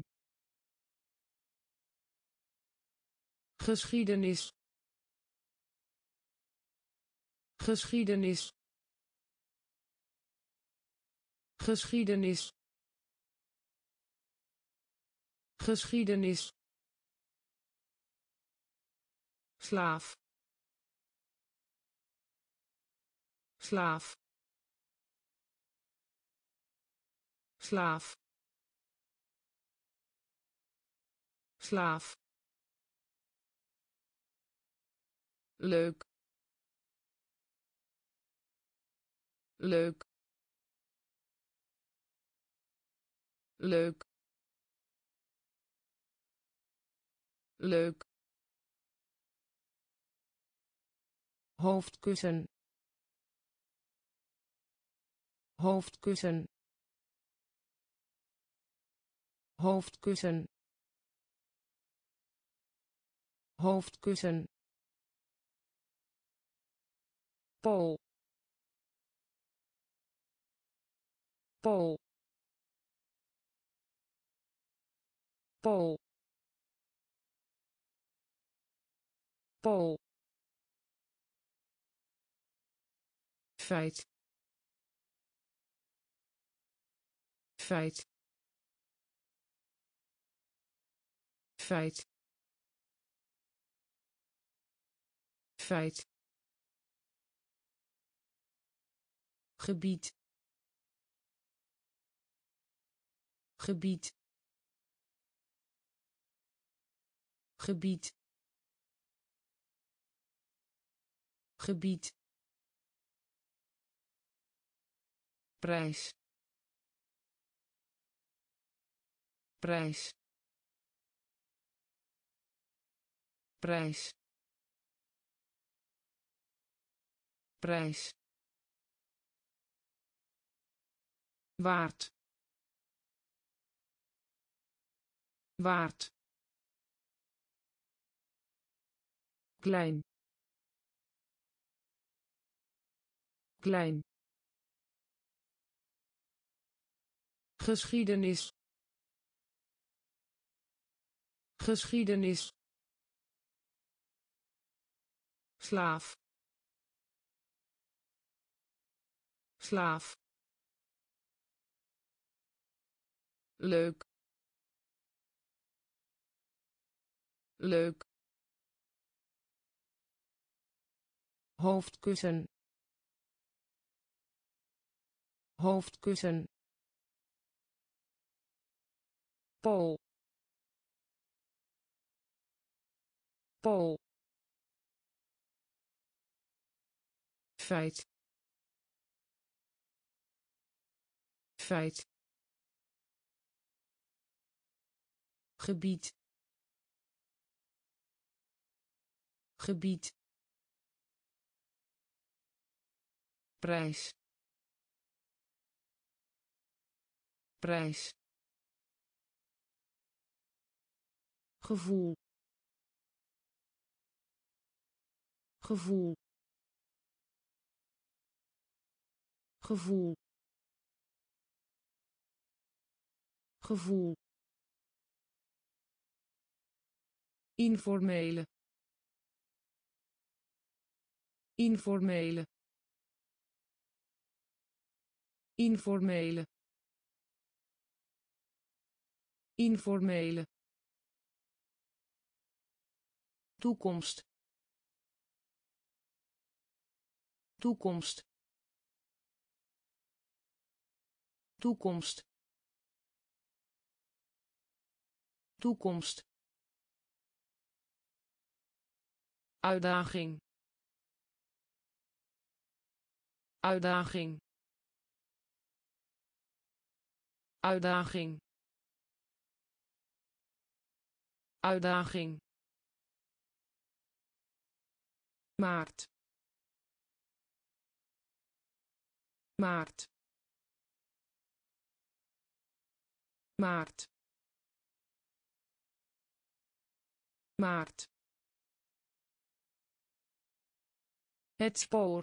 S1: geschiedenis geschiedenis geschiedenis geschiedenis slaaf slaaf slaaf slaaf, leuk, leuk, leuk, leuk, hoofdkussen, hoofdkussen, hoofdkussen, hoofdkussen, Pool, Pool, Pool, Pool, feit, feit, feit, feit, gebied, gebied, gebied, gebied, prijs, prijs, prijs, prijs, waard, waard, klein, klein, geschiedenis, geschiedenis, slaaf, slaaf, leuk, leuk, hoofdkussen, hoofdkussen, Pool, Pool, feit, feit, gebied, gebied, prijs, prijs, gevoel, gevoel, gevoel, gevoel, informele, informele, informele, informele, toekomst, toekomst, toekomst, toekomst, uitdaging, uitdaging, uitdaging, uitdaging, maart, maart, maart, maart, het spoor,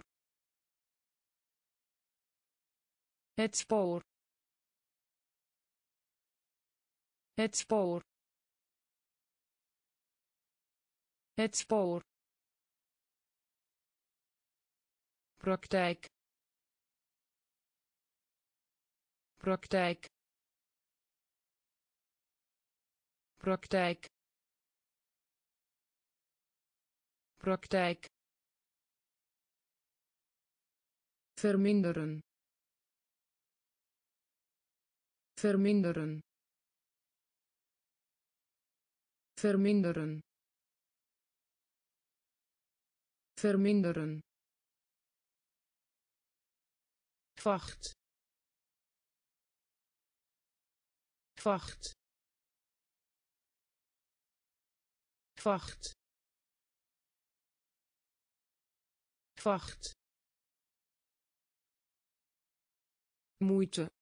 S1: het spoor, het spoor, het spoor, praktijk, praktijk, praktijk, praktijk, verminderen, verminderen, verminderen, verminderen, vacht, vacht, vacht, vacht, moeite,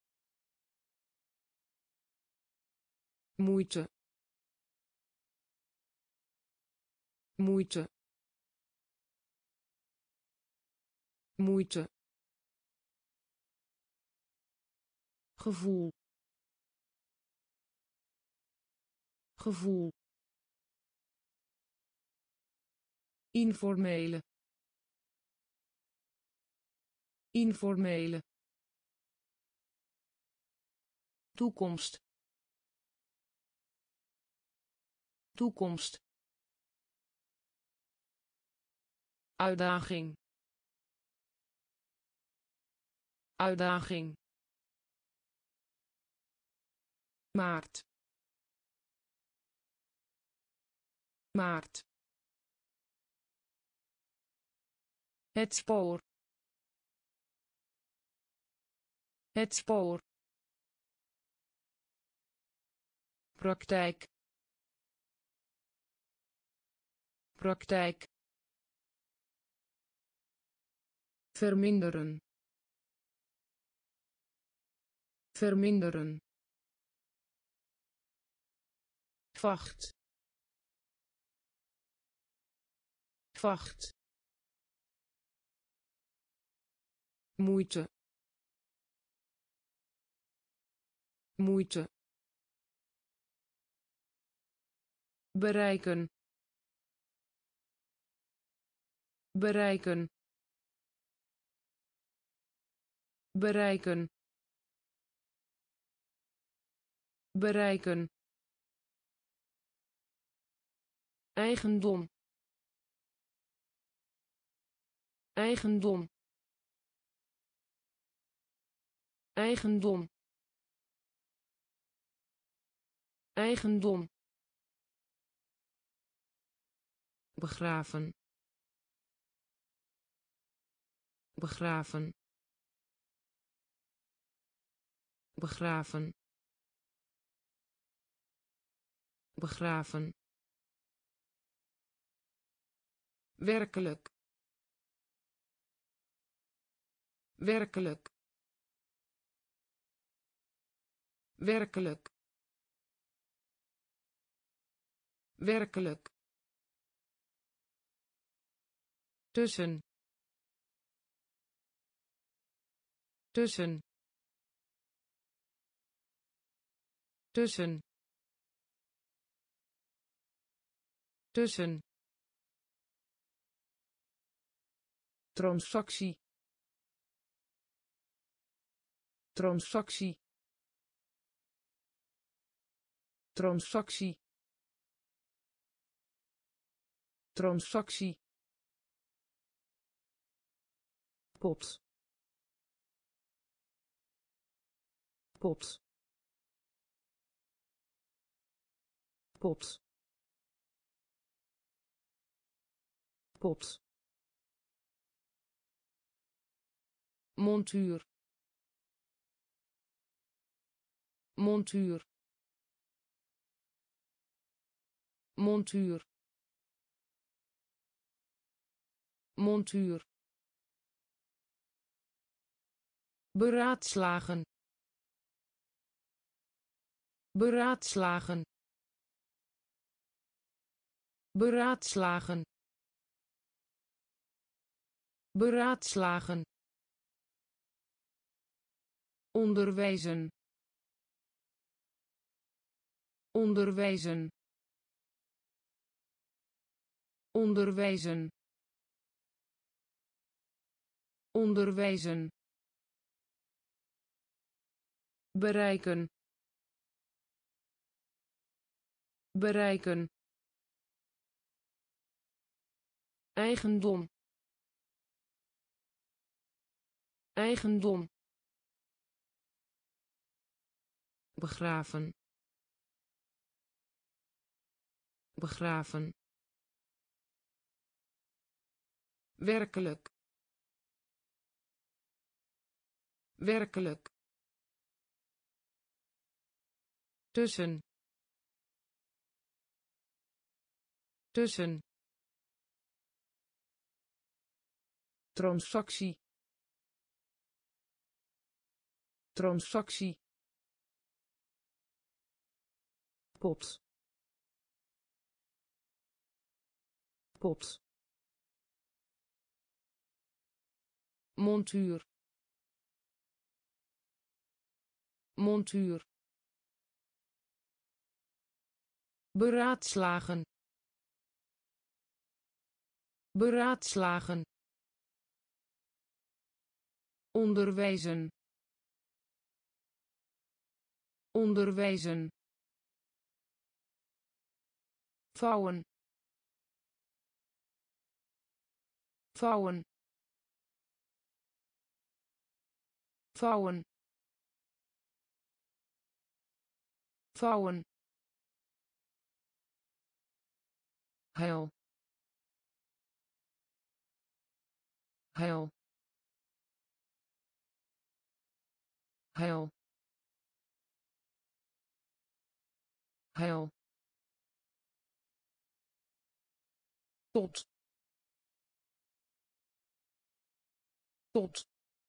S1: moeite, moeite, moeite, gevoel, gevoel, informele, informele, toekomst, toekomst, uitdaging, uitdaging, maart, maart, het spoor, het spoor, praktijk, praktijk, verminderen, verminderen, vacht, vacht, moeite, moeite, bereiken, bereiken, bereiken, bereiken, eigendom, eigendom, eigendom, eigendom, begraven, begraven, begraven, begraven, werkelijk, werkelijk, werkelijk, werkelijk, tussen, tussen, tussen, tussen, transactie, transactie, transactie, transactie, pot, pot, pot, pot, montuur, montuur, montuur, montuur, beraadslagen, beraadslagen, beraadslagen, beraadslagen, onderwijzen, onderwijzen, onderwijzen, onderwijzen, bereiken, bereiken, eigendom, eigendom, begraven, begraven, werkelijk, werkelijk, tussen, tussen, transactie, transactie, pot, pot, montuur, montuur, beraadslagen, beraadslagen, onderwijzen, onderwijzen, vouwen, vouwen, vouwen, vouwen, heil, heil, heil, heil, tot, tot,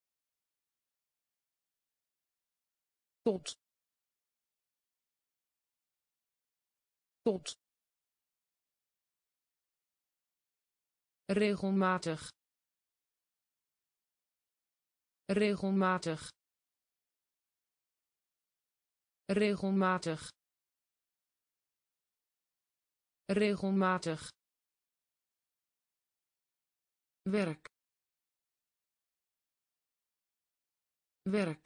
S1: tot, tot, regelmatig, regelmatig, regelmatig, regelmatig, werk, werk,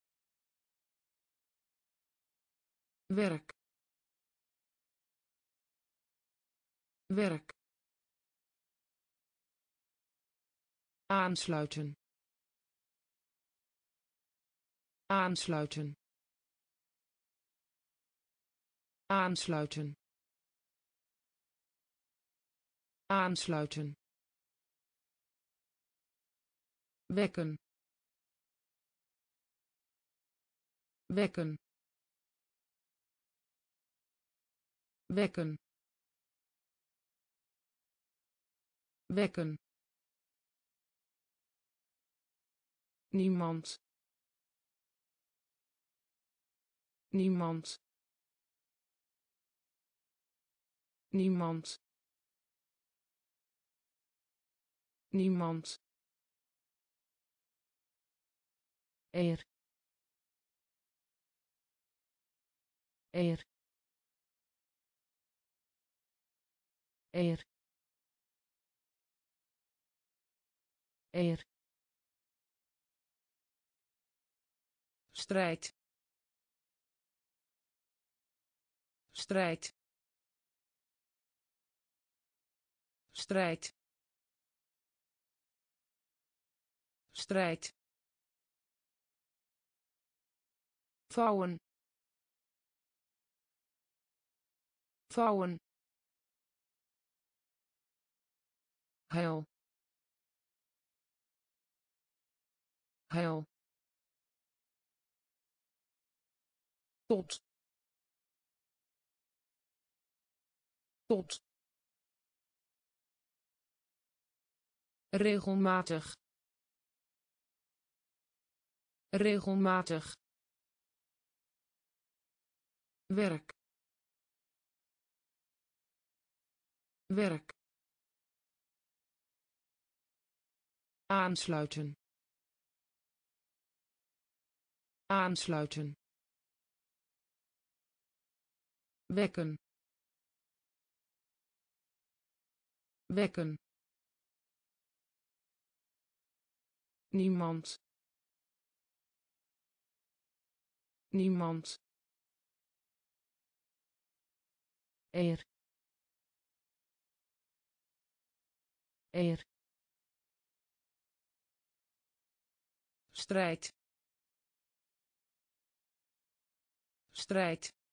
S1: werk, werk, aansluiten, aansluiten, aansluiten, aansluiten, wekken, wekken, wekken, wekken, niemand, niemand, niemand, niemand, eer, eer, eer, eer, strijd, strijd, strijd, strijd, vouwen, vouwen, heil, heil, tot, tot, regelmatig, regelmatig, werk, werk, aansluiten, aansluiten, wekken, wekken, niemand, niemand, eer, eer, strijd, strijd,